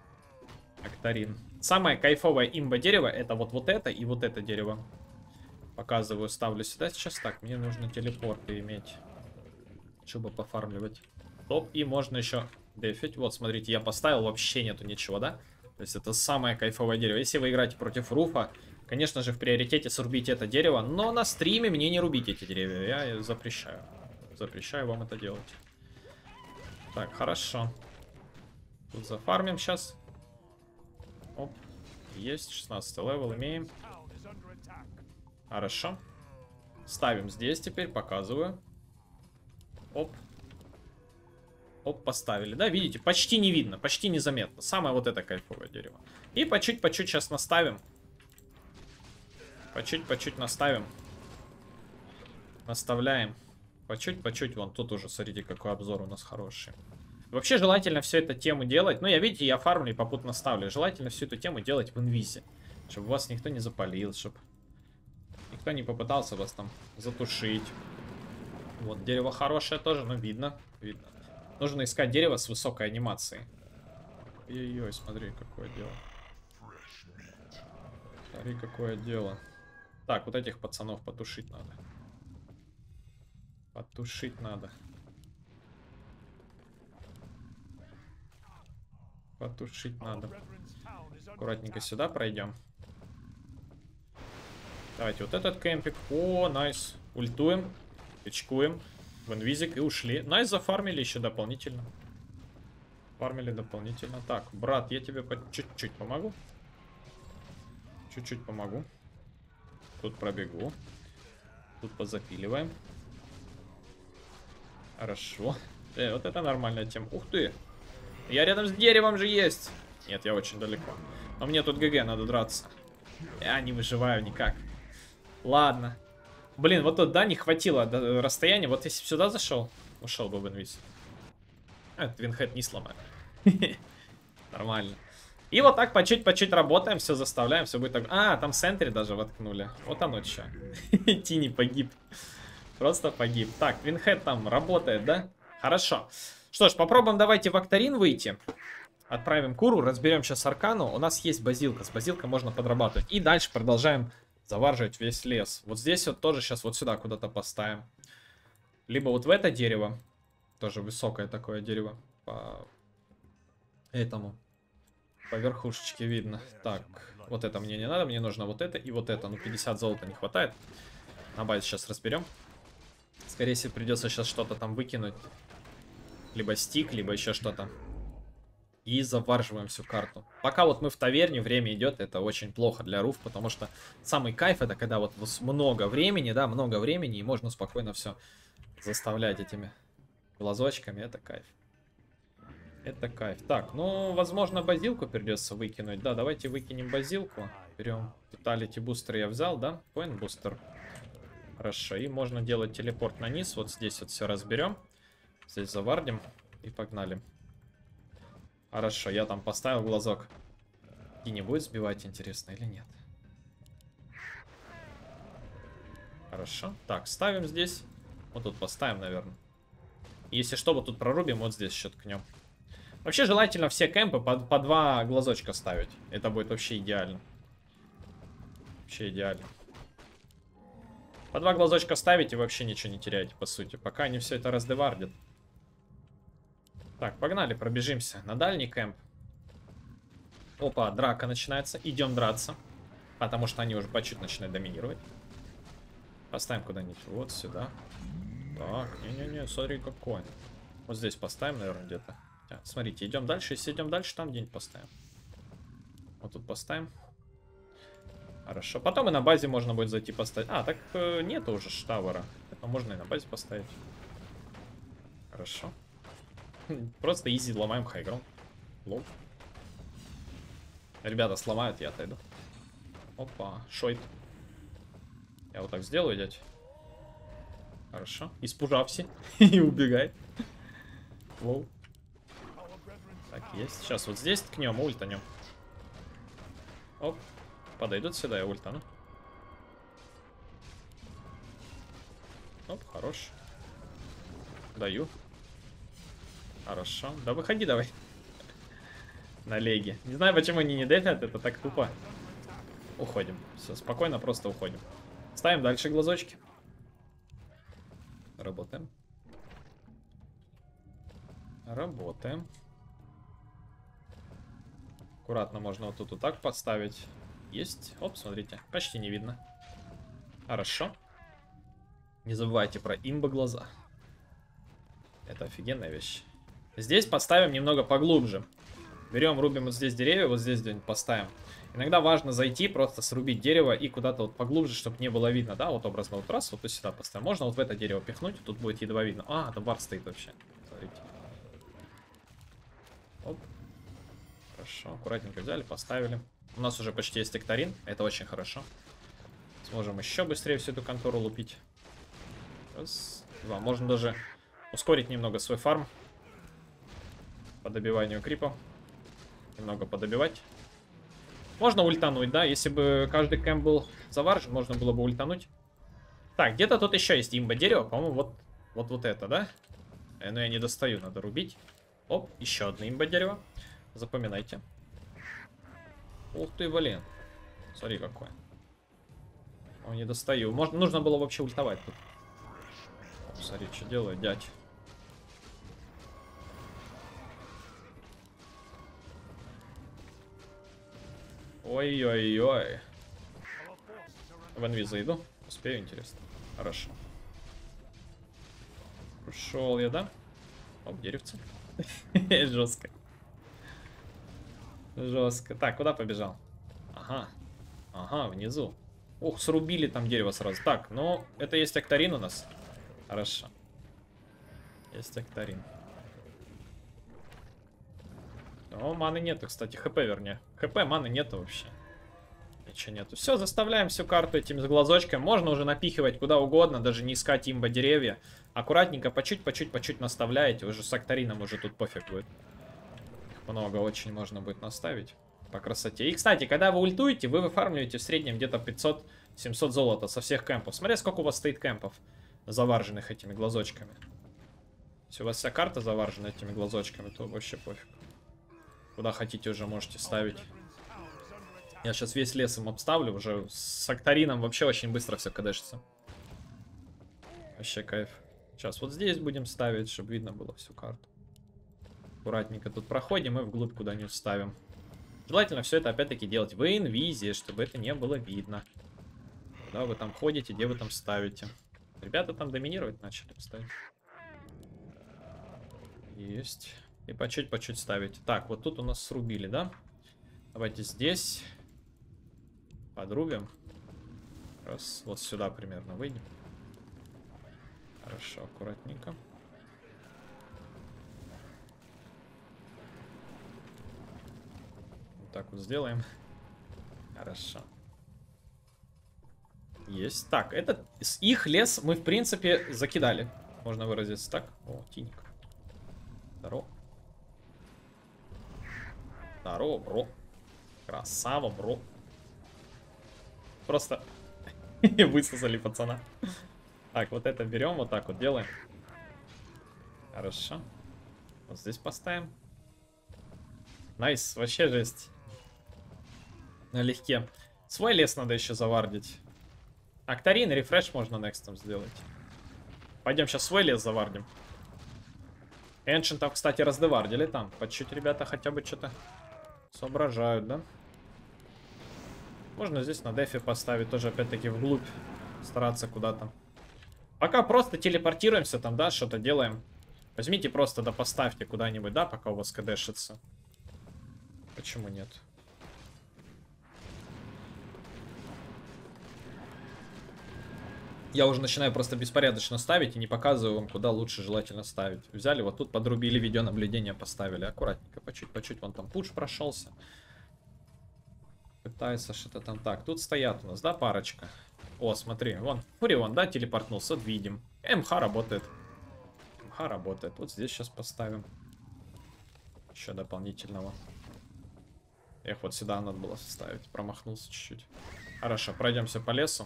Актарин. Самое кайфовое имба дерево это вот это и вот это дерево. Показываю, ставлю сюда сейчас. Так, мне нужно телепорты иметь, чтобы пофармливать. Топ, и можно еще дефить. Вот, смотрите, я поставил, вообще нету ничего, да? То есть это самое кайфовое дерево. Если вы играете против руфа, конечно же, в приоритете срубить это дерево. Но на стриме мне не рубить эти деревья. Я запрещаю. Запрещаю вам это делать. Так, хорошо. Тут зафармим сейчас. Оп. Есть, 16 левел имеем. Хорошо. Ставим здесь теперь, показываю. Оп. Оп, поставили. Да, видите, почти не видно, почти незаметно. Самое вот это кайфовое дерево. И по чуть-чуть сейчас наставим. По чуть-чуть наставим. Наставляем. По чуть-чуть. Вон тут уже, смотрите, какой обзор у нас хороший. Вообще желательно всю эту тему делать. Ну, видите, я фармлю и попутно ставлю. Желательно всю эту тему делать в инвизе. Чтобы вас никто не запалил, чтобы никто не попытался вас там затушить. Вот, дерево хорошее тоже, но видно. Видно. Нужно искать дерево с высокой анимацией. Ой-ой-ой, смотри, какое дело. Смотри, какое дело. Так, вот этих пацанов потушить надо. Потушить надо. Потушить надо. Аккуратненько сюда пройдем. Давайте вот этот кемпик. О, найс. Ультуем. Пичкуем. В инвизик и ушли. Найс, зафармили еще дополнительно. Фармили дополнительно. Так, брат, я тебе чуть-чуть помогу. Чуть-чуть помогу. Тут пробегу. Тут позапиливаем. Хорошо. Вот это нормальная тема. Ух ты. Я рядом с деревом же есть. Нет, я очень далеко. Но мне тут ГГ, надо драться. Я не выживаю никак. Ладно. Блин, вот тут, да, не хватило расстояния. Вот если бы сюда зашел, ушел бы в инвиз. Этот винхед не сломаю. Нормально. И вот так по чуть-чуть работаем, все заставляем, все будет так. А, там сентри даже воткнули. Вот оно что. Тини погиб. Просто погиб. Так, винхед там работает, да? Хорошо. Что ж, попробуем давайте в Акторин выйти. Отправим Куру, разберем сейчас Аркану. У нас есть базилка, с базилкой можно подрабатывать. И дальше продолжаем заварживать весь лес. Вот здесь вот тоже сейчас вот сюда куда-то поставим. Либо вот в это дерево. Тоже высокое такое дерево. По этому. По верхушечке видно. Так, вот это мне не надо. Мне нужно вот это и вот это. Ну, 50 золота не хватает. На базе сейчас разберем. Скорее всего, придется сейчас что-то там выкинуть. Либо стик, либо еще что-то. И заварживаем всю карту. Пока вот мы в таверне, время идет, это очень плохо для руф, потому что самый кайф это когда вот много времени, да, много времени, и можно спокойно все заставлять этими глазочками, это кайф. Это кайф. Так, ну, возможно, базилку придется выкинуть. Да, давайте выкинем базилку. Берем питалити бустер я взял, да? Point бустер. Хорошо, и можно делать телепорт на низ. Вот здесь вот все разберем. Здесь завардим и погнали. Хорошо, я там поставил глазок. И не будет сбивать, интересно, или нет? Хорошо. Так, ставим здесь. Вот тут поставим, наверное. Если что, вот тут прорубим, вот здесь еще ткнем. Вообще желательно все кемпы по 2 глазочка ставить. Это будет вообще идеально. Вообще идеально. По 2 глазочка ставить и вообще ничего не теряете, по сути. Пока они все это раздевардят. Так, погнали, пробежимся на дальний кемп. Опа, драка начинается. Идем драться. Потому что они уже по чуть начинают доминировать. Поставим куда-нибудь вот сюда. Так, не-не-не, смотри какой. Вот здесь поставим, наверное, где-то. Смотрите, идем дальше. Если идем дальше, там где-нибудь поставим. Вот тут поставим. Хорошо. Потом и на базе можно будет зайти поставить. А, так нету уже штавера. Это можно и на базе поставить. Хорошо. Просто изи ломаем хайграунд. Лоу. Ребята сломают, я отойду. Опа, шойт. Я вот так сделаю, дядь. Хорошо. Испужався. И убегает. Лоу. Так, есть. Сейчас вот здесь ткнем, ультанем. Оп. Подойдут сюда, я ультану. Оп, хорош. Даю. Хорошо. Да выходи давай. На леге. Не знаю, почему они не дефят, это так тупо. Уходим. Все, спокойно, просто уходим. Ставим дальше глазочки. Работаем. Работаем. Аккуратно можно вот тут вот так подставить. Есть. Оп, смотрите. Почти не видно. Хорошо. Не забывайте про имба глаза. Это офигенная вещь. Здесь подставим немного поглубже. Берем, рубим вот здесь деревья, вот здесь где-нибудь поставим. Иногда важно зайти, просто срубить дерево и куда-то вот поглубже, чтобы не было видно, да, вот образно вот раз, вот сюда поставим. Можно вот в это дерево пихнуть, тут будет едва видно. А, там бар стоит вообще. Смотрите. Оп. Хорошо, аккуратненько взяли, поставили. У нас уже почти есть Акторин, это очень хорошо. Сможем еще быстрее всю эту контору лупить. Раз, два. Можно даже ускорить немного свой фарм. По добиванию крипа. Немного подобивать. Можно ультануть, да? Если бы каждый кэмп был заваржен, можно было бы ультануть. Так, где-то тут еще есть имба дерево. По-моему, вот это, да? Но я не достаю, надо рубить. Оп, еще одно имба дерево. Запоминайте. Ух ты, блин. Смотри, какой. О, не достаю. Нужно было вообще ультовать тут. Оп, смотри, что делает дядь. Ой-ой-ой. В инви зайду. Успею, интересно. Хорошо. Ушел я, да? Оп, деревце. Жестко. Жестко. Так, куда побежал? Ага. Ага, внизу. Ух, срубили там дерево сразу. Так, ну, это есть Акторин у нас. Хорошо. Есть Акторин. О, маны нету, кстати. ХП, вернее. ХП, маны нету вообще. Ничего нету. Все, заставляем всю карту этими глазочками. Можно уже напихивать куда угодно, даже не искать имба деревья. Аккуратненько, по чуть наставляете. Уже с Акторином уже тут пофиг будет. Их много очень можно будет наставить. По красоте. И, кстати, когда вы ультуете, вы выфармливаете в среднем где-то 500-700 золота со всех кемпов. Смотря сколько у вас стоит кемпов, заварженных этими глазочками. Если у вас вся карта заваржена этими глазочками, то вообще пофиг. Куда хотите уже можете ставить. Я сейчас весь лес им обставлю. Уже с Акторином вообще очень быстро все кадешится. Вообще кайф. Сейчас вот здесь будем ставить, чтобы видно было всю карту. Аккуратненько тут проходим и вглубь куда-нибудь ставим. Желательно все это опять-таки делать в инвизе, чтобы это не было видно. Куда вы там ходите, где вы там ставите. Ребята там доминировать начали ставить. Есть. И по чуть ставить. Так, вот тут у нас срубили, да? Давайте здесь подрубим. Раз, вот сюда примерно выйдем. Хорошо, аккуратненько. Вот так вот сделаем. Хорошо. Есть. Так, это их лес мы, в принципе, закидали. Можно выразиться так. О, тиник. Здорово. Здорово, бро. Красава, бро. Просто высосали пацана. Так, вот это берем, вот так вот делаем. Хорошо. Вот здесь поставим. Найс, вообще жесть. Налегке. Свой лес надо еще завардить. Акторин, рефреш можно некстом сделать. Пойдем сейчас свой лес завардим. Эншентов, кстати, раздевардили там. По чуть ребята хотя бы что-то соображают, да? Можно здесь на дефе поставить, тоже опять-таки вглубь. Стараться куда-то. Пока просто телепортируемся там, да, что-то делаем. Возьмите просто, да, поставьте куда-нибудь, да, пока у вас кдэшится. Почему нет? Я уже начинаю просто беспорядочно ставить и не показываю вам, куда лучше желательно ставить. Взяли, вот тут подрубили, видеонаблюдение поставили. Аккуратненько, по чуть-по-чуть. Вон там пуш прошелся. Пытается что-то там. Так, тут стоят у нас, да, парочка. О, смотри, вон, Фурион, да, телепортнулся, видим. МХ работает. МХ работает. Вот здесь сейчас поставим. Еще дополнительного. Эх, вот сюда надо было ставить. Промахнулся чуть-чуть. Хорошо, пройдемся по лесу.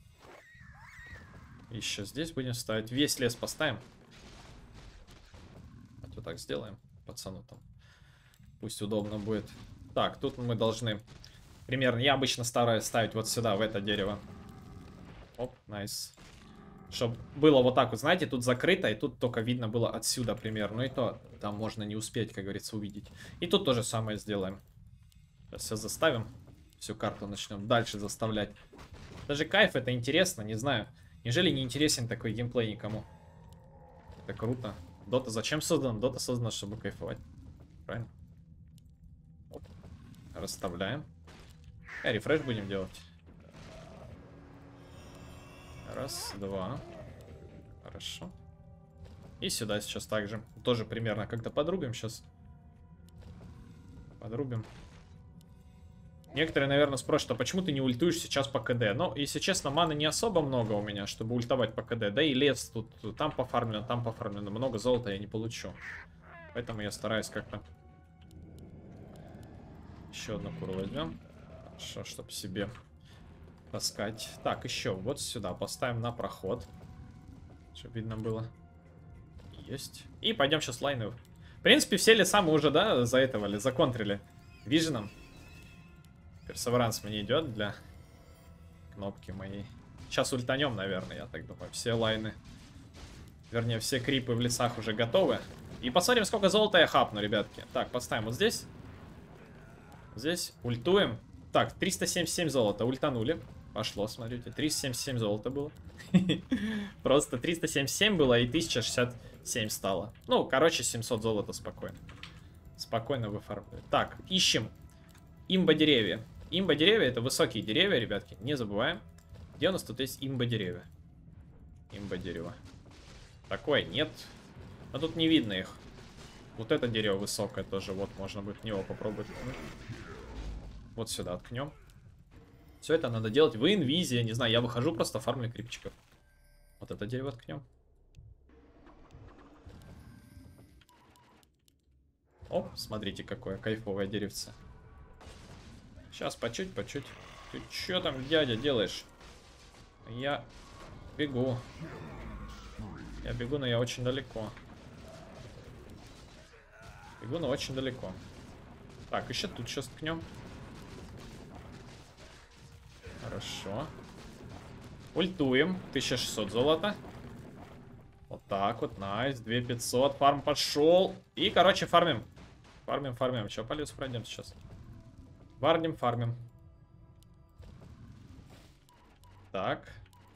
Еще здесь будем ставить. Весь лес поставим. Вот так сделаем. Пацану там. Пусть удобно будет. Так, тут мы должны... Примерно, я обычно стараюсь ставить вот сюда, в это дерево. Оп, найс. Чтобы было вот так вот, знаете, тут закрыто, и тут только видно было отсюда примерно. Ну и то, там можно не успеть, как говорится, увидеть. И тут то же самое сделаем. Сейчас все заставим. Всю карту начнем дальше заставлять. Даже кайф, это интересно, не знаю. Неужели не интересен такой геймплей никому? Это круто. Дота зачем создан? Дота создана, чтобы кайфовать. Правильно? Оп. Расставляем. Рефреш будем делать. Раз, два. Хорошо. И сюда сейчас также. Тоже примерно как-то подрубим сейчас. Подрубим. Некоторые, наверное, спросят, а почему ты не ультуешь сейчас по КД? Но, если честно, маны не особо много у меня, чтобы ультовать по КД. Да и лес тут там пофармлено. Много золота я не получу. Поэтому я стараюсь как-то... Еще одну куру возьмем. Хорошо, чтобы себе таскать. Так, еще вот сюда поставим на проход. Чтобы видно было. Есть. И пойдем сейчас лайны. В принципе, все леса мы уже, да, заэтовали, законтрили. Виженом. Персеверанс мне идет для кнопки моей. Сейчас ультанем, наверное, я так думаю. Все лайны, вернее, все крипы в лесах уже готовы. И посмотрим, сколько золота я хапну, ребятки. Так, поставим вот здесь. Здесь ультуем. Так, 377 золота. Ультанули. Пошло, смотрите. 377 золота было. Просто 377 было и 1067 стало. Ну, короче, 700 золота спокойно. Спокойно выфармливаем. Так, ищем имба-деревья. Имба-деревья — это высокие деревья, ребятки. Не забываем. Где у нас тут есть имба-деревья? Имба-дерево. Такое нет. А тут не видно их. Вот это дерево высокое тоже. Вот, можно будет в него попробовать. Вот сюда ткнем. Все это надо делать в инвизе. Не знаю, я выхожу, просто фармлю крипчиков. Вот это дерево ткнем. Оп, смотрите, какое кайфовое деревце. Сейчас, по чуть. Ты чё там, дядя, делаешь? Я бегу. Я бегу, но я очень далеко. Бегу, но очень далеко. Так, еще тут сейчас ткнем. Хорошо. Ультуем. 1600 золота. Вот так вот, найс. 2500. Фарм пошел. И, короче, фармим. Фармим. Че, по лесу пройдем сейчас? Фармим. Так.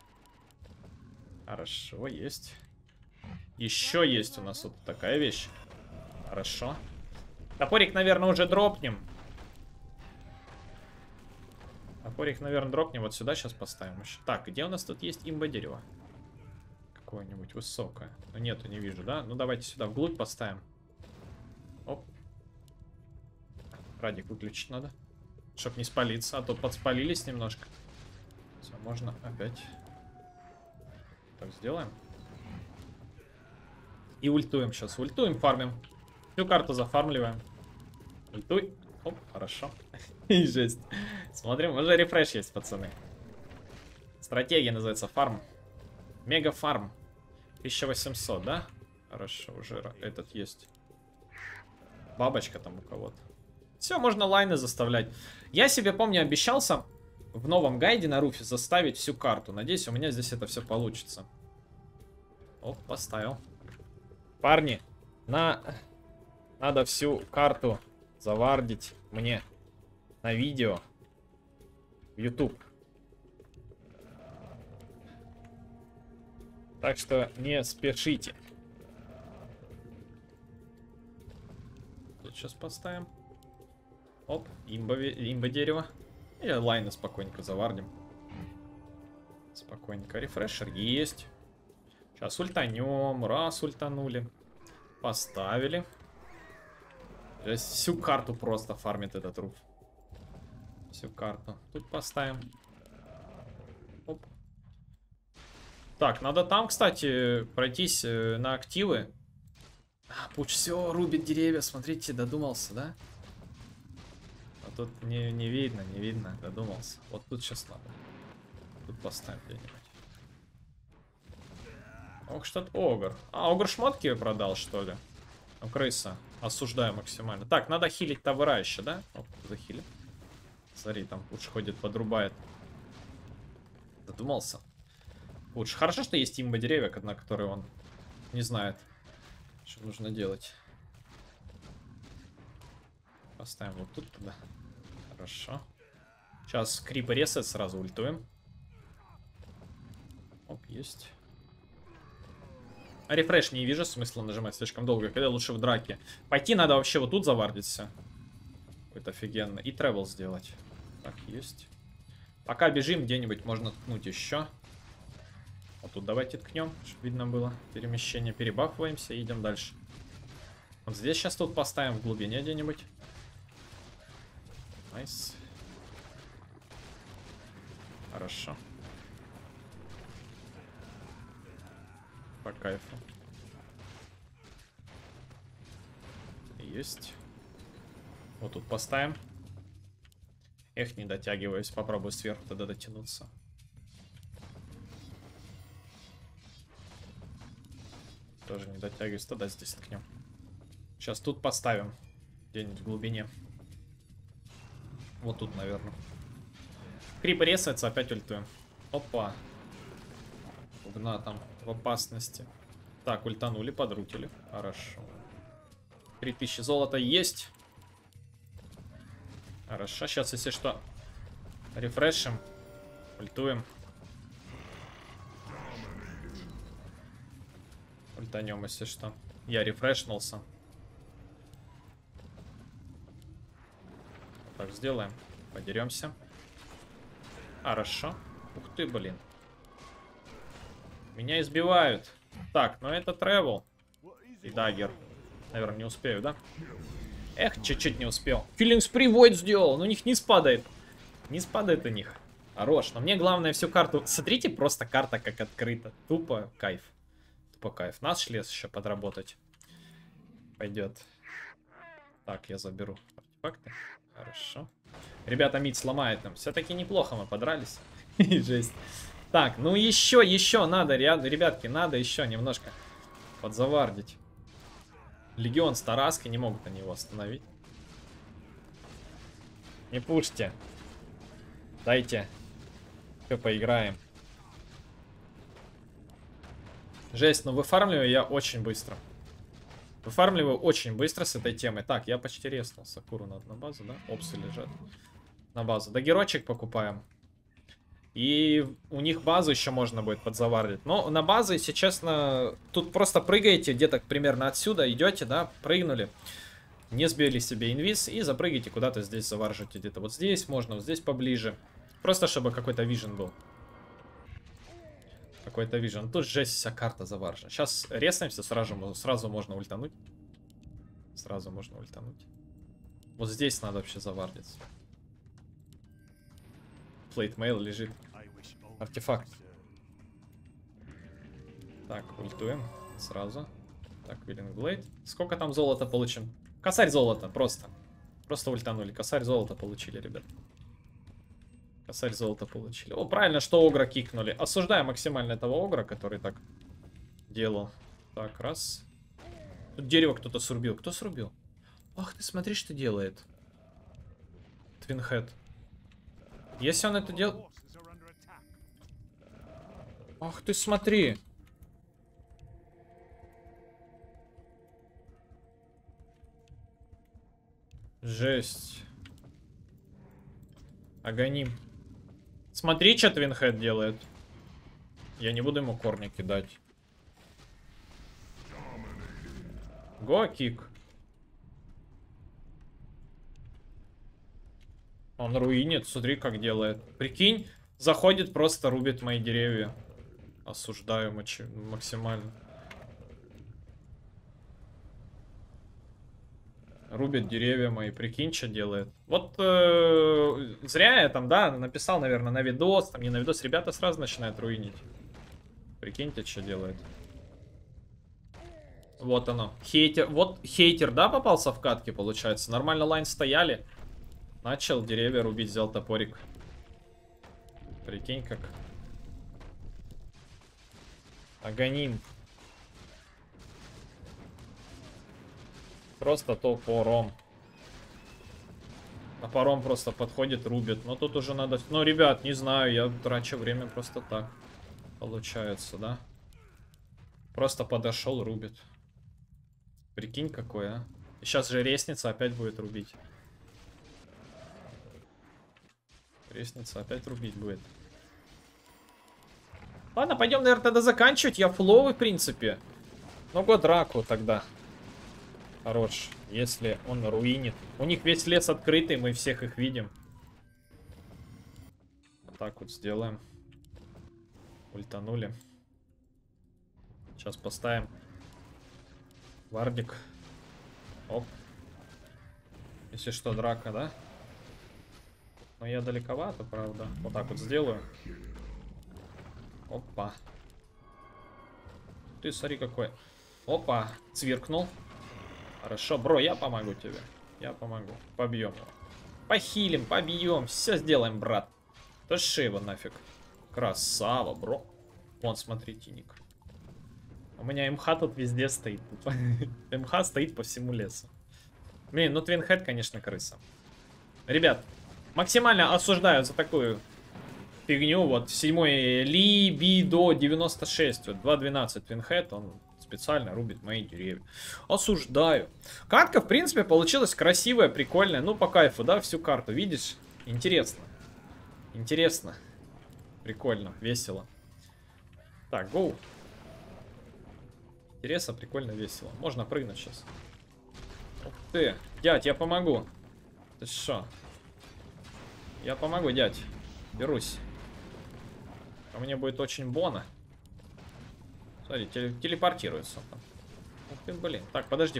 Хорошо, есть. Еще есть у нас вот такая вещь. Хорошо. Топорик, наверное, уже дропнем. Топорик, наверное, дропнем. Вот сюда сейчас поставим еще. Так, где у нас тут есть имба-дерево? Какое-нибудь высокое. Ну, нету, не вижу, да? Ну, давайте сюда вглубь поставим. Оп. Радик выключить надо. Чтоб не спалиться, а то подспалились немножко. Все, можно опять. Так, сделаем. И ультуем сейчас. Ультуем, фармим. Всю карту зафармливаем. Ультуй. Оп, хорошо. Жесть. Смотрим, уже рефреш есть, пацаны. Стратегия называется фарм. Мега фарм. 1800, да? Хорошо, уже этот есть. Бабочка там у кого-то. Все, можно лайны заставлять. Я себе, помню, обещался в новом гайде на руфе заставить всю карту. Надеюсь, у меня здесь это все получится. Оп, поставил. Парни, надо всю карту завардить мне на видео в YouTube. Так что не спешите. Тут сейчас поставим. Оп, имба дерево. И лайны спокойненько завардим. Спокойненько. Рефрешер есть. Сейчас ультанем. Раз ультанули. Поставили. Здесь всю карту просто фармит этот руф. Всю карту. Тут поставим. Оп. Так, надо там, кстати, пройтись на активы. Пуч все рубит деревья. Смотрите, додумался, да? А тут не видно. Додумался. Вот тут сейчас надо. Тут поставим где-нибудь. Ох, что-то огр. А, огр шмотки продал, что ли? Ну, крыса. Осуждаю максимально. Так, надо хилить тавра еще, да? Оп, захилим. Смотри, там Пуч ходит, подрубает. Додумался. Пуч. Хорошо, что есть имба деревья, на которые он не знает, что нужно делать. Поставим вот тут тогда. Хорошо. Сейчас крипы ресет, сразу ультуем. Оп, есть. А рефреш не вижу смысла нажимать слишком долго, когда лучше в драке. Пойти надо вообще вот тут завардиться. Это офигенно. И тревел сделать. Так, есть. Пока бежим, где-нибудь можно ткнуть еще. Вот тут давайте ткнем, чтобы видно было перемещение. Перебафываемся и идем дальше. Вот здесь сейчас тут поставим в глубине где-нибудь. Найс. Хорошо. По кайфу. Есть. Вот тут поставим. Эх, не дотягиваюсь. Попробую сверху тогда дотянуться. Тоже не дотягиваюсь. Тогда здесь ткнем. Сейчас тут поставим. Где-нибудь в глубине. Вот тут, наверное. Крип ресается, опять ультуем. Опа. Угна там в опасности. Так, ультанули, подрутили. Хорошо. 3000 золота есть. Хорошо, сейчас, если что, Рефрешим. Ультуем. Ультанем, если что. Я рефрешнулся. Так, сделаем. Подеремся. Хорошо. Ух ты, блин. Меня избивают. Так, ну это тревел. И даггер. Наверное, не успею, да? Эх, чуть-чуть не успел. Киллинг спри Войд сделал. Но у них низ падает. Низ падает у них. Хорош. Но мне главное всю карту... Смотрите, просто карта как открыта. Тупо кайф. Тупо кайф. Наш лес еще подработать. Пойдет. Так, я заберу артефакты. Хорошо. Ребята, мид сломает нам. Все-таки неплохо мы подрались. Жесть. Так, ну еще надо, ребятки, надо еще немножко подзавардить. Легион с Тараской, не могут они его остановить. Не пушьте. Дайте. Все, поиграем. Жесть, но выфармливаю я очень быстро. Выфармливаю очень быстро с этой темой. Так, я почти резнул. Сакуру надо на базу, да? Опсы лежат. На базу. Даггерочек покупаем. И у них базу еще можно будет подзавардить. Но на базу, если честно, тут просто прыгаете где-то примерно отсюда, идете, да, прыгнули. Не сбили себе инвиз и запрыгайте куда-то здесь, заваржите где-то вот здесь, можно вот здесь поближе. Просто чтобы какой-то вижен был. Какой-то вижен. Тут жесть, вся карта заваржена. Сейчас резаемся, сразу можно ультануть. Сразу можно ультануть. Вот здесь надо вообще завардиться. Плейтмейл лежит. Артефакт. Так, ультуем. Сразу. Так, Виллингблейд. Сколько там золота получим? Косарь золота, просто. Просто ультанули. Косарь золота получили, ребят. Косарь золота получили. О, правильно, что огра кикнули. Осуждаю максимально этого огра, который так делал. Так, раз. Тут дерево кто-то срубил. Кто срубил? Ах ты, смотри, что делает. Твинхед. Если он это делает... Ах ты, смотри. Жесть. Агоним. Смотри, что Твинхед делает. Я не буду ему корни кидать. Го, кик. Он руинит, смотри, как делает. Прикинь, заходит, просто рубит мои деревья. Осуждаю максимально. Рубит деревья мои, прикинь, что делает. Вот зря я там, да, написал, наверное, на видос, там не на видос, ребята сразу начинают руинить. Прикиньте, что делает. Вот оно. Хейтер, вот хейтер, да, попался в катке, получается. Нормально лайн стояли. Начал деревья рубить, взял топорик. Прикинь, как. Агоним. Просто топором. Топором просто подходит, рубит. Но тут уже надо... Ну, ребят, не знаю, я трачу время просто так. Получается, да? Просто подошел, рубит. Прикинь, какой, а? И сейчас же ресница опять будет рубить. Ресница опять рубить будет. Ладно, пойдем, наверное, тогда заканчивать. Я фловый, в принципе. Ну-ка, драку тогда. Хорош, если он руинит. У них весь лес открытый, мы всех их видим. Вот так вот сделаем. Ультанули. Сейчас поставим. Вардик. Оп. Если что, драка, да? Но я далековато, правда. Вот так вот сделаю. Опа. Ты смотри какой. Опа. Цвиркнул. Хорошо, бро, я помогу тебе. Я помогу. Побьем его. Похилим, побьем. Все сделаем, брат. Туши его нафиг. Красава, бро. Вон, смотрите, ник. У меня МХ тут везде стоит. МХ стоит по всему лесу. Блин, ну Твинхед, конечно, крыса. Ребят, максимально осуждаю за такую фигню. Вот 7-й Либидо 96. Вот 2.12 Твинхед, он специально рубит мои деревья. Осуждаю. Катка, в принципе, получилась красивая, прикольная. Ну, по кайфу, да, всю карту. Видишь? Интересно. Интересно. Прикольно, весело. Так, гоу. Интересно, прикольно, весело. Можно прыгнуть сейчас. Ух ты. Дядь, я помогу. Ты шо? Я помогу, дядь. Берусь. А мне будет очень бона. Смотри, телепортируется. Ух ты, блин. Так, подожди.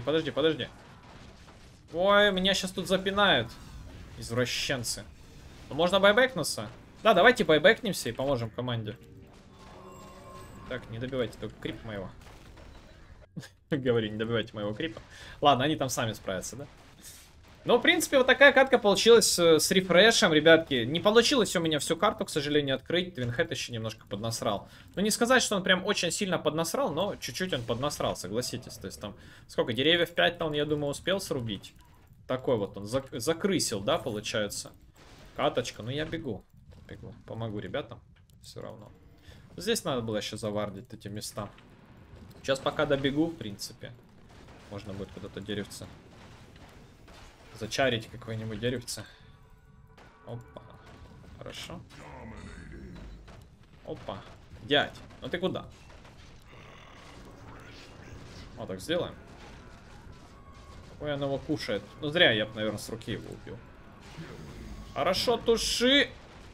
Ой, меня сейчас тут запинают. Извращенцы. Ну, можно байбекнуться? Да, давайте байбекнемся и поможем команде. Так, не добивайте только крип моего. Говорю, не добивайте моего крипа. Ладно, они там сами справятся, да? Ну, в принципе, вот такая катка получилась с рефрешем, ребятки. Не получилось у меня всю карту, к сожалению, открыть. Твинхед еще немножко поднасрал. Ну, не сказать, что он прям очень сильно поднасрал, но чуть-чуть он поднасрал, согласитесь. То есть там, сколько, деревьев 5-то он, я думаю, успел срубить. Такой вот он, закрысил, да, получается. Каточка, ну я бегу. Помогу ребятам, все равно. Здесь надо было еще завардить эти места. Сейчас пока добегу, в принципе. Можно будет куда-то деревце зачарить, какое-нибудь деревце. Опа. Хорошо. Опа. Дядь, ну ты куда? Вот так сделаем. Ой, он его кушает. Ну зря я бы, наверное, с руки его убил. Хорошо, туши.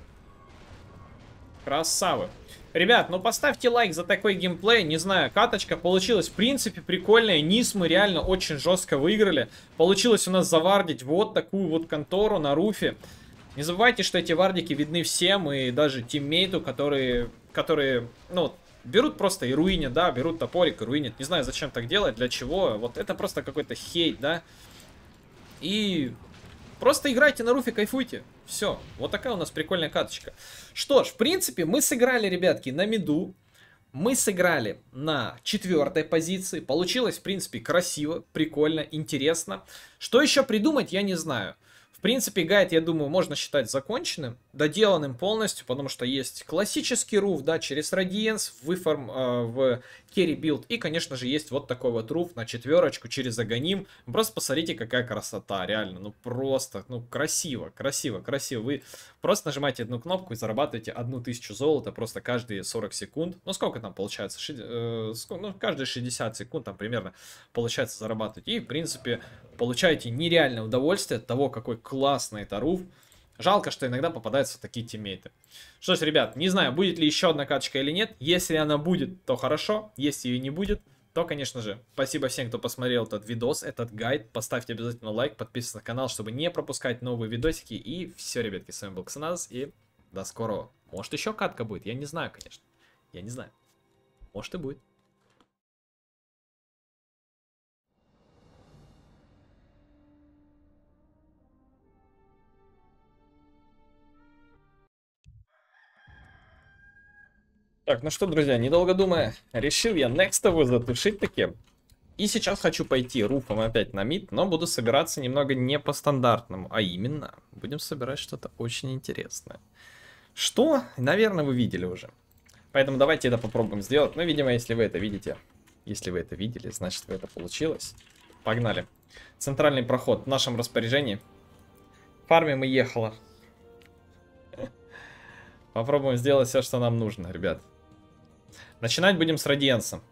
Красавы. Ребят, ну поставьте лайк за такой геймплей. Не знаю, каточка получилась в принципе прикольная. Низ мы реально очень жестко выиграли. Получилось у нас завардить вот такую вот контору на руфе. Не забывайте, что эти вардики видны всем. И даже тиммейту, которые ну, берут просто и руинят, да, берут топорик и руинят. Не знаю, зачем так делать, для чего. Вот это просто какой-то хейт, да. И просто играйте на руфе, кайфуйте. Все, вот такая у нас прикольная каточка. Что ж, в принципе, мы сыграли, ребятки, на миду. Мы сыграли на 4-й позиции. Получилось, в принципе, красиво, прикольно, интересно. Что еще придумать, я не знаю. В принципе, гайд, я думаю, можно считать законченным, доделанным полностью, потому что есть классический руф, да, через Radiance, в керри билд, и, конечно же, есть вот такой вот руф на 4-очку через Аганим. Просто посмотрите, какая красота, реально, ну просто, ну красиво, красиво, красиво. Вы просто нажимаете одну кнопку и зарабатываете 1000 золота просто каждые 40 секунд. Ну, сколько там получается? Ну, каждые 60 секунд там примерно получается зарабатывать. И, в принципе, получаете нереальное удовольствие от того, какой классный это руф. Жалко, что иногда попадаются такие тиммейты. Что ж, ребят, не знаю, будет ли еще одна каточка или нет. Если она будет, то хорошо. Если ее не будет, то, конечно же, спасибо всем, кто посмотрел этот видос, этот гайд. Поставьте обязательно лайк, подписывайтесь на канал, чтобы не пропускать новые видосики. И все, ребятки, с вами был Ксеназ, и до скорого. Может, еще катка будет, я не знаю, конечно. Я не знаю. Может, и будет. Так, ну что, друзья, недолго думая, решил я некстовую затушить таки. И сейчас хочу пойти руфом опять на мид, но буду собираться немного не по стандартному, а именно, будем собирать что-то очень интересное. Что, наверное, вы видели уже. Поэтому давайте это попробуем сделать. Ну, видимо, если вы это видите, если вы это видели, значит, это получилось. Погнали. Центральный проход в нашем распоряжении. Фармим и ехала. Попробуем сделать все, что нам нужно, ребят. Начинать будем с Радиенса.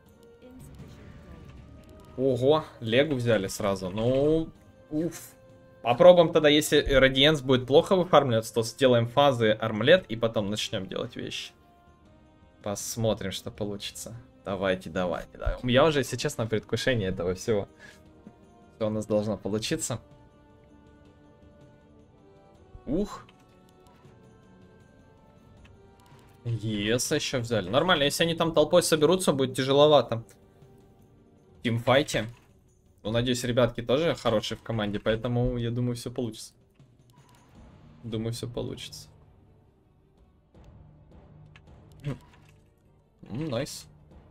Ого, Легу взяли сразу. Ну, уф. Попробуем тогда, если Радиенс будет плохо выфармливаться, то сделаем фазы армлет и потом начнем делать вещи. Посмотрим, что получится. Давайте. Я уже, если честно, в предвкушении этого всего. Все у нас должно получиться. Ух. Еще взяли. Нормально, если они там толпой соберутся, будет тяжеловато. В тимфайте. Ну, надеюсь, ребятки тоже хорошие в команде, поэтому я думаю, все получится. Думаю, все получится. Найс.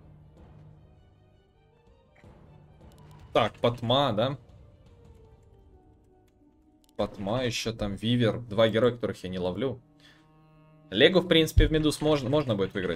Так, Патма, да? Патма, еще там Вивер. Два героя, которых я не ловлю. Легу, в принципе, в Медус можно будет выиграть.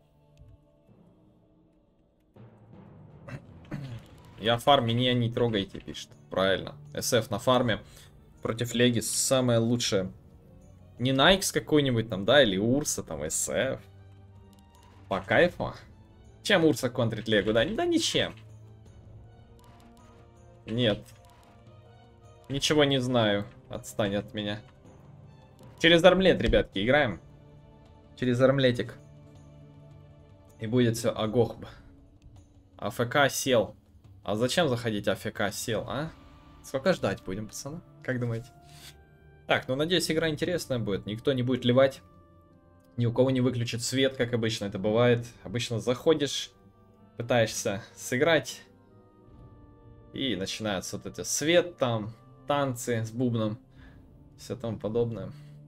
Я фарм, меня не трогайте, пишет. Правильно. СФ на фарме против Леги самое лучшее. Не Найкс какой-нибудь там, да, или Урса, там, СФ. По кайфу. Чем Урса контрит Легу, да? Да ничем. Нет. Ничего не знаю. Отстань от меня. Через армлет, ребятки, играем. Через армлетик. И будет все агохб. АФК сел. А зачем заходить АФК сел, а? Сколько ждать будем, пацаны? Как думаете? Так, ну надеюсь, игра интересная будет. Никто не будет ливать. Ни у кого не выключит свет, как обычно это бывает. Обычно заходишь, пытаешься сыграть. И начинается вот эти свет там, танцы с бубном. Все тому подобное.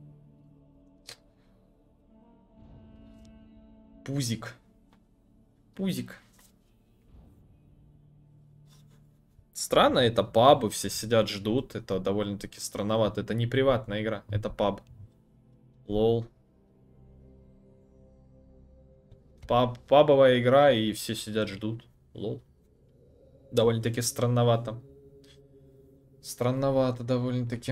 Пузик. Пузик. Странно, это пабы, все сидят, ждут. Это довольно-таки странновато. Это не приватная игра, это паб. Лол. Пабовая игра, и все сидят, ждут. Лол. Довольно-таки странновато. Странновато довольно-таки.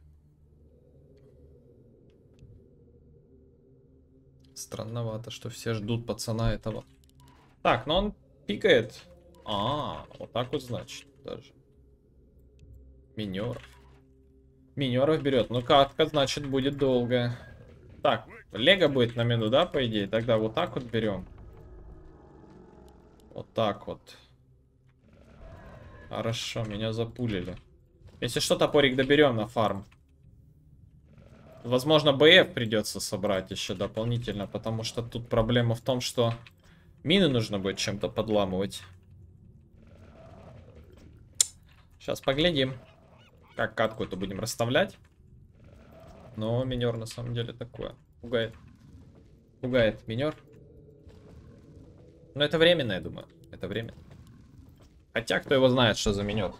Странновато, что все ждут пацана этого. Так, но он пикает. Вот так вот значит даже. Минеров. Минеров берет. Ну катка, значит, будет долгая. Так, Лего будет на минуту, да, по идее? Тогда вот так вот берем. Вот так вот. Хорошо, меня запулили. Если что, топорик доберем на фарм. Возможно, БФ придется собрать еще дополнительно, потому что тут проблема в том, что мины нужно будет чем-то подламывать. Сейчас поглядим, как катку это будем расставлять. Но минер на самом деле такое. Пугает. Пугает минер. Но это временно, я думаю. Это временно. Хотя, кто его знает, что за минер.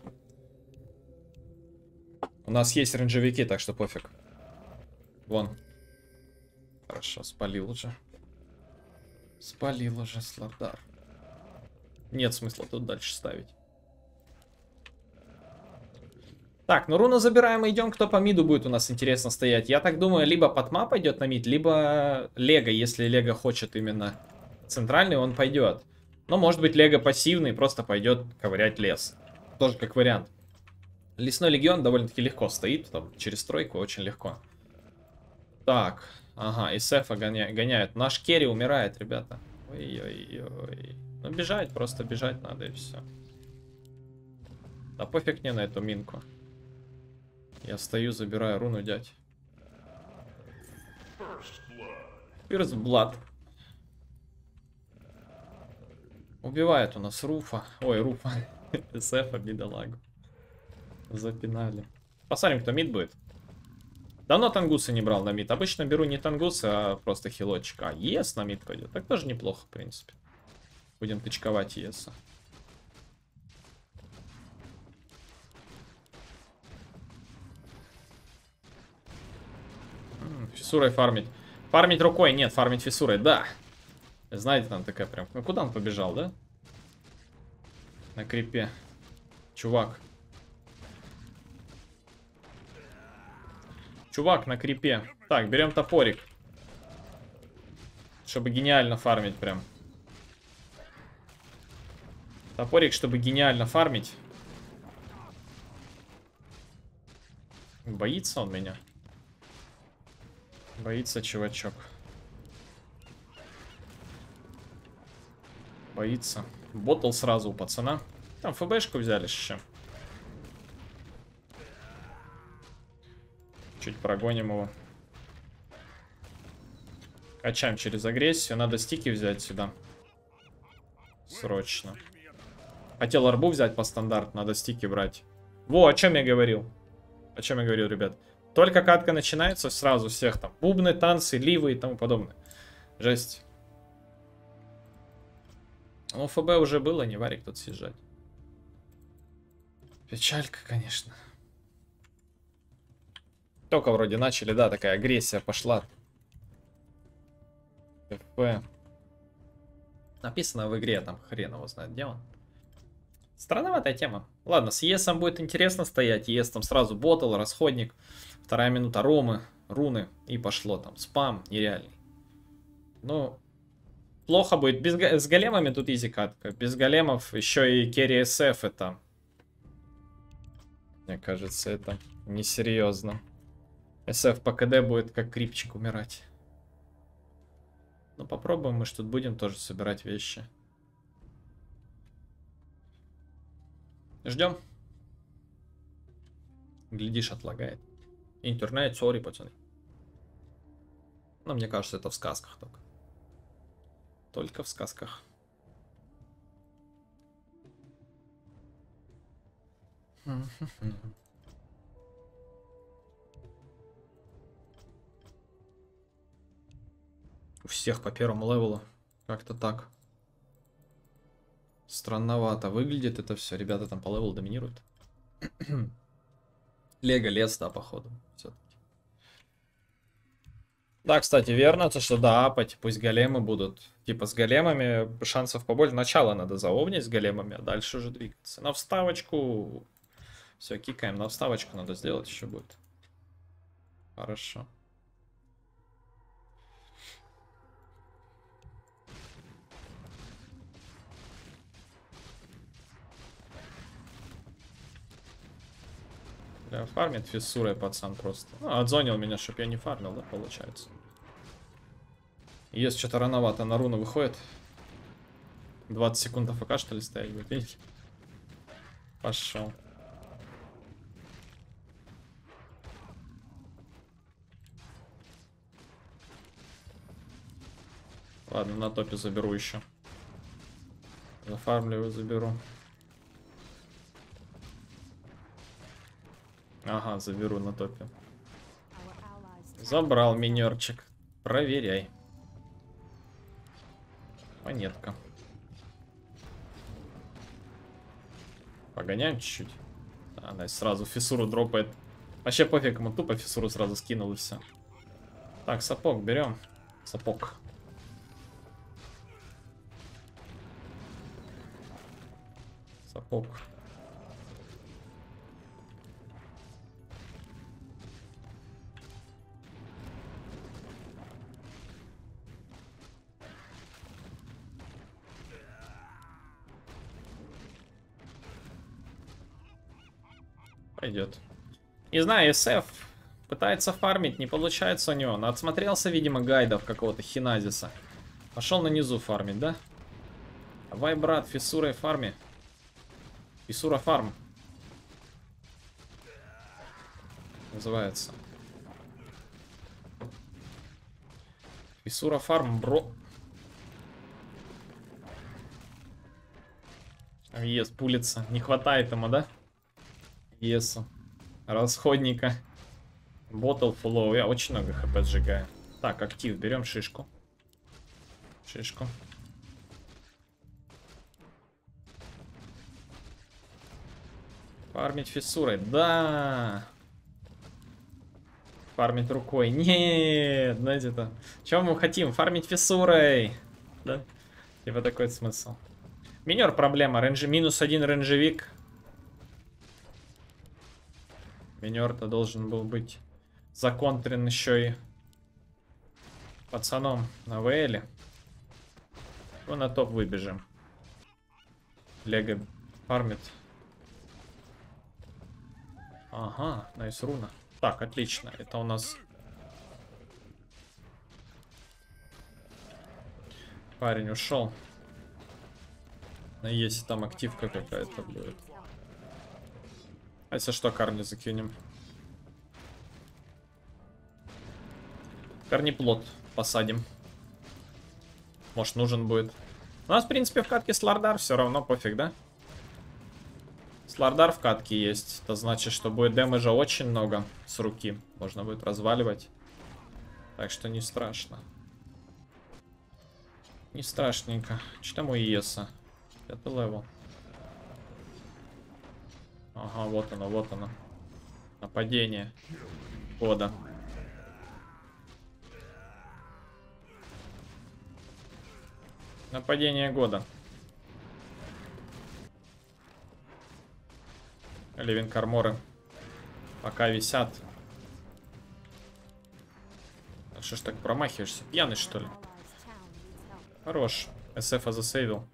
У нас есть рейнджевики, так что пофиг. Вон. Хорошо, спалил уже. Спалил уже Слардар. Нет смысла тут дальше ставить. Так, ну руну забираем и идем. Кто по миду будет у нас интересно стоять? Я так думаю, либо Патма пойдет на мид, либо Лего. Если Лего хочет именно центральный, он пойдет. Но может быть Лего пассивный, просто пойдет ковырять лес. Тоже как вариант. Лесной легион довольно-таки легко стоит. Там через тройку очень легко. Так, ага, СФа гоняют. Наш керри умирает, ребята. Ой-ой-ой. Ну бежать, просто бежать надо и все. Да пофиг мне на эту минку. Я стою, забираю руну, дядь. First Blood. Убивает у нас Руфа. Ой, Руфа. СФа, бедолагу. Запинали. Посмотрим, кто мид будет. Давно тангусы не брал на мид. Обычно беру не тангусы, а просто хилочек. А ЕС на мид пойдет. Так тоже неплохо, в принципе. Будем тычковать ЕСа. Фиссурой фармить. Фармить рукой? Нет, фармить фиссурой, да. Знаете, там такая прям... Ну куда он побежал, да? На крипе. Чувак. Чувак на крипе. Так, берем топорик. Чтобы гениально фармить прям. Топорик, чтобы гениально фармить. Боится он меня. Боится чувачок. Боится. Ботл сразу у пацана. Там ФБшку взяли еще. Чуть прогоним его. Качаем через агрессию. Надо стики взять сюда. Срочно. Хотел арбу взять по стандарту. Надо стики брать. Во, о чем я говорил. О чем я говорил, ребят. Только катка начинается, сразу всех там бубны, танцы, ливы и тому подобное. Жесть. Ну, ФБ уже было, не варик тут съезжать. Печалька, конечно. Только вроде начали, да, такая агрессия пошла. ФП. Написано в игре, там хрен его знает, где он. Странноватая тема. Ладно, с ЕСом будет интересно стоять. ЕС там сразу ботл, расходник. 2 минута Ромы. руны. И пошло там. Спам нереальный. Ну, плохо будет. С големами тут изи катка. Без големов еще и керри СФ это... Мне кажется, это несерьезно. СФ по КД будет как крипчик умирать. Ну, попробуем, мы ж тут будем тоже собирать вещи. Ждем. Глядишь, отлагает. Интернет, сори, пацаны. Но мне кажется, это в сказках только. Только в сказках. У всех по первому левелу. Как-то так. Странновато выглядит это все. Ребята там по левелу доминируют. Лего лес, да, походу. Все-таки. Да, кстати, верно, то что да, апать, пусть големы будут. Типа с големами шансов побольше. Начало надо заовнить с големами, а дальше уже двигаться. На вставочку. Все, кикаем. На вставочку надо сделать еще будет. Хорошо. Бля, фармит фиссурой пацан просто. Ну, отзонил меня, чтоб я не фармил, да, получается. Есть что-то рановато, на руну выходит. 20 секунд АФК, что ли, стоять будет, видите? Пошел. Ладно, на топе заберу еще. Зафармливаю, заберу. Ага, заберу на топе. Забрал минерчик. Проверяй. Монетка. Погоняем чуть-чуть. Она сразу фиссуру дропает. Вообще пофиг, ему тупо фиссуру сразу скинул и все. Так, сапог берем. Сапог. Сапог. Пойдет. Не знаю, СФ пытается фармить, не получается у него. Отсмотрелся, видимо, гайдов какого-то хиназиса. Пошел на низу фармить, да? Давай, брат, фиссурой фарми. Фиссура фарм. Называется. Фиссура фарм, бро. Ес, пулится. Не хватает ему, да? Есу. Расходника. Ботл фуллоу. Я очень много хп сжигаю. Так, актив. Берем шишку. Шишку. Фармить фиссурой. Да. Фармить рукой. Нет. Знаете это. Чего мы хотим? Фармить фиссурой. Да? Типа такой смысл. Минер проблема. Минус один рейнжевик. Минер-то должен был быть законтрен еще и пацаном на ВЛе. Ну, на топ выбежим. Лего фармит. Ага, найс руна. Так, отлично. Это у нас парень ушел. Если там активка какая-то будет. А если что, карни закинем. Корнеплод посадим. Может, нужен будет. У нас, в принципе, в катке Слардар все равно пофиг, да? Слардар в катке есть. Это значит, что будет дэмэджа очень много с руки. Можно будет разваливать. Так что не страшно. Не страшненько. Что там у Иеса? Это левел. Ага, вот оно, вот оно. Нападение года. Нападение года. Ливинг арморы пока висят. Что ж так промахиваешься? Пьяный, что ли? Хорош. СФ засейвил.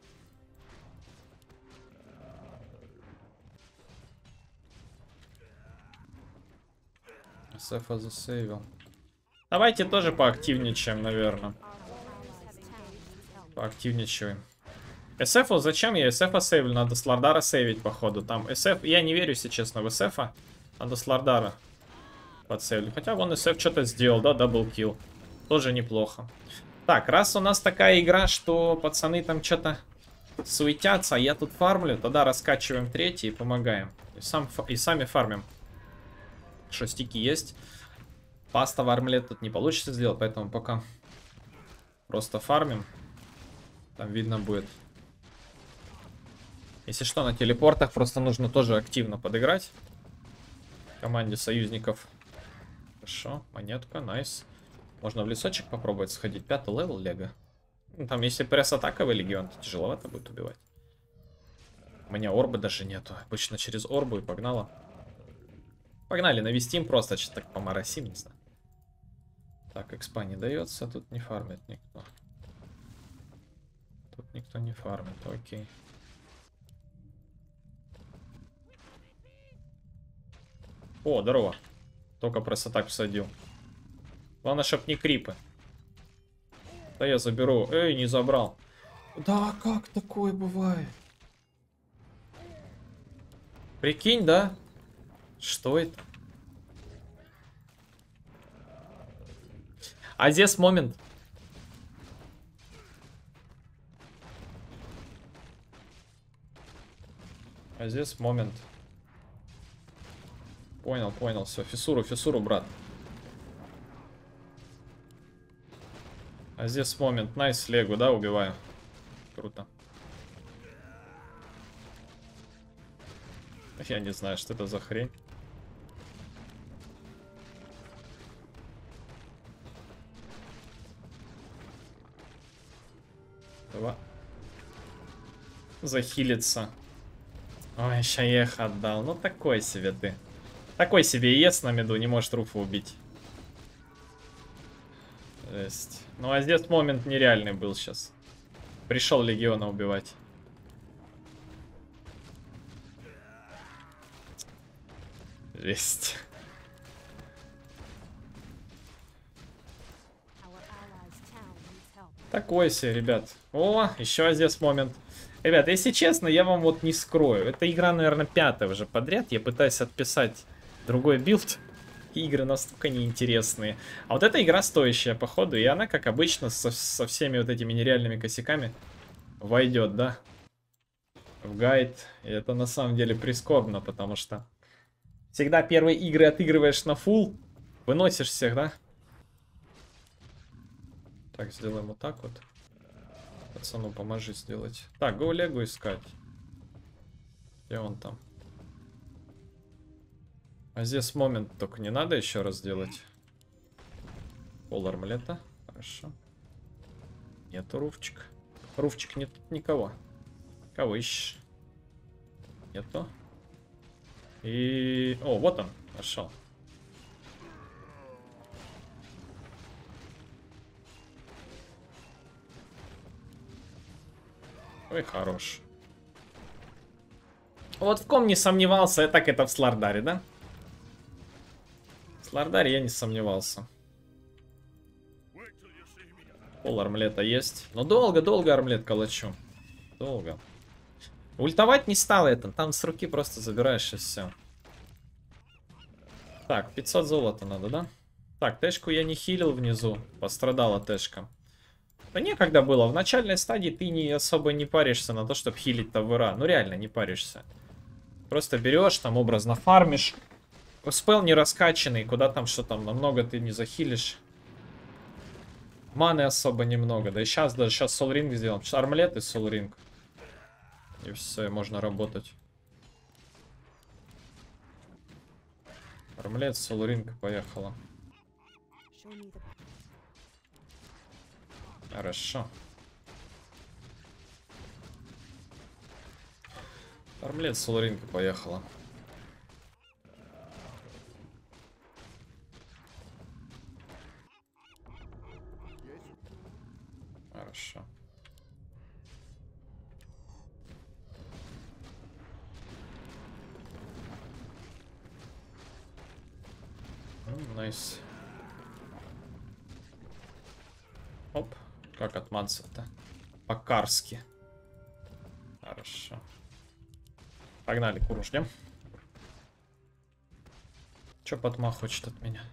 СФ засейвил. Давайте тоже поактивничаем, наверное. Поактивничаем. СФ, зачем я СФ сейвлю? Надо Слардара сейвить, походу. Там СФ, я не верю, если честно, в СФ. Надо Слардара подсейвлю. Хотя вон СФ что-то сделал, да, даблкил. Тоже неплохо. Так, раз у нас такая игра, что пацаны там что-то суетятся, а я тут фармлю, тогда раскачиваем третий и помогаем. И сами фармим. Что, стики есть. Паста в армлет тут не получится сделать, поэтому пока просто фармим. Там видно будет. Если что, на телепортах просто нужно тоже активно подыграть. Команде союзников. Хорошо, монетка, найс. Можно в лесочек попробовать сходить. 5-й левел лего. Ну, там, если пресс-атаковый легион, то тяжеловато будет убивать. У меня орбы даже нету. Обычно через орбу и погнала. Погнали, навестим просто, что-то так поморосим, не знаю. Так, экспа не дается, тут не фармит никто. Тут никто не фармит, окей. О, здорово. Только просто так всадил. Главное, чтоб не крипы. Да я заберу. Эй, не забрал. Да, как такое бывает? Прикинь, да? Что это? А здесь момент. А здесь момент. Понял, понял. Все, фиссуру, брат. А здесь момент. Найс, легу, да, убиваю. Круто. Я не знаю, что это за хрень. Давай. Захилиться. Ой, ща я их отдал. Ну такой себе ты. Такой себе ЕС на миду, не может Руфа убить. Жесть. Ну а здесь момент нереальный был сейчас. Пришел легиона убивать. Жесть. Такой себе, ребят. О, еще здесь момент. Ребят, если честно, я вам вот не скрою. Эта игра, наверное, 5-я уже подряд. Я пытаюсь отписать другой билд. Игры настолько неинтересные. А вот эта игра стоящая, походу. И она, как обычно, со всеми вот этими нереальными косяками войдет, да? В гайд. И это на самом деле прискорбно, потому что всегда первые игры отыгрываешь на фул. Выносишь всех, да? Так, сделаем вот так вот. Пацану, поможи сделать. Так, го легу искать. Где он там? А здесь момент только не надо еще раз делать. Пол армлета. Хорошо. Нету Руфчик. Руфчик, нет никого. Кого ищешь? Нету. И... О, вот он. Нашел. Ой, хорош. Вот в ком не сомневался, так это в Слардаре, да? В Слардаре я не сомневался. Пол армлета есть. Но долго армлет калачу. Долго. Ультовать не стало это. Там с руки просто забираешь и все. Так, 500 золота надо, да? Так, тэшку я не хилил внизу. Пострадала тэшка. Да некогда было. В начальной стадии ты не особо не паришься на то, чтобы хилить тавыра. Ну реально не паришься. Просто берешь, там образно фармишь. Спел не раскачанный, куда там что там, намного ты не захилишь. Маны особо немного. Да и сейчас даже солринг сделаем. Сейчас армлет и солринг. И все, можно работать. Армлет, солринг, поехала. Хорошо. Армлет, солринг, поехала. Хорошо. Найс. Оп. Как отманцев-то? По-карски. Хорошо. Погнали, куру ждем. Че Патма хочет от меня?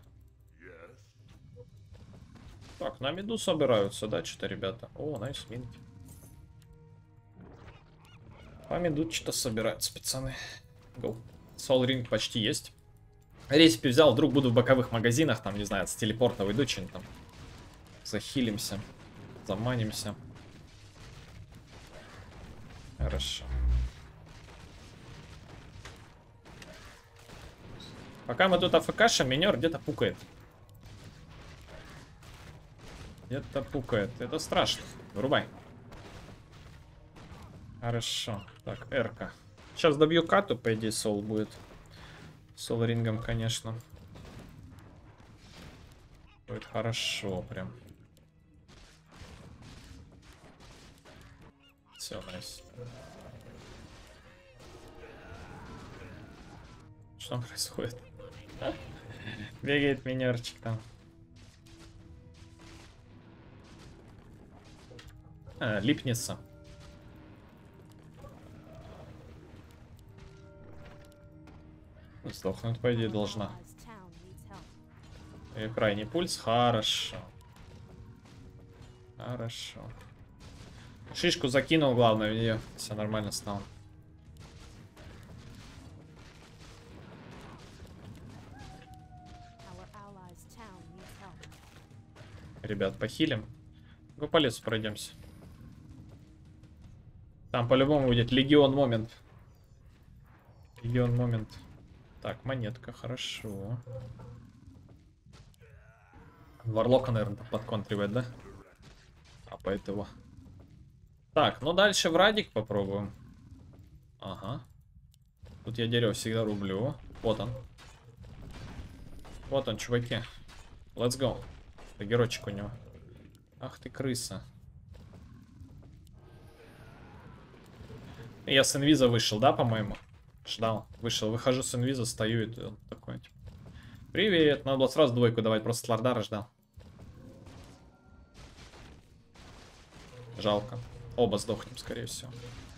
Так, на миду собираются, да, что-то, ребята? О, найс, минт. По миду что-то собираются, пацаны. Гоу. Сол ринг почти есть. Рецепи взял, вдруг буду в боковых магазинах, там, не знаю, с телепорта выйду, что-нибудь там. Захилимся. Заманимся. Хорошо. Пока мы тут АФКшим, минер где-то пукает. Где-то пукает. Это страшно. Вырубай. Хорошо. Так, Эрка. Сейчас добью кату, по идее, Сол будет. Сол рингом, конечно. Будет хорошо прям. Все, найс. Что там происходит? Бегает минерчик там. Липнется. Сдохнуть, по идее, должна. И крайний пульс. Хорошо. Хорошо. Шишку закинул, главное, в нее. Все нормально стало. Ребят, похилим. Ну, по лесу пройдемся. Там по-любому будет легион момент. Легион момент. Так, монетка, хорошо. Варлока, наверное, подконтривает, да? А по этого. Так, ну дальше в радик попробуем. Ага. Тут я дерево всегда рублю. Вот он. Вот он, чуваки. Let's go. Это геройчик у него. Ах ты крыса. Я с инвиза вышел, да, по-моему? Ждал. Вышел, выхожу с инвиза, стою, и он такой, типа. Привет, надо было сразу двойку давать, просто Слардара ждал. Жалко. Оба сдохнем, скорее всего.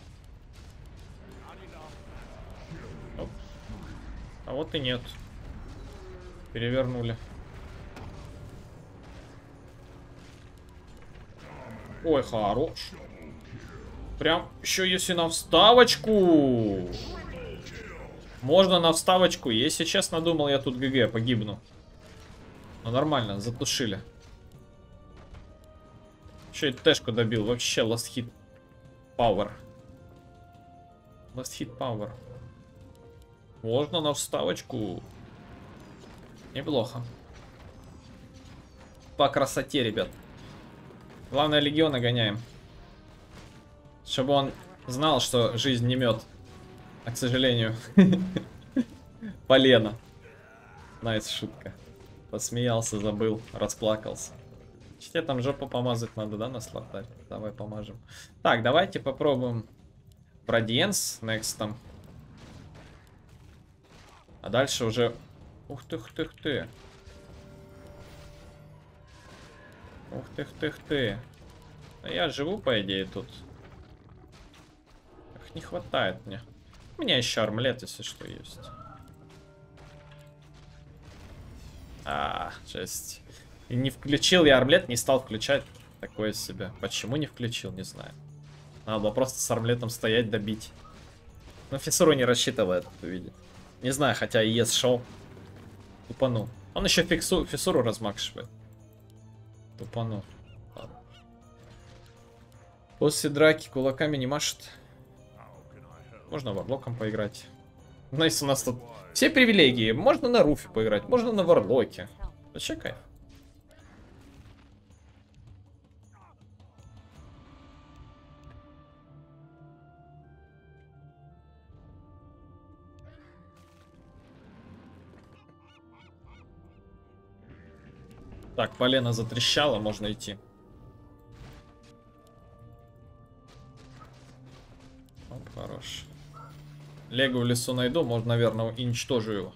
Оп. А вот и нет. Перевернули. Ой, хорош. Прям еще если на вставочку. Можно на вставочку. Если честно, думал, я тут ГГ погибну. Но нормально, затушили. Еще и тэшку добил. Вообще, last hit power. Last hit power. Можно на вставочку. Неплохо. По красоте, ребят. Главное, легиона гоняем. Чтобы он знал, что жизнь не мед. А, к сожалению, полено. Найс, шутка. Посмеялся, забыл, расплакался. Тебе там жопу помазать надо, да, на слотарь? Давай помажем. Так, давайте попробуем Бродиенс next там. А дальше уже... Ух ты, ух ты, ух ты. Ух ты, ух ты, ух ты. А я живу, по идее, тут. Эх, не хватает мне. У меня еще армлет, если что, есть. Жесть. И не включил я армлет, не стал включать. Такое себе. Почему не включил, не знаю. Надо было просто с армлетом стоять, добить. Но фиссуру не рассчитывает, видит. Не знаю, хотя и ес шел. Тупанул. Он еще фиссуру размакшивает. Тупанул. Ладно. После драки кулаками не машет. Можно варлоком поиграть. Найс, у нас тут все привилегии. Можно на руфе поиграть, можно на варлоке. Вообще кайф. Так, полено затрещало, можно идти. Хорошо. Лего в лесу найду, может, наверное, и уничтожу его.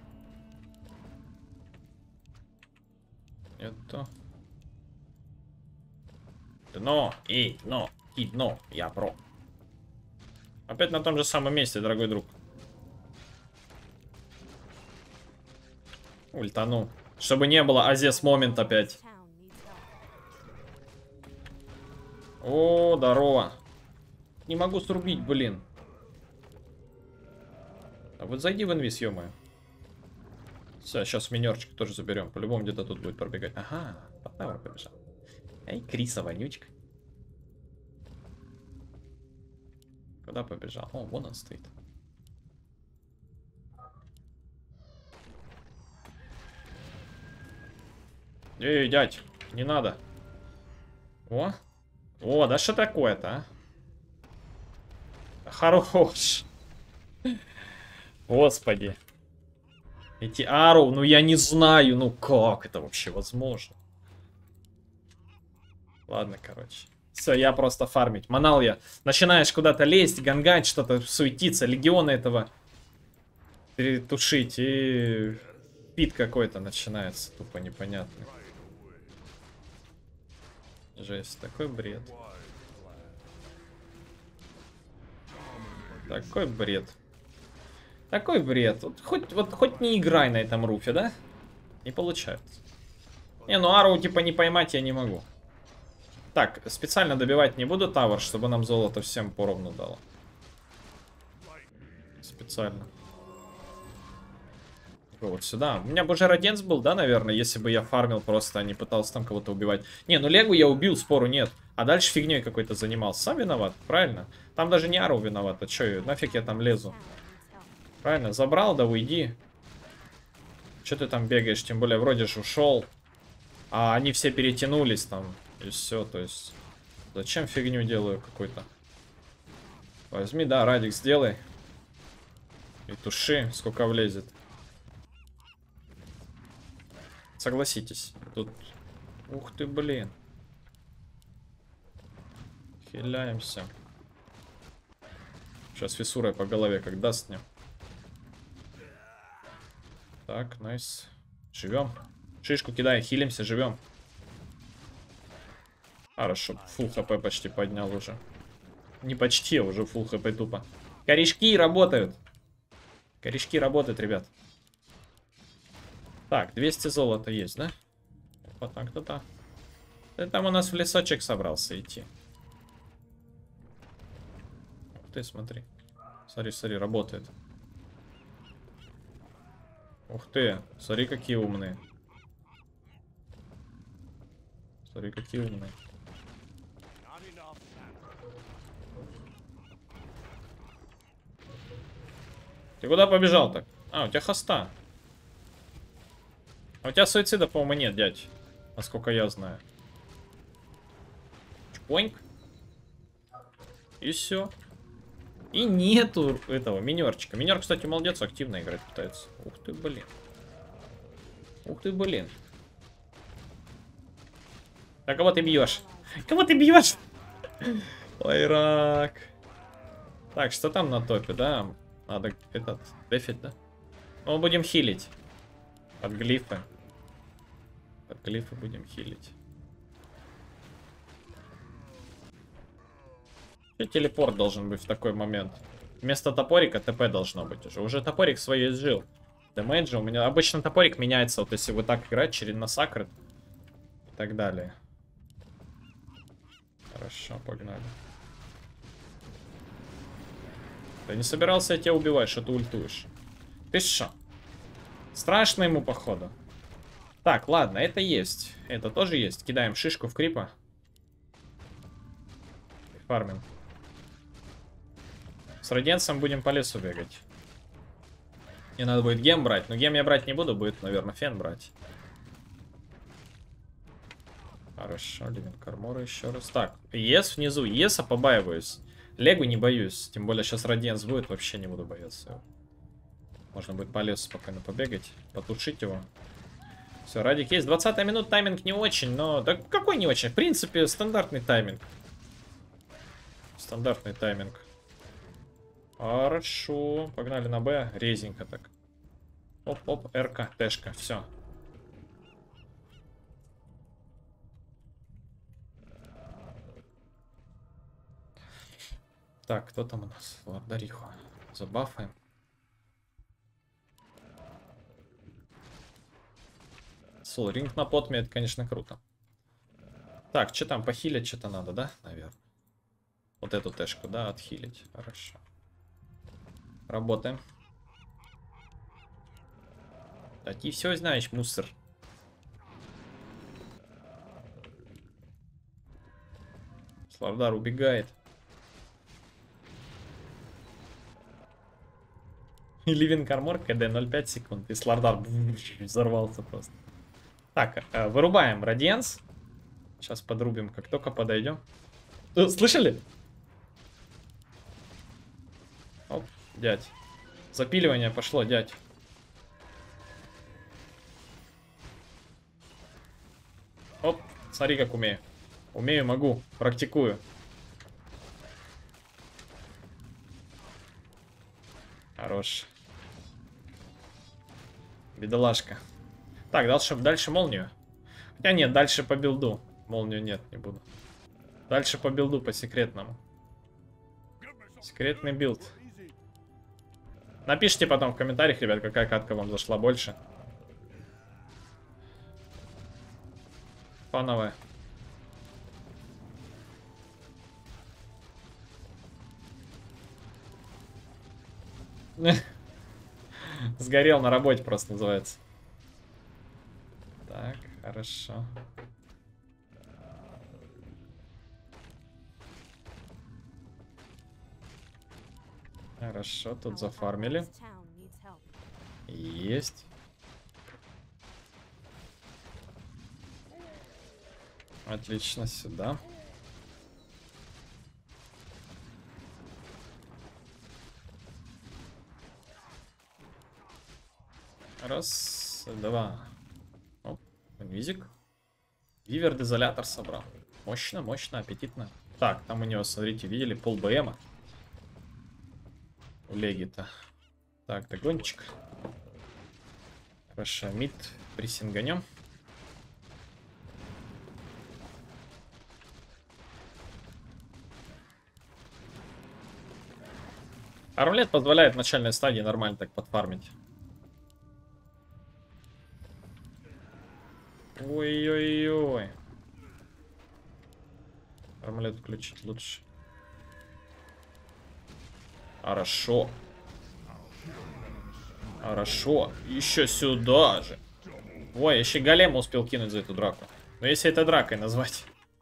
Это... Дно, и дно, и дно, я про. Опять на том же самом месте, дорогой друг. Ультану. Чтобы не было Азес момент опять. О, здорово. Не могу срубить, блин. А вот зайди в инвиз, ё-моё. Все, сейчас минерчик тоже заберем. По-любому где-то тут будет пробегать. Ага, под тавер побежал. Эй, Криса, вонючка. Куда побежал? О, вон он стоит. Эй, дядь, не надо. О, о, да что такое-то, а? Хорош. Господи. Эти ару, ну я не знаю, ну как это вообще возможно? Ладно, короче. Все, я просто фармить. Манал я. Начинаешь куда-то лезть, гангать, что-то суетиться, легиона этого перетушить, и пит какой-то начинается, тупо непонятный. Жесть, такой бред. Такой бред. Такой бред. Вот хоть не играй на этом руфе, да? Не получается. Не, ну ару типа не поймать я не могу. Так, специально добивать не буду тавер, чтобы нам золото всем поровну дало. Специально. Вот сюда. У меня бы уже Раденс был, да, наверное, если бы я фармил просто, а не пытался там кого-то убивать. Не, ну Легу я убил, спору нет. А дальше фигней какой-то занимался. Сам виноват, правильно? Там даже не Ару виноват. А чё, нафиг я там лезу? Правильно, забрал, да уйди. Чё ты там бегаешь? Тем более, вроде же ушел. А они все перетянулись там. И все, то есть... Зачем фигню делаю какой-то? Возьми, да, Радик, сделай. И туши, сколько влезет. Согласитесь, тут... Ух ты, блин. Хиляемся. Сейчас фиссурой по голове как даст мне. Так, найс. Живем. Шишку кидай, хилимся, живем. Хорошо, фул хп почти поднял уже. Не почти, а уже фул хп тупо. Корешки работают. Корешки работают, ребят. Так, 200 золота есть, да? Вот так-то да. Ты там у нас в лесочек собрался идти. Ух ты, смотри. Смотри, смотри, работает. Ух ты, смотри, какие умные. Смотри, какие умные. Ты куда побежал так? А, у тебя хоста. А у тебя суицида, по-моему, нет, дядь. Насколько я знаю. Чпоньк. И все. И нету этого минерчика. Минер, кстати, молодец, активно играть пытается. Ух ты, блин. Ух ты, блин. А кого ты бьешь? Кого ты бьешь? Ой, рак. Так, что там на топе, да? Надо этот дефить, да? Ну, будем хилить. Под глифы. Под глифы будем хилить. И телепорт должен быть в такой момент. Вместо топорика ТП должно быть уже. Уже топорик свое изжил. Дэмэджа у меня... Обычно топорик меняется, вот если вот так играть, через насакрит. И так далее. Хорошо, погнали. Да не собирался я тебя убивать, что ты ультуешь. Ты шо? Страшно ему, походу. Так, ладно, это есть. Это тоже есть. Кидаем шишку в крипа. И фармим. С Раденсом будем по лесу бегать. Мне надо будет гем брать. Но гем я брать не буду. Будет, наверное, фен брать. Хорошо, Ливен Кармора еще раз. Так, ЕС внизу. ЕСа побаиваюсь. Легу не боюсь. Тем более сейчас Раденс будет. Вообще не буду бояться. Можно будет по лесу спокойно побегать. Потушить его. Все, Радик есть. 20-я минута, тайминг не очень. Но да какой не очень? В принципе, стандартный тайминг. Стандартный тайминг. Хорошо. Погнали на Б. Резенько так. Оп-оп, РК, Тэшка. Все. Так, кто там у нас? Лордариху. Забафаем. Сол, ринг на потме, это, конечно, круто. Так, что там, похилить что-то надо, да? Наверное. Вот эту тэшку, да, отхилить. Хорошо. Работаем. Да ты все знаешь, мусор. Слардар убегает. И Ливен Кармор, КД 0,5 секунд. И Слардар взорвался просто. Так, вырубаем Радиенс. Сейчас подрубим, как только подойдем. Слышали? Оп, дядь. Запиливание пошло, дядь. Оп, смотри, как умею. Умею, могу, практикую. Хорош. Бедолашка. Так, дальше молнию. Хотя нет, дальше по билду. Молнию нет, не буду. Дальше по билду, по секретному. Секретный билд. Напишите потом в комментариях, ребят, какая катка вам зашла больше. Фановая. Сгорел на работе просто называется. Так, хорошо. Хорошо, тут зафармили. Есть. Отлично, сюда. Раз, два. Оп, инвизик. Вивер-дезолятор собрал. Мощно, мощно, аппетитно. Так, там у него, смотрите, видели, пол БМа. У Леги-то. Так, догончик. Хорошо, мид прессинганем. Армлет позволяет в начальной стадии нормально так подфармить. Ой-ой-ой. Армлет включить лучше. Хорошо. Хорошо. Еще сюда же. Ой, еще голема успел кинуть за эту драку. Но если это дракой назвать.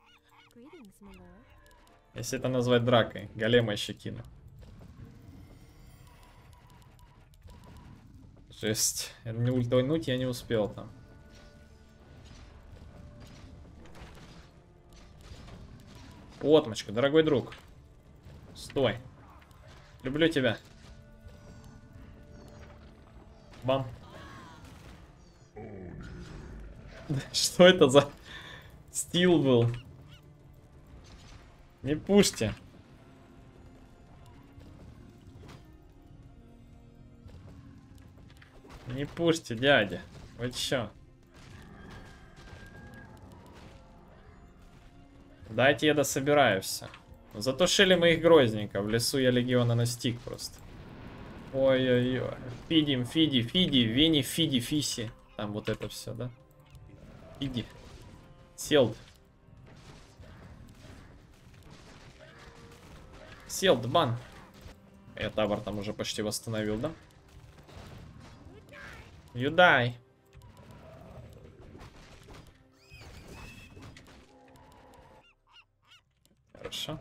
Если это назвать дракой. Голема еще кину. Жесть. Не ультануть я не успел там. Отмочка, дорогой друг. Стой. Люблю тебя. Бам. Что это за стил был? Не пушьте. Не пушьте, дядя. Вы чё? Дайте я дособираю все. Затушили мы их грозненько. В лесу я легиона настиг просто. Ой-ой-ой. Фидим, фиди, вени, фиди, фиси. Там вот это все, да? Фиди. Селд. Селд, бан. Я табор там уже почти восстановил, да? Юдай. Хорошо.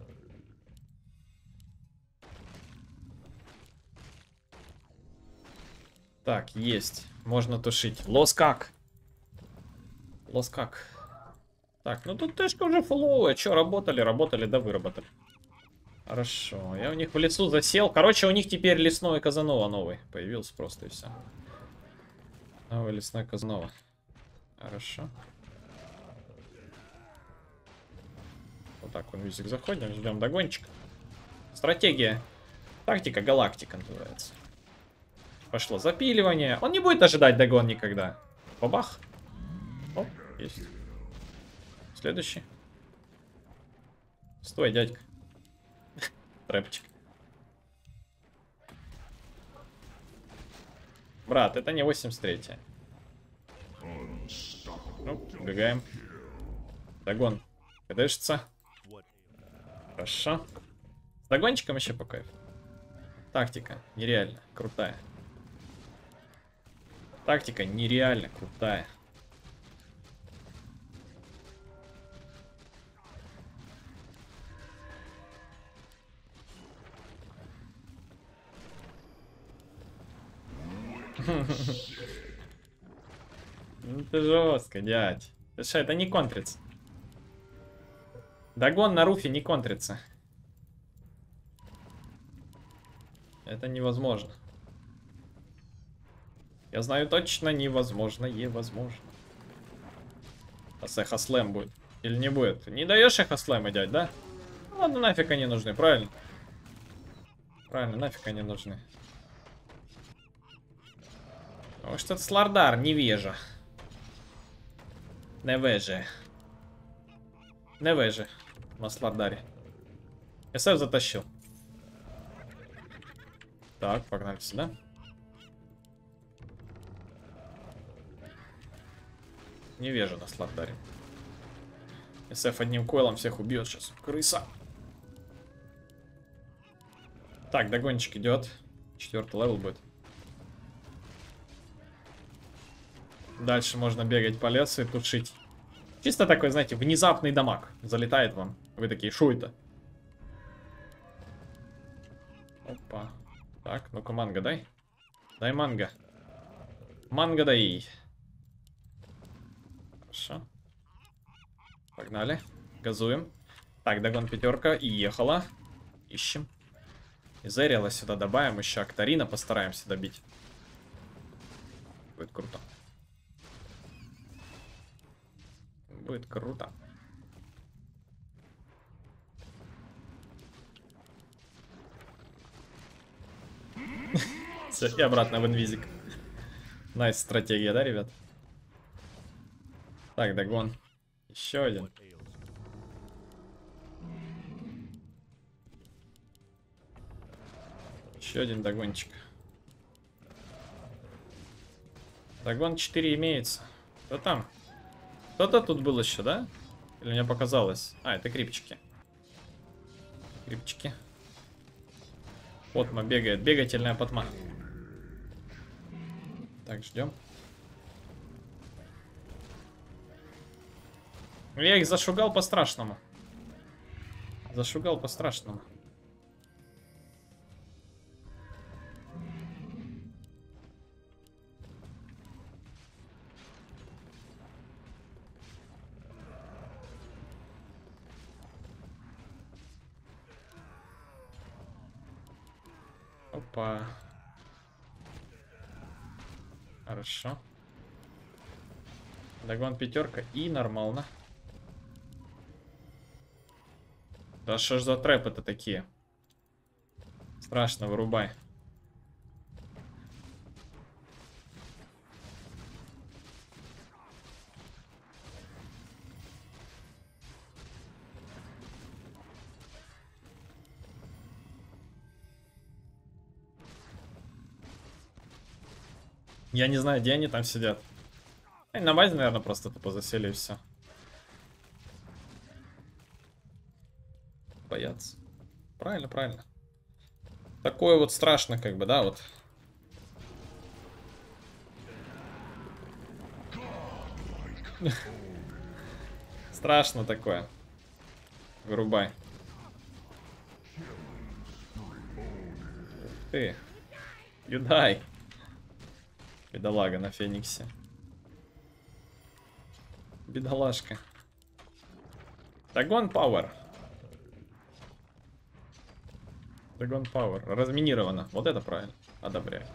Так, есть. Можно тушить. Лос как? Лос как? Так, ну тут тэшка уже фуловая. Че, работали, да выработали. Хорошо. Я у них в лесу засел. Короче, у них теперь лесной Казанова новый появился просто и все. Новый лесной Казанова. Хорошо. Вот так он визик заходим, ждем догончик. Стратегия. Тактика галактика называется. Пошло запиливание. Он не будет ожидать догон никогда. Бабах. Оп, есть. Следующий. Стой, дядька. Трэпчик. Брат, это не 83-я. Ну, убегаем. Догон. КДшится. Хорошо. С догончиком еще по кайфу. Тактика нереально крутая. Тактика нереально крутая. Ну ты жестко, дядь. Ты что, это не контрится. Догон на руфе не контрится. Это невозможно. Я знаю точно, невозможно, невозможно. А эхослэм будет. Или не будет? Не даешь эхослэма, дядь, да? Ну, ладно, нафиг они нужны, правильно? Правильно, нафиг они нужны. Потому что это Слардар, невежа. Невеже. Невеже. На Слардаре. СФ затащил. Так, погнали сюда. Невежа на Слардаре. СФ одним койлом всех убьет сейчас. Крыса. Так, догончик идет. 4-й левел будет. Дальше можно бегать по лесу и тушить. Чисто такой, знаете, внезапный дамаг. Залетает вам. Вы такие, шо это? Опа. Так, ну-ка манго дай. Дай манго. Манго дай. Хорошо. Погнали. Газуем. Так, догон 5-ка. И ехала. Ищем. Изериала сюда добавим. Еще Актарина постараемся добить. Будет круто. Будет круто. Все, и обратно в инвизик. Найс стратегия, да, ребят? Так, догон. Еще один. Еще один догончик. Догон 4 имеется. Кто там? Кто-то тут был еще, да? Или мне показалось? А, это крипчики. Крипчики. Потма бегает. Бегательная потма. Так, ждем. Я их зашугал по-страшному. Зашугал по-страшному. Опа. Хорошо. Догон 5-ка и нормально. Да что ж за трэпы-то такие? Страшно, вырубай. Я не знаю, где они там сидят. Они на базе, наверное, просто тупо засели и все. Боятся. Правильно, правильно. Такое вот страшно, как бы, да, вот. Страшно такое. Вырубай. Ты. Юдай. Бедолага на Фениксе. Бедолажка. Догон Пауэр. Догон Пауэр. Разминировано. Вот это правильно. Одобряю.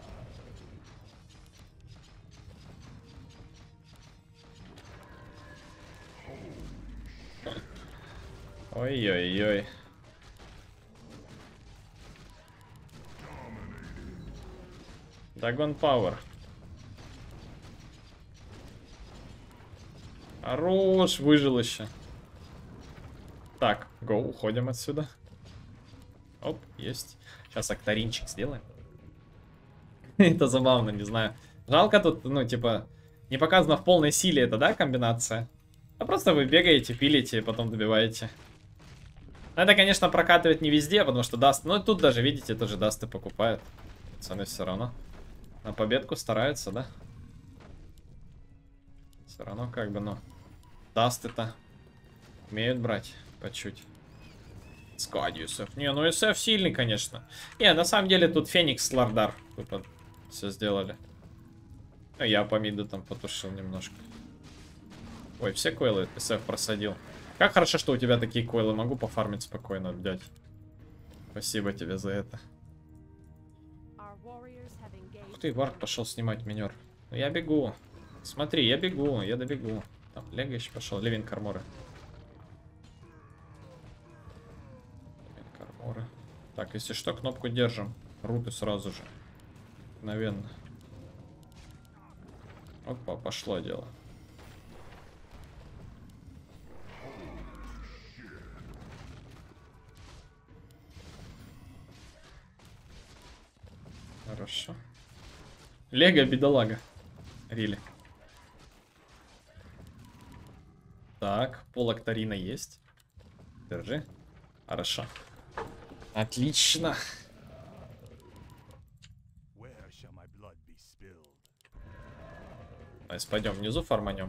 Ой-ой-ой. Дагон Пауэр. Хорош, выжил еще. Так, го, уходим отсюда. Оп, есть. Сейчас акторинчик сделаем. Это забавно, не знаю. Жалко тут, ну, типа, не показано в полной силе это, да, комбинация? А просто вы бегаете, пилите и потом добиваете. Но это, конечно, прокатывает не везде, потому что даст... Ну, тут даже, видите, тоже дасты покупают. Пацаны все равно на победку стараются, да? Все равно как бы, ну... Дасты-то умеют брать по чуть. Сквад ЮСФ. Не, ну ЮСФ сильный, конечно. Не, на самом деле тут Феникс с Лардар все сделали. А я по миду там потушил немножко. Ой, все койлы ЮСФ просадил. Как хорошо, что у тебя такие койлы. Могу пофармить спокойно, дядь. Спасибо тебе за это. Ух ты, Вард пошел снимать минер. Ну, я бегу. Смотри, я бегу, я добегу. Там, Лего еще пошел. Левин Карморы. Так, если что, кнопку держим. Руты сразу же. Мгновенно. Опа, пошло дело. Хорошо. Лего бедолага. Рили. Так, полактарина есть. Держи. Хорошо. Отлично. Найс, пойдем внизу фарманем.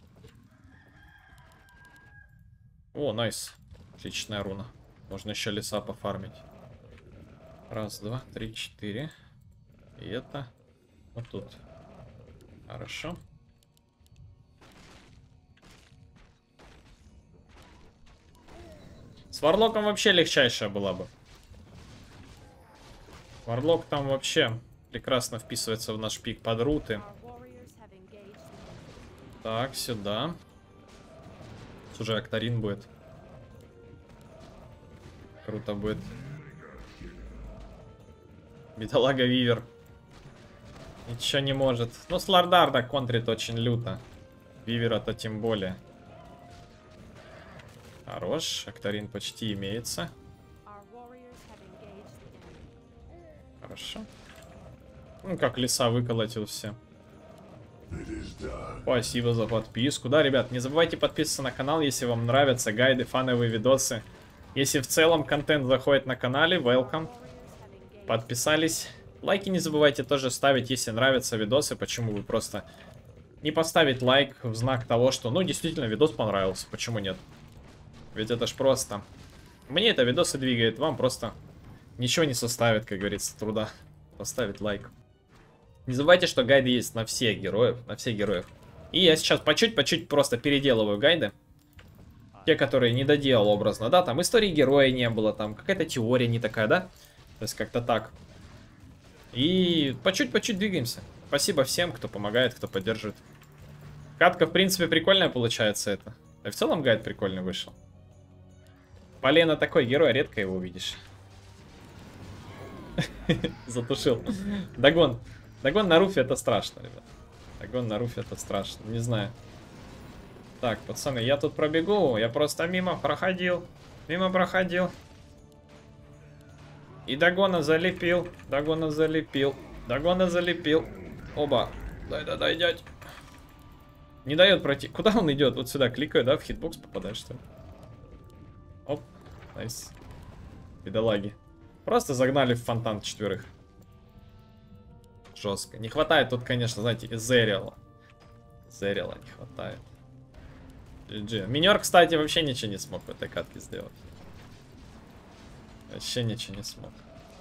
О, найс. Отличная руна. Можно еще леса пофармить. Раз, два, три, четыре. И это вот тут. Хорошо. С Варлоком вообще легчайшая была бы. Варлок там вообще прекрасно вписывается в наш пик под руты. Так, сюда. Уже Акторин будет. Круто будет. Бедолага Вивер. Ничего не может. Ну, с Лардарда контрит очень люто. Вивера-то тем более. Хорош. Акторин почти имеется. Хорошо. Ну, как леса выколотил все. Спасибо за подписку. Да, ребят, не забывайте подписываться на канал, если вам нравятся гайды, фановые видосы. Если в целом контент заходит на канале, welcome. Подписались. Лайки не забывайте тоже ставить, если нравятся видосы. Почему бы просто не поставить лайк в знак того, что, ну, действительно, видос понравился. Почему нет? Ведь это ж просто. Мне это видосы двигает, вам просто ничего не составит, как говорится, труда поставить лайк. Не забывайте, что гайды есть на всех героев, И я сейчас по чуть-чуть просто переделываю гайды. Те, которые не доделал образно, да, там истории героя не было, там какая-то теория не такая, да? То есть как-то так. И по чуть-чуть двигаемся. Спасибо всем, кто помогает, кто поддерживает. Катка, в принципе, прикольная получается это. И в целом гайд прикольный вышел. Полено такой герой, редко его увидишь. Затушил. Дагон. Дагон на руфе это страшно, ребят. Дагон на руфе это страшно, не знаю. Так, пацаны, я тут пробегу. Я просто мимо проходил. Мимо проходил. И Дагона залепил. Дагона залепил. Дагона залепил. Оба. Дай, дядь. Не дает пройти. Куда он идет? Вот сюда кликаю, да? В хитбокс попадаешь, что ли? Оп. Найс. Бедолаги. Просто загнали в фонтан четверых. Жестко. Не хватает тут, конечно, знаете, Эзериала. Эзериала не хватает. GG. Минер, кстати, вообще ничего не смог в этой катке сделать. Вообще ничего не смог.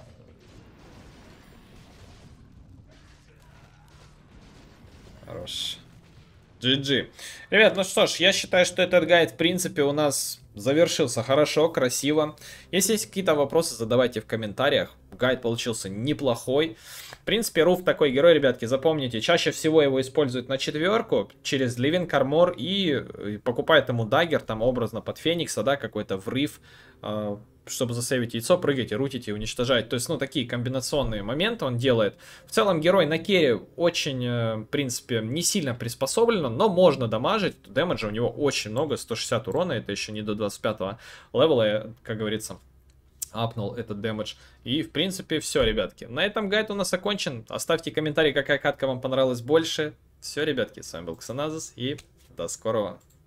Хорош. GG. Ребят, ну что ж, я считаю, что этот гайд, в принципе, у нас завершился хорошо, красиво. Если есть какие-то вопросы, задавайте в комментариях. Гайд получился неплохой. В принципе, Руф такой герой, ребятки, запомните. Чаще всего его используют на четверку через Левин Кармор и покупают ему даггер, там образно под Феникса, да, какой-то врыв. чтобы засейвить яйцо, прыгать и рутить и уничтожать. То есть, ну, такие комбинационные моменты он делает. В целом, герой на керри очень, в принципе, не сильно приспособлен, но можно дамажить. Дэмэджа у него очень много, 160 урона, это еще не до 25 левела, я, как говорится, апнул этот дэмэдж. И, в принципе, все, ребятки. На этом гайд у нас окончен. Оставьте комментарий, какая катка вам понравилась больше. Все, ребятки, с вами был Ксеназис, и до скорого.